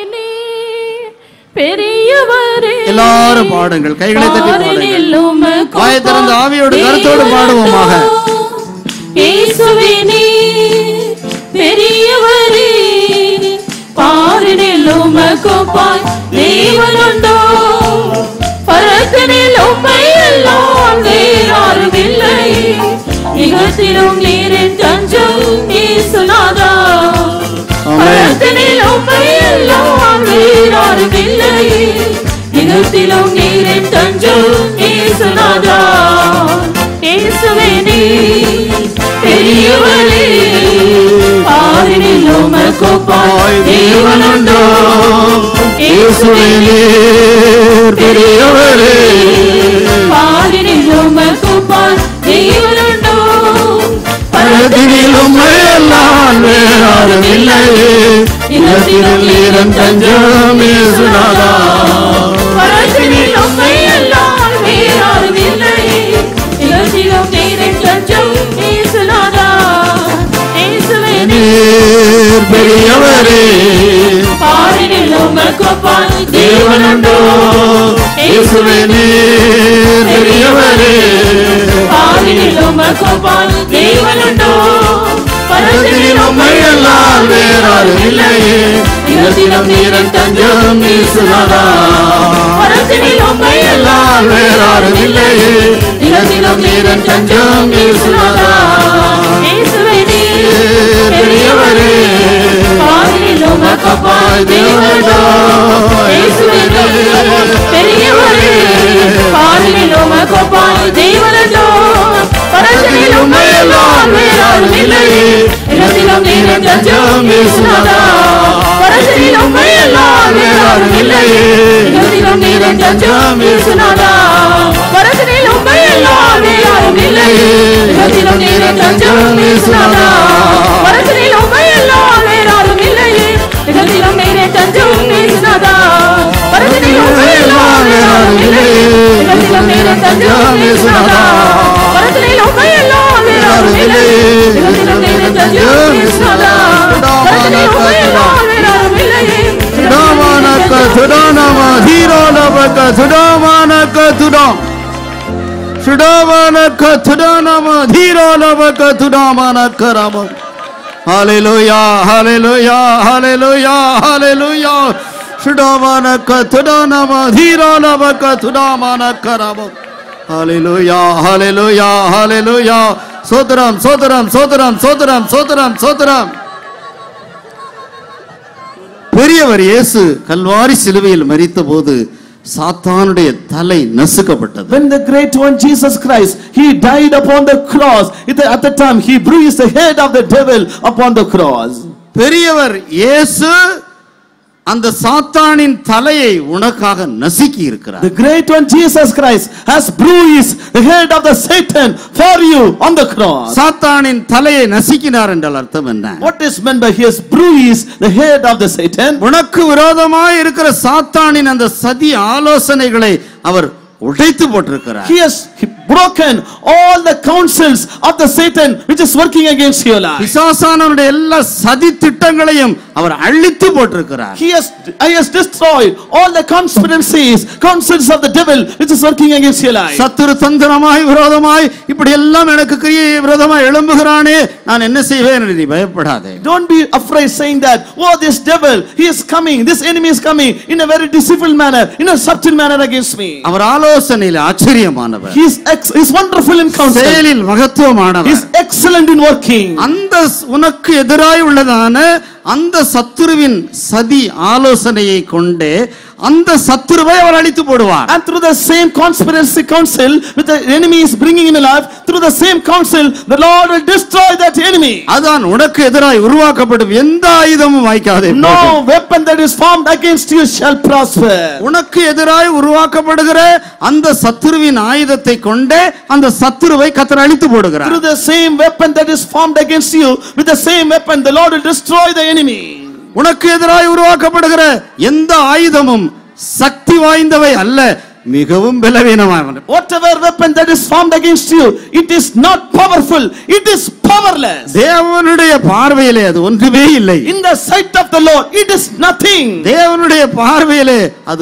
D: பெரியவரே
A: எல்லாரும் பாடுங்கள், கைகளை தட்டி பாடுங்கள். வாயை திறந்து ஆவியோடு கருத்தோடு பாடுவோமாக.
D: இயேசுவே நீ பெரியவரே, பாரினில் உமக்குப்பாய் தேவனுண்டோ, பரத்தினில் உம்மை எல்லாம் வேறாரும் இல்லை, இகத்திலும் நீரின் தஞ்சம் இயேசுநாதா, பரத்தினில் உம்மை எல்லாம் வேறாரும் இல்லை, இகத்திலும் நீரின் தஞ்சம் இயேசுநாதா. இயேசுவே நீ பெரியவரே, பாரினில் உமக்குப்பாய் தேவனுண்டோ, இயேசுவே நீர் பெரியவரே, பாரினில் உமக்குப்பாய் தேவனுண்டோ, பரத்தினில் உம்மை எல்லாம் வேறாரும் இல்லை, இகத்திலும் நீரின் தஞ்சம் இயேசுநாதா, பரத்தினில் உம்மை எல்லாம் வேறாரும் இல்லை, இகத்திலும் நீரின் தஞ்சம் இயேசுநாதா. இயேசுவே நீர்
A: பெரியவரே,
D: பாரினில் உமக்குப்பாய் தேவனுண்டோ,
A: இயேசுவே நீர் பெரியவரே,
D: பாரினில் உமக்குப்பாய் தேவனுண்டோ,
A: பரத்தினில் உம்மை எல்லாம் வேறாரும் இல்லை, இகத்திலும் நீரின் தஞ்சம் இயேசுநாதா,
D: பரத்தினில் உம்மை
A: எல்லாம் வேறாரும் இல்லை, இகத்திலும் நீரின் தஞ்சம் இயேசுநாதா.
D: இயேசுவே நீர்
A: பெரியவரே,
D: பாரினில் உமக்குப்பாய் தேவனுண்டோ, இயேசுவே நீர் பெரியவரே, பாரினில் உமக்குப்பாய் தேவனுண்டோ, பரத்தினில் உம்மை எல்லாம் வேறாரும் இல்லை, இகத்திலும் நீரின் தஞ்சம் இயேசுநாதா, பரத்தினில் உம்மை எல்லாம் வேறாரும் இல்லை, இகத்திலும் நீரின் தஞ்சம் இயேசுநாதா, பரத்தினில் உம்மை எல்லாம் வேறாரும் இல்லை, இகத்திலும் நீரின் தஞ்சம் இயேசுநாதா, பரத்தினில் உம்மை எல்லாம் வேறாரும் இல்லை, இகத்திலும் நீரின் தஞ்சம் இயேசுநாதா, பரத்தினில் உம்மை எல்லாம் வேறாரும் இல்லை, இகத்திலும் நீரின் தஞ்சம் இயேசுநாதா, பரத்தினில் உம்மை எல்லாம் வேறாரும் இல்லை, இகத்திலும் நீரின் தஞ்சம் இயேசுநாதா, பரத்தினில் உம்மை எல்லாம் வேறாரும் இல்லை.
A: சுடாமானக்க சுடானம தீரோலபக்க சுடாமானக்க சுடாம் சுடாமானக்க சுடானம தீரோலபக்க சுடாமானக்க ராமம். ஹalleluya ஹalleluya ஹalleluya ஹalleluya. சுடாமானக்க சுடானம தீரோலபக்க சுடாமானக்க ராமம். ஹalleluya ஹalleluya ஹalleluya. சோதரம் சோதரம் சோதரம் சோதரம் சோதரம் சோதரம். பெரியவர் இயேசு கல்வாரி சிலுவையில் மரித்தபோது சாத்தானுடைய தலை நசுக்கப்பட்டது.
B: When the great one Jesus Christ, he died upon the cross, at the time he bruised the head of the devil upon the cross.
A: பெரியவர் இயேசு அந்த சாத்தானின் தலையை உனக்காக நசுக்கி இருக்கிறார்.
B: The great one Jesus Christ has bruised the head of the Satan for you on the cross.
A: சாத்தானின் தலையை நசுக்கினார் என்றால் அர்த்தம் என்ன?
B: What is meant by he has bruised the head of the Satan?
A: உனக்கு விரோதமாய் இருக்கிற சாத்தானின் அந்த சதி ஆலோசனைகளை அவர் உடைத்து போட்டிருக்கிறார்.
B: He has broken all the counsels of the Satan which is working against your life.
A: பிசாசானவருடைய எல்லா சதி திட்டங்களையும் அவர் அழித்து போட்டிருக்கிறார்.
B: He has destroyed all the conspiracies, counsels of the devil which is working against your life.
A: சத்துரு தந்திரமாய் விரோதமாய் இப்படி எல்லாம் எனக்கு கிரியை விரோதமாய் எழும்புகிறானே, நான் என்ன செய்வேன் என்று நீ பயப்படாதே.
B: Don't be afraid saying that, oh, this devil, he is coming, this enemy is coming in a very deceitful manner, in a subtle manner against me.
A: அவர் ஆலோசனையில் ஆச்சரியமானவர்.
B: He is wonderful in counsel.
A: செயலில் மகத்துவமானவர்.
B: He is excellent in working.
A: அந்த உனக்கு எதிராய் உள்ளதான அந்த சத்துருவின் சதி ஆலோசனையை கொண்டே அந்த சத்துருவை அவர் அழித்து போடுவார்.
B: And through the same conspiracy council which the enemy is bringing in life, through the same council the Lord will destroy that enemy.
A: அதான் உனக்கு எதிராய் உருவாக்கப்படும் எந்த ஆயுதமும் வாய்க்காதே.
B: No weapon that is formed against you shall prosper.
A: உனக்கு எதிராய் உருவாக்கப்படுகிற அந்த சத்துருவின் ஆயுதத்தை கொண்டே அந்த சத்துருவை கர்த்தர் அழித்து போடுகிறார்.
B: Through the same weapon that is formed against you, with the same weapon the Lord will destroy the enemy.
A: உனக்கு எதிராய் உருவாக்கப்படுகிற எந்த ஆயுதமும் சக்தி வாய்ந்தவை அல்ல, மிகவும் பலவீனமானவை.
B: Whatever weapon that is formed against you, it is not powerful, it is powerless.
A: தேவனுடைய பார்வையிலே அது ஒன்றுமே இல்லை.
B: In the sight of the Lord it is nothing.
A: தேவனுடைய பார்வையிலே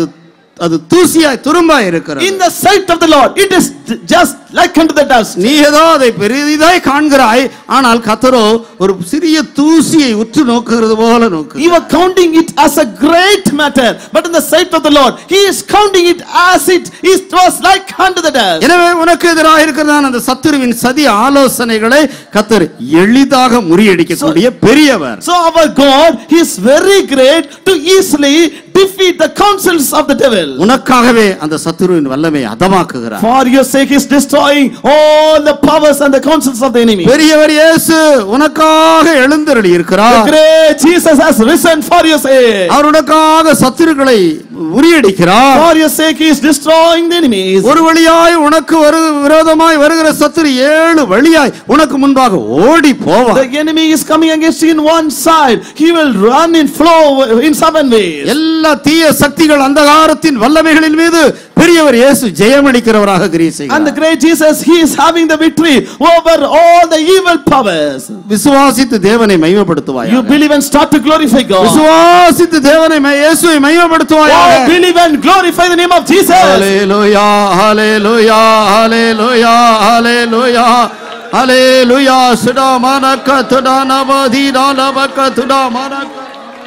A: அது தூசியாய் துரும்பாய் இருக்கிறது.
B: In the sight of the Lord it is just like unto the dust.
A: நீ ஏதோ அதை பெரிதாய் காண்கிறாய், ஆனால் கர்த்தரோ ஒரு சிறிய தூசியை உற்று நோக்குகிறது போல நோக்கு.
B: You are counting it as a great matter, but in the sight of the Lord he is counting it as it was like unto the dust.
A: எனவே உனக்கு எதிராக இருக்கிறதான அந்த சத்துருவின் சதி ஆலோசனைகளை கர்த்தர் எளிதாக முறியடிக்கக்கூடிய பெரியவர்.
B: So our God, he is very great to easily defeat the counsels of the devil.
A: உனக்காகவே அந்த சத்துருவின் வல்லமை அதமாக்குகிறார்.
B: For your sake he is destroying all the powers and the counsels of the enemy.
A: பெரியவர் இயேசு உனக்காக எழுந்தருளி இருக்கிறார்.
B: The great Jesus has risen for your sake.
A: அவர் உனக்காக சத்துருக்களை முறியடிக்கிறார்.
B: For your sake he is destroying the enemies.
A: ஒரு வழியாய் உனக்கு விரோதமாய் வருகிற சத்துரு 7 வழியாய் உனக்கு முன்பாக ஓடி போவார்.
B: The enemy is coming against you in one side, he will run in flow in 7 ways.
A: எல்லா தீய சக்திகள் அந்தகாரத்தின் வல்லமைகளின் மீது பெரியவர் இயேசு ஜெயமளிக்கிறவராக கிரியை செய்கிறார்.
B: And the great Jesus, he is having the victory over all the evil powers.
A: விசுவாசித்து தேவனை மகிமைப்படுத்துவாயாக.
B: You believe and start to glorify God.
A: விசுவாசித்து தேவனை இயேசுவை மகிமைப்படுத்துவாயாக.
B: Oh, believe and glorify the name of Jesus.
A: Hallelujah, hallelujah, hallelujah, hallelujah, hallelujah. சுடாமனக்க துடானவதீனா லவக்க துடாமனக்க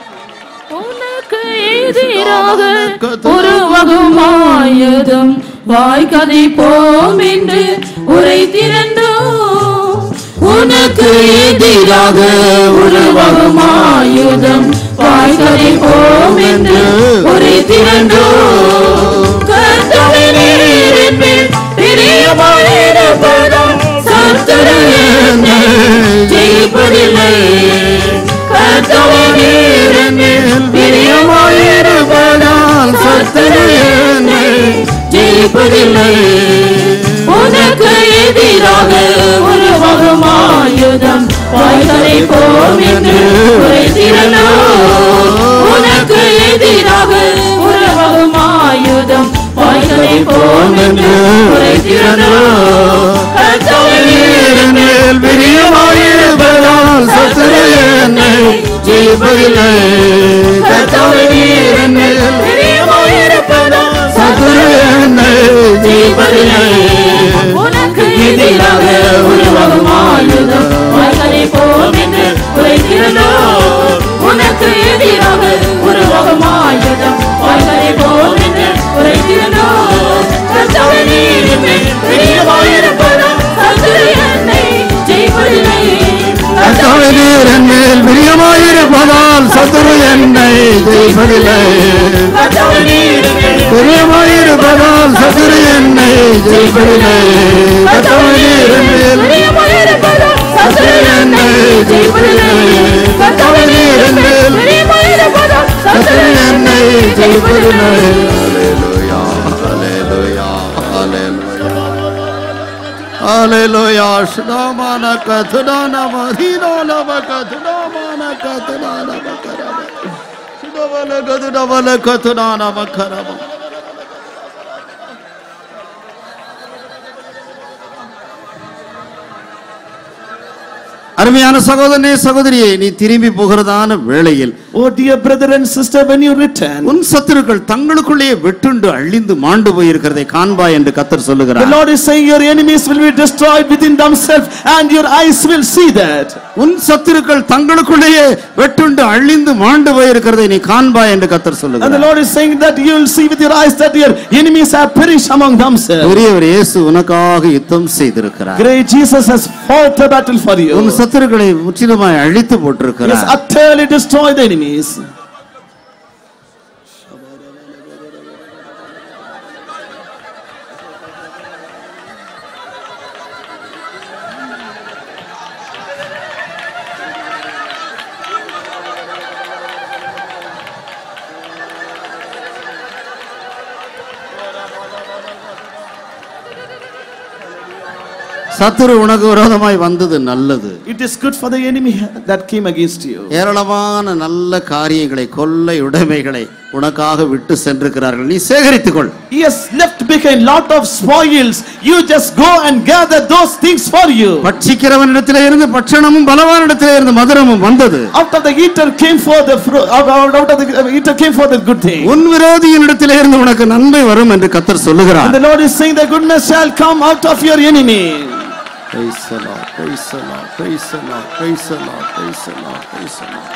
D: எதிராக உருவாகும் ஆயுதம் வாய்க்கதை போம் என்று உரை திரண்டோம். உனக்கு எதிராக உருவாகும் ஆயுதம் வாய்க்கதை போம் என்று உரை திரண்டோம். கர்த்தரின் இருப்பில் பிரியமாயிருப்பதும் சத்துரு என்னை ஜெயிப்பதில்லை. கர்த்தரின் இருப்பில் பிரியமாயிருப்பதால் சத்துரு என்னை ஜெயிப்பதில்லை. உனக்கு எதிராக உருவாகும் ஆயுதம் வாய்களை போம் என்று உரை திரண்டோம். உனக்கு எதிராக உருவாகும் ஆயுதம் வாய்களை போம் என்று உரை திரண்டோம். கர்த்தரின் மேல் பிரியமாயிருப்பதால் சத்துரு என்னை ஜெயிப்பதில்லை. கர்த்தரின் மேல் பிரியமாயிருப்பதால் சத்துரு என்னை ஜெயிப்பதில்லை. உனக்கு எதிராக உருவாகும் ஆயுதம் வாய்களை போம் என்று உரை திரண்டோம். உனக்கு எதிராக உருவாகும் ஆயுதம் வாய்களை போம் என்று உரை திரண்டோம். கர்த்தரின் மேல் பிரியமாயிருப்பதால் சத்துரு என்னை ஜெயிப்பதில்லை.
A: கர்த்தரின் மேல் பிரியமாயிருப்பதால் சத்துரு என்னை ஜெயிப்பதில்லை. பிரியமாயிருப்பதால் சத்துரு என்னை ஜெயிப்பதில்லை. கர்த்தரின் மேல் பிரியமாயிருப்பதால் சத்துரு என்னை ஜெயிப்பதில்லை. கர்த்தரின் மேல் பிரியமாயிருப்பதால் சத்துரு என்னை ஜெயிப்பதில்லை. ஹல்லேலூயா, ஹல்லேலூயா, ஹல்லேலூயா. ஸ்நாமனக துடானவதீனா லவக துடாமனக துடானவகரவ சுடவலக துடவலக துடானவகரவ. அருமையான சகோதரனே சகோதரியே, நீ திரும்பி போகிறதான வேளையில்,
B: Oh dear brother and sister, when you return,
A: உன் சத்துருக்கள் தங்களுக்குள்ளே வெட்டுண்டு அழிந்து மாண்டு போயிருக்கிறதை காண்பாய் என்று கர்த்தர் சொல்லுகிறார்.
B: the Lord is saying your enemies will be destroyed within themselves and your eyes will see that.
A: உன் சத்துருக்கள் தங்களுக்குள்ளேயே வெட்டுண்டு அழிந்து மாண்டு போயிருக்கிறதை நீ காண்பாய் என்று கர்த்தர்
B: And the
A: சொல்லுகிறார்.
B: Lord is saying that you will see with your eyes that your enemies have perished among themselves.
A: பெரியவர் இயேசு உனக்காக யுத்தம் செய்திருக்கிறார்.
B: Great Jesus has fought the battle for you.
A: உன் சத்துருக்களை முற்றிலுமாய் அழித்து
B: He has
A: போட்டிருக்கிறார்.
B: utterly destroyed the enemies.
A: சத்துரு உனக்கு விரோதமாய் வந்தது நல்லது.
B: It is good for the enemy that came against you.
A: ஏராளமான நல்ல காரியங்களை கொள்ளை உடைமைகளை உனக்காக விட்டு சென்றிருக்கிறார்கள். நீ சேகரித்துக்கொள்.
B: He has left behind lot of spoils. You just go and gather those things for you.
A: பட்சிக்கிறவனிடத்திலே இருந்து பட்சணமும் பலவானிடத்திலே இருந்து மதுரமும் வந்தது.
B: Out of the eater came forth the fruit. Out of the eater came forth the good thing.
A: உன் விரோதியினிடத்திலே இருந்து உனக்கு நன்மை வரும் என்று கர்த்தர் சொல்லுகிறார்.
B: And the Lord is saying the goodness shall come out of your enemy.
A: Praise the Lord, praise the Lord, praise the Lord, praise the Lord, praise the Lord, praise the Lord.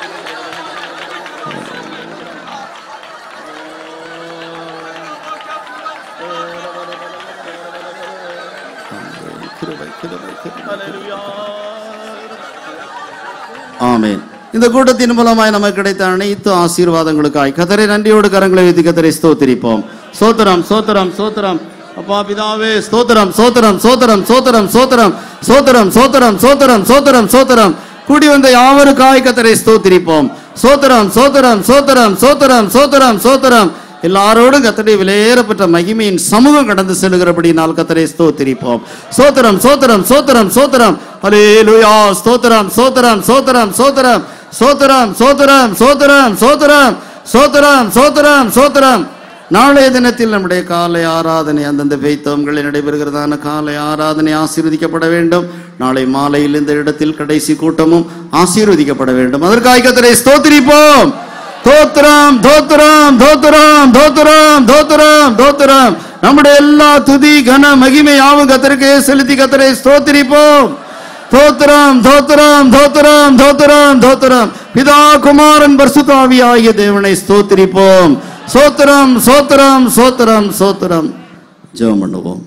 A: ஆமென். இந்த கூட்டத்தின் மூலமாய் நமக்கு கிடைத்த அனைத்து ஆசீர்வாதங்களுக்காய் கர்த்தரை நன்றியோடு கரங்களை வைத்து கர்த்தரை ஸ்தோத்திரிப்போம். சோத்திரம் சோத்திரம் சோத்திரம். அப்பா பிதாவே ஸ்தோத்திரம் சோத்திரம் சோத்திரம் சோத்திரம் சோத்திரம் சோத்திரம் சோத்திரம் சோத்திரம் சோத்திரம் சோத்திரம். கூடி வந்த யாவருக்காய் கர்த்தரை ஸ்தோத்திரிப்போம். சோத்திரம் சோத்திரம் சோத்திரம் சோத்திரம் சோத்திரம் சோத்திரம். எல்லாரோடும் கர்த்தருடைய விலையேறப்பட்ட மகிமையின் சமூகம் கடந்து செல்கிறபடினால் கர்த்தரை ஸ்தோத்திரிப்போம். சோத்திரம் சோத்திரம் சோத்திரம் சோத்திரம். ஹல்லேலூயா. ஸ்தோத்திரம் சோத்திரம் சோத்திரம் சோத்திரம் சோத்திரம் சோத்திரம் சோத்திரம் சோத்திரம் சோத்திரம் சோத்திரம் சோத்திரம். நாளைய தினத்தில் நம்முடைய காலை ஆராதனை அந்தந்த பெய்தோம்களில் நடைபெறுகிறதான காலை ஆராதனை ஆசீர்வதிக்கப்பட வேண்டும். நாளை மாலையில் இந்த இடத்தில் கடைசி கூட்டமும் ஆசீர்வதிக்கப்பட வேண்டும். அதற்காக கர்த்தரை ஸ்தோத்திரிப்போம். தோத்திரம் தோத்திரம் தோத்திரம் தோத்திரம் தோத்திரம் தோத்திரம். நம்முடைய எல்லா துதி கன மகிமை யாவும் கர்த்தருக்கே செலுத்தி கர்த்தரை ஸ்தோத்திரிப்போம். தோத்திரம் தோத்திரம் தோத்திரம் தோத்திரம் தோத்திரம். பிதா குமாரன் பரிசுத்த ஆவியாகிய தேவனை ஸ்தோத்திரிப்போம். சோத்திரம் சோத்திரம் சோத்திரம் சோத்திரம். ஜெபம் பண்ணுவோம்.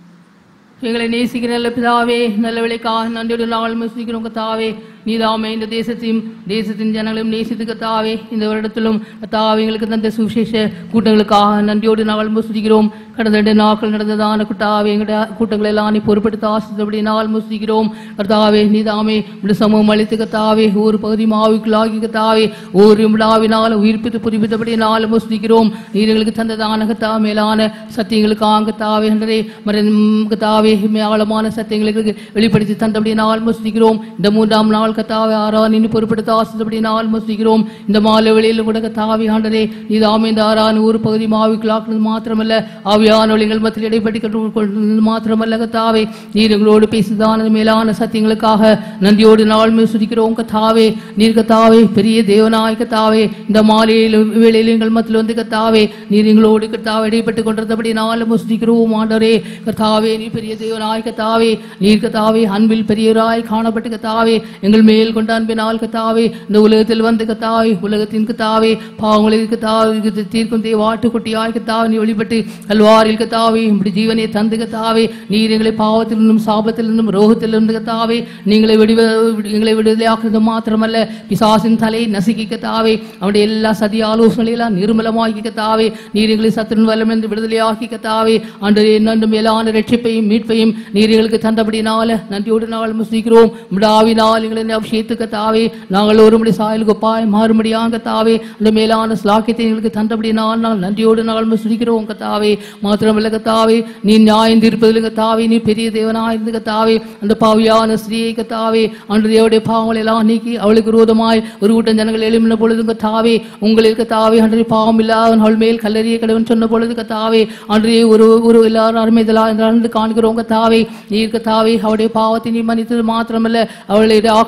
E: எங்களை நேசிக்கிற நல்ல பிதாவே, நல்ல விலைக்காக நன்றியோடு நாள் முஸ்லிக்கிறோம் கத்தாவே. நீதாமே இந்த தேசத்தின் ஜனங்களையும் நேசித்து கத்தாவே. இந்த வருடத்திலும் கத்தாவே எங்களுக்கு தந்த சுவிசேஷ கூட்டங்களுக்காக நன்றியோடு நாள் முஸ்லிக்கிறோம். கடந்த 2 நாட்கள் நடந்ததான குட்டாவே எங்களுடைய கூட்டங்களை எல்லாம் நீ பொறுப்படுத்த ஆசித்தபடி நாள் முஸ்லிக்கிறோம் கத்தாவே. நீதாமே இந்த சமூகம் அளித்து கத்தாவே ஒரு பகுதி மாவுக்குள்ளாகி கத்தாவே ஒரு விழாவினால் உயிர்ப்பித்து புதுப்பித்தபடி நாள் முஸ்லிக்கிறோம். நீர் எங்களுக்கு தந்ததான கத்தா மேலான சத்தியங்களுக்காக கத்தாவே என்றே கத்தாவே ஆழமான சத்தியங்களுக்கு வெளிப்படுத்தி தந்தபடி நாள் முஸ்லிக்கிறோம். இந்த 3ஆம் நாள் கத்தாவே ஆராதனை பொறுப்படுத்த ஆசித்தபடி நாள் முஸ்லிக்கிறோம். இந்த மாலை வேளையில் கூட கத்தாவே ஆண்டரே நீதாமே இந்த ஆராதனை ஒரு பகுதி மாவுக்குள்ளாக்குறது மாத்திரமல்ல ஆவியான ஒளிகள் மத்தியில் இடைப்பட்டு கொண்டது மாத்திரமல்ல கத்தாவே நீர் எங்களோடு பேசுதான மேலான சத்தியங்களுக்காக நன்றியோடு நாள் முஸ்லிக்கிறோம் கத்தாவே. நீர் கத்தாவே பெரிய தேவனாய் கத்தாவே இந்த மாலையில் வேளையில் எங்கள் மத்தியில் வந்து கத்தாவே நீர் எங்களோடு கத்தாவே இடைப்பட்டு கொண்டிருந்தபடி நாள் முஸ்லிக்கிறோம் ஆண்டரே. கத்தாவே நீ பெரிய தேவனாய் கத்தாவே. நீர் கத்தாவே அன்பில் பெரியவராய் காணப்பட்டு கத்தாவே எங்கள் மேல் கொண்ட அன்பினால் கத்தாவே இந்த உலகத்தில் வந்து கத்தாவே உலகத்தின் கத்தாவே பாவங்களை கத்தாவே தீர்க்கும் தேவாட்டு குட்டியாய் கத்தாவே நீ வெளிப்பட்டு கல்வாரில் கத்தாவே இப்படி ஜீவனை தந்து கத்தாவே நீர் எங்களை பாவத்திலிருந்தும் சாபத்திலிருந்தும் ரோகத்திலிருந்து கத்தாவே எங்களை விடுதலையாக்குறது மாத்திரமல்ல பிசாசின் தலையை நசுக்கி கத்தாவே அவனுடைய எல்லா சதி ஆலோசனையெல்லாம் நிர்மலமாக்கி கத்தாவே நீர் எங்களை சத்துருவின் வல்லம் என்று விடுதலையாக்கி கத்தாவே ஆண்டவரே இன்னும் மேலான ரட்சிப்பையும் மீட்பையும் நீர் எங்களுக்கு தந்தபடினால நன்றியோடு நாள் முஸ்லிக்கிறோம். விடாவினால் எங்களை அபிஷேகித்து கத்தாவே நாங்கள் ஒரு முடி சாயல் கொப்பாய் மாறுபடியாக கத்தாவே அந்த மேலான ஸ்லாக்கியத்தை எங்களுக்கு தந்தபடினால் நாங்கள் நன்றியோடு நாள் முஸ்லிக்கிறோம் கத்தாவே. மாத்திரமல்ல கத்தாவே நீ நியாயம் தீர்ப்பதில் கத்தாவே நீ பெரிய தேவனாயிருந்து கத்தாவே அந்த பாவியான ஸ்ரீயை கத்தாவே அன்றையோடைய பாவங்களை எல்லாம் நீக்கி அவளுக்கு விரோதமாய் ஒரு கூட்டம் ஜனங்கள் எழுப்பின பொழுது கத்தாவே உங்களுக்கு கத்தாவே அன்றைய பாவம் இல்லாத அவள் மேல் கல்லறிய கடவுன் சொன்ன பொழுது கத்தாவே அன்றைய ஒரு எல்லாரும் அருமைதலா என்று காண்கிறோம் கத்தாவே. நீர் கத்தாவே அவருடைய பாவத்தை நீ மன்னித்தது மாத்திரமல்ல அவளுடைய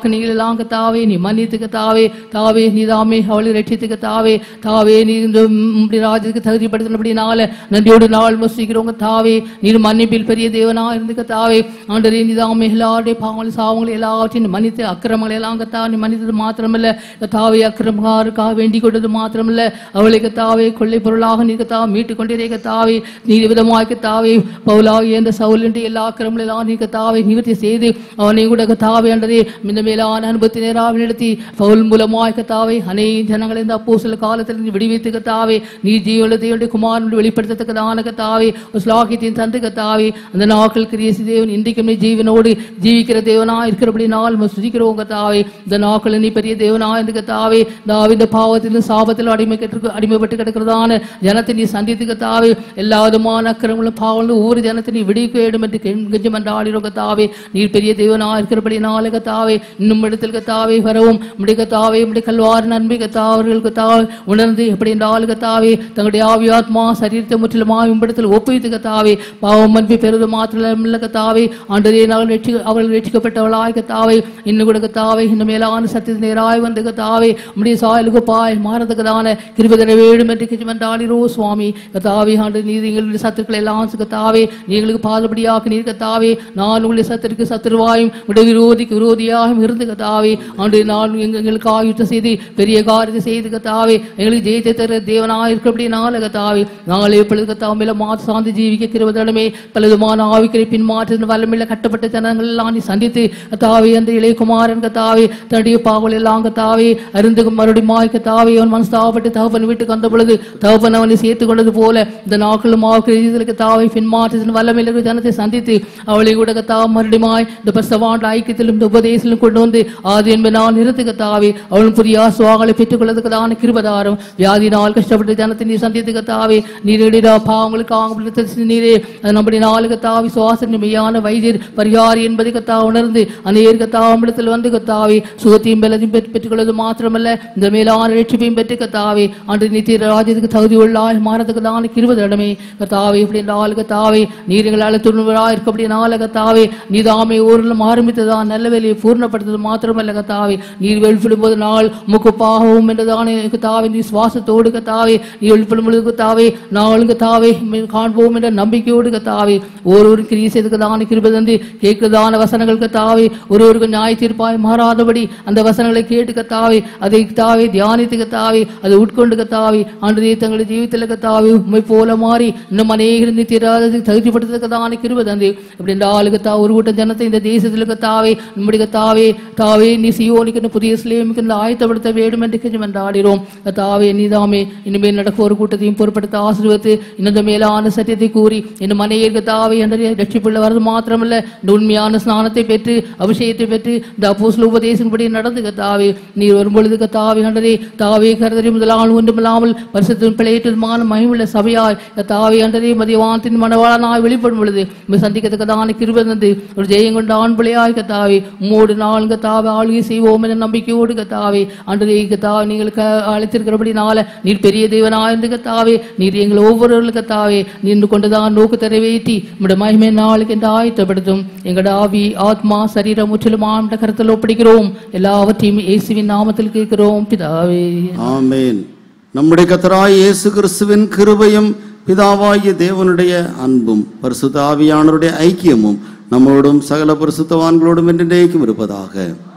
E: ஆக்கணிகள் எல்லாம் கத்தாவே நீ மன்னித்து கத்தாவே தாவே நீதாமே அவளை ரட்சித்து கத்தாவே தாவே நீ இந்த ராஜ்யத்துக்கு தகுதிப்படுத்தினபடினால நன்றியோடு நாள் மசிக்கிறோங்க தாவே நீர் மன்னிப்பில் பெரிய தேவனா இருந்து கத்தாவே ஆண்டரே நீதாமே எல்லாருடைய பாவங்கள் சாவங்களை எல்லாவற்றையும் மன்னித்து அக்கிரமங்களை எல்லாம் கத்தா நீ மன்னித்தது மாத்திரமல்ல கத்தாவே அக்கிரமக்காருக்காக வேண்டிக் கொண்டது மாத்திரமல்ல அவளை கத்தாவே கொள்ளை பொருளாக நீ கத்தா மீட்டுக் கொண்டிருக்க கத்தாவே நீர் விதமாய் கத்தாவே பவுலாகிய இந்த சவுலின் எல்லா அக்கிரமங்களை எல்லாம் நீ கத்தாவே நிவர்த்தி செய்து அவனை கூட கத்தாவே ஆண்டரே இந்த மேலான அனுபவத்தை நேராக நடத்தி பவுல் மூலமாய் கத்தாவே அநேக ஜனங்களை இந்த அப்போஸ்தல காலத்தில் நீ விடுவித்து கத்தாவே நீ ஜீவனுள்ள தேவனுடைய குமாரன் வெளிப்படுத்தத்தக்கதான கத்தாவே ஒரு ஸ்லாகியத்தின் தந்து கத்தாவே அந்த நாட்கள் கிரியேசி தேவன் இன்றைக்கும் நீ ஜீவனோடு ஜீவிக்கிற தேவனா இருக்கிறபடி நாள் சுதிக்கிறோம் கத்தாவே இந்த நாட்கள் நீ பெரிய தேவனா என்று கத்தாவே இந்த பாவத்திலும் சாபத்திலும் அடிமைப்பட்டு கிடக்கிறதான ஜனத்தை நீ சந்தித்து கத்தாவே எல்லா விதமான அக்கிரமங்களும் பாவங்களும் ஒவ்வொரு ஜனத்தை நீ விடுவிக்க வேண்டும் என்று கெஞ்சும் என்றாடிறோம் கத்தாவே நீர் பெரிய தேவனா இருக்கிறபடி நாள் கத்தாவே இன்னும் இடத்தில் கத்தாவே வரவும் முடி கத்தாவே முடி கல்வார் நன்மை கத்தாவர்கள் கத்தாவே உணர்ந்து எப்படி என்றால் கத்தாவே தங்களுடைய ஆவியாத்மா சரீரத்தை முற்றிலுமா இம்பிடத்தில் ஒப்புவித்து கத்தாவே பாவம் மன்பி பெருது மாத்திரமில்ல கத்தாவே ஆண்டதே அவர்கள் ரட்சிக்கப்பட்டவளாய் கத்தாவே இன்னும் கூட கத்தாவே இன்னும் மேலான சத்தியத்தை நேராய் வந்து கத்தாவே உடைய சாயலுக்கு பாய் மாறதுக்குதான கிருபை வேண்டும் என்று கெஞ்சுமென்றாடிரோ சுவாமி கத்தாவே ஆண்டு நீர் எங்களுடைய சத்துக்களை எல்லாம் கத்தாவே நீங்களுக்கு பாதபடியாக நீர் கத்தாவே நான் உங்களுடைய சத்திற்கு சத்துருவாயும் உடைய விரோதிக்கு விரோதியாகவும் இருந்து கத்தாவே ஆண்டு நான் எங்களுக்கு ஆயுத்தம் செய்து பெரிய காரியத்தை செய்து கத்தாவே எங்களுக்கு ஜெயத்தை தர தேவனாக இருக்கிறபடி நாள கத்தாவே நாங்களே எப்பொழுது கத்தாமையில மாற்று சார்ந்து ஜீவிக்க கிருபதனமே பலவிதமான ஆவிக்கரை பின்மாற்ற வல்லமில்ல கட்டப்பட்ட ஜனங்கள் எல்லாம் நீ சந்தித்து கத்தாவே அந்த இளையகுமாரன் கத்தாவே தன்னுடைய பாவங்கள் எல்லாம் கத்தாவே அருந்து மறுபடியும் கத்தாவே அவன் மனஸ்தாபப்பட்டு தகப்பன் வீட்டுக்கு வந்த பொழுது தகப்பன் அவனை சேர்த்துக் கொண்டது போல இந்த நாட்களும் கத்தாவை பின்மாற்றத்தின் வல்லமில்ல ஜனத்தை சந்தித்து அவளை கூட கத்தா மறுபடியும் இந்த பரிசுத்தவான்கள் ஐக்கியத்திலும் இந்த உபதேசத்திலும் கொண்டு வந்து ஆதி என்பது நான் நிறுத்து கத்தாவே அவளும் புதிய ஆசுவாங்களை பெற்றுக் கொள்வதற்கான கிருபதாரம் வியாதினால் கஷ்டப்பட்டு ஜனத்தை நீ சந்தித்து கத்தாவே நீரிட பாவங்களுக்கு நீரே நம்முடைய நாலு கத்தாவி சுவாச மெய்யான வைத்தியர் பரிகாரி என்பதை கத்தா உணர்ந்து அநேர் கத்தாவிடத்தில் வந்து கத்தாவே சுகத்தையும் பலத்தையும் பெற்றுக் கொள்வது மாத்திரமல்ல இந்த மேலான ரட்சிப்பையும் பெற்று கத்தாவே அன்று நித்திய ராஜ்யத்துக்கு தகுதி உள்ளாய் மாறதுக்குதான கிருபதடமே கத்தாவே இப்படி நாள் கத்தாவே நீரிங்களால் துணுவராக இருக்கப்படிய நாள் கத்தாவே நீதாமே ஊரிலும் ஆரம்பித்ததான் நல்ல வேலையை பூர்ணப்படுத்தது மாத்திரமல்ல கத்தாவே நீர் வெளிப்படும் போது நாள் முக்குப்பாகவும் என்றதானே கத்தாவே நீ சுவாசத்தோடு கத்தாவே நீ வெளிப்படும் பொழுது கத்தாவே நாளும் கத்தாவே காண்போம் என்ற நம்பிக்கையோடு கத்தாவே ஒருவருக்கு கிரியை செய்ததான கிருபை தந்து கேட்கிறதான வசனங்கள் கத்தாவே ஒருவருக்கு நியாய தீர்ப்பாய் மாறாதபடி அந்த வசனங்களை கேட்டு கத்தாவே அதை கத்தாவே தியானித்து கத்தாவே அதை உட்கொண்டு கத்தாவே ஆண்டு தங்களுடைய ஜீவித்தில் கத்தாவே உண்மை போல மாறி இன்னும் அநேக நித்தியராஜத்துக்கு தகுதிப்படுத்ததான கிருபை தந்து அப்படி இந்த ஆளுக்கு ஒரு கூட்டம் ஜனத்தை இந்த தேசத்தில் கத்தாவே நம்முடைய கத்தாவே தாவே நீ சியோனிக்கு புதிய சிலேமுக்கு இந்த ஆயத்தப்படுத்த வேண்டும் என்று கெஞ்சுமென்றாடிறோம் கத்தாவே நீதாமே இனிமேல் நடக்க ஒரு கூட்டத்தையும் பொறுப்படுத்த ஆசீர்வதித்து இந்த மேலான சத்தியத்தை கூறி இன்னும் அநேக கத்தாவே என்ற ரட்சிப்புள்ள வரது மாத்திரமல்ல இந்த உண்மையான ஸ்நானத்தை பெற்று அபிஷேகத்தை பெற்று இந்த அப்போஸ்தல உபதேசப்படி நடந்து கத்தாவே நீர் வரும்பொழுது கத்தாவே ஆண்டவரே தாவே கருதறி முதலால் ஒன்றுமில்லாமல் பரிசுத்தம் பிழையற்றதுமான மகிமுள்ள சபையாய் கத்தாவே ஆண்டவரே மதியவானத்தின் மனவாளனாய் வெளிப்படும் பொழுது சந்திக்கத்தக்கதான கிருபை தந்து ஒரு ஜெயம் கொண்ட ஆண் பிள்ளையாய் கத்தாவே உம்மோடு நாள் கத்தாவே ஆளுகை செய்வோம் என்ற நம்பிக்கையோடு கத்தாவே ஆண்டவரே கத்தாவே நீங்களுக்கு அழைத்திருக்கிறபடினால நீர் பெரிய தேவனாய் என்று கத்தாவே நீர் எங்களை ஒவ்வொருவர்களும் கத்தாவே நின்று கொண்டுதான் நோக்கு நிறைவேற்றி உம்முடைய மகிமை நாளுக்கு என்று ஆயத்தப்படுத்தும் எங்களோட ஆவி ஆத்மா சரீரம் முற்றிலும் ஆண்ட கருத்தில் ஒப்படைக்கிறோம் எல்லாவற்றையும் இயேசுவின் நாமத்தில் கேட்கிறோம் பிதாவே
A: ஆமென். நம்முடைய கர்த்தராகிய இயேசு கிறிஸ்துவின் கிருபையும் பிதாவாகிய தேவனுடைய அன்பும் பரிசுத்த ஆவியானவருடைய ஐக்கியமும் நம்மளோடும் சகல பரிசுத்தவான்களோடும் என்றென்றைக்கும் இருப்பதாக.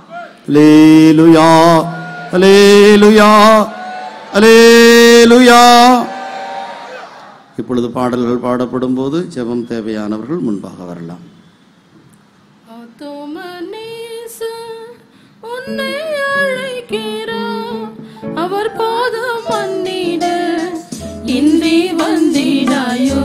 A: அல்லேலூயா அல்லேலூயா அல்லேலூயா. இப்பொழுது பாடல்கள் பாடப்படும் போது ஜெபம் தேவையானவர்கள் முன்பாக வரலாம்.
D: அவர் பாதம் மன்னிட இன்றி வந்திடாயோ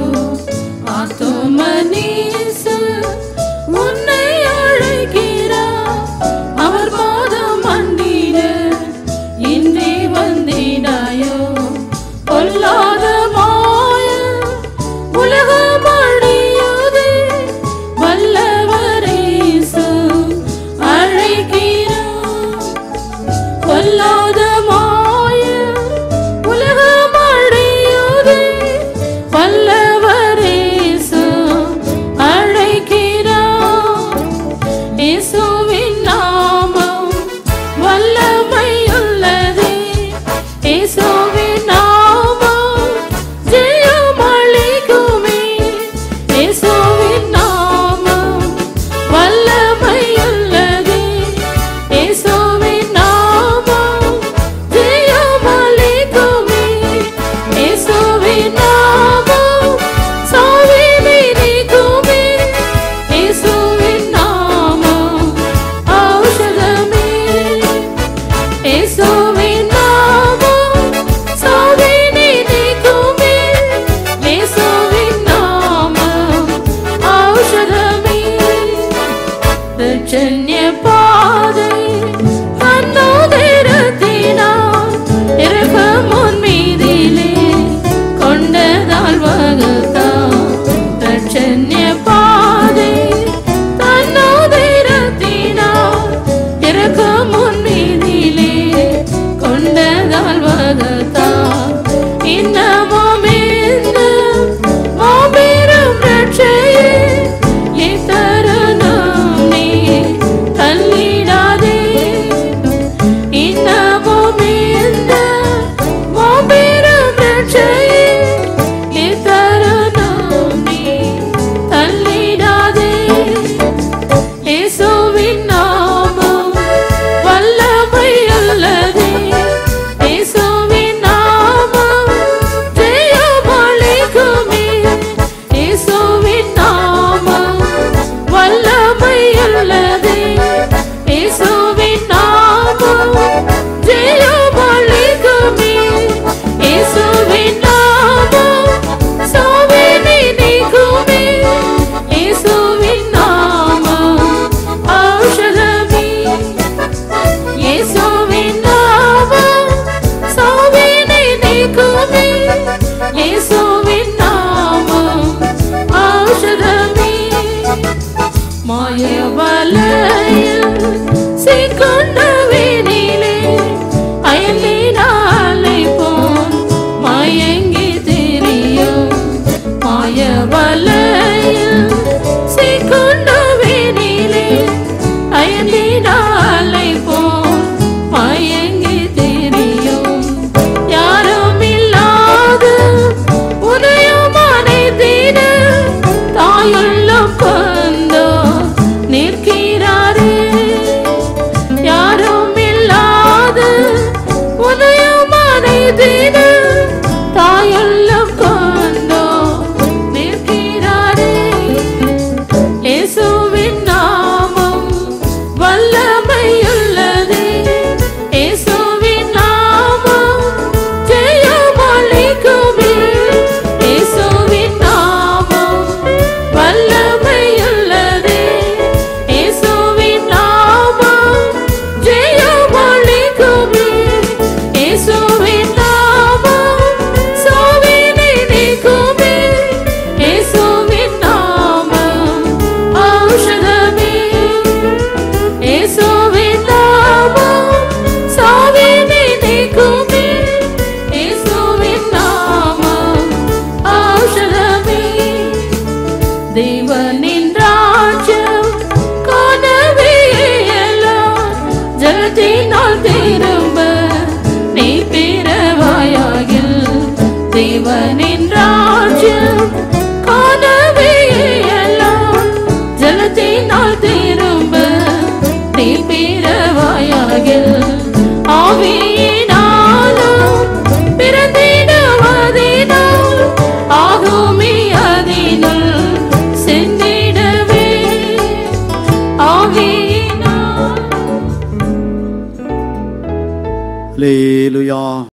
D: ஆத்துமனேச உன்னை அழைக்கிறார். அவர் பாதம் மன்னிட இன்றி வந்திடாயோ பொல்லாத மாய உலகம் அழியுதே வல்லவரேசு அழைக்கிறார். பொல்லாத மாய உலகம் அழியுதே வல்லவரேசு அழைக்கிறார். இயேசுவின் நாமம் தேவனின் ராஜ்யம் காணவே எல்லாம் ஜலத்தினால் திரும்ப தீப்பிரவாயாகில் ஆவியினாலும் பிறந்திடுவதினால் ஆகுமே அதினுள் சென்றிடவே ஆவியினால்.
A: அல்லேலூயா.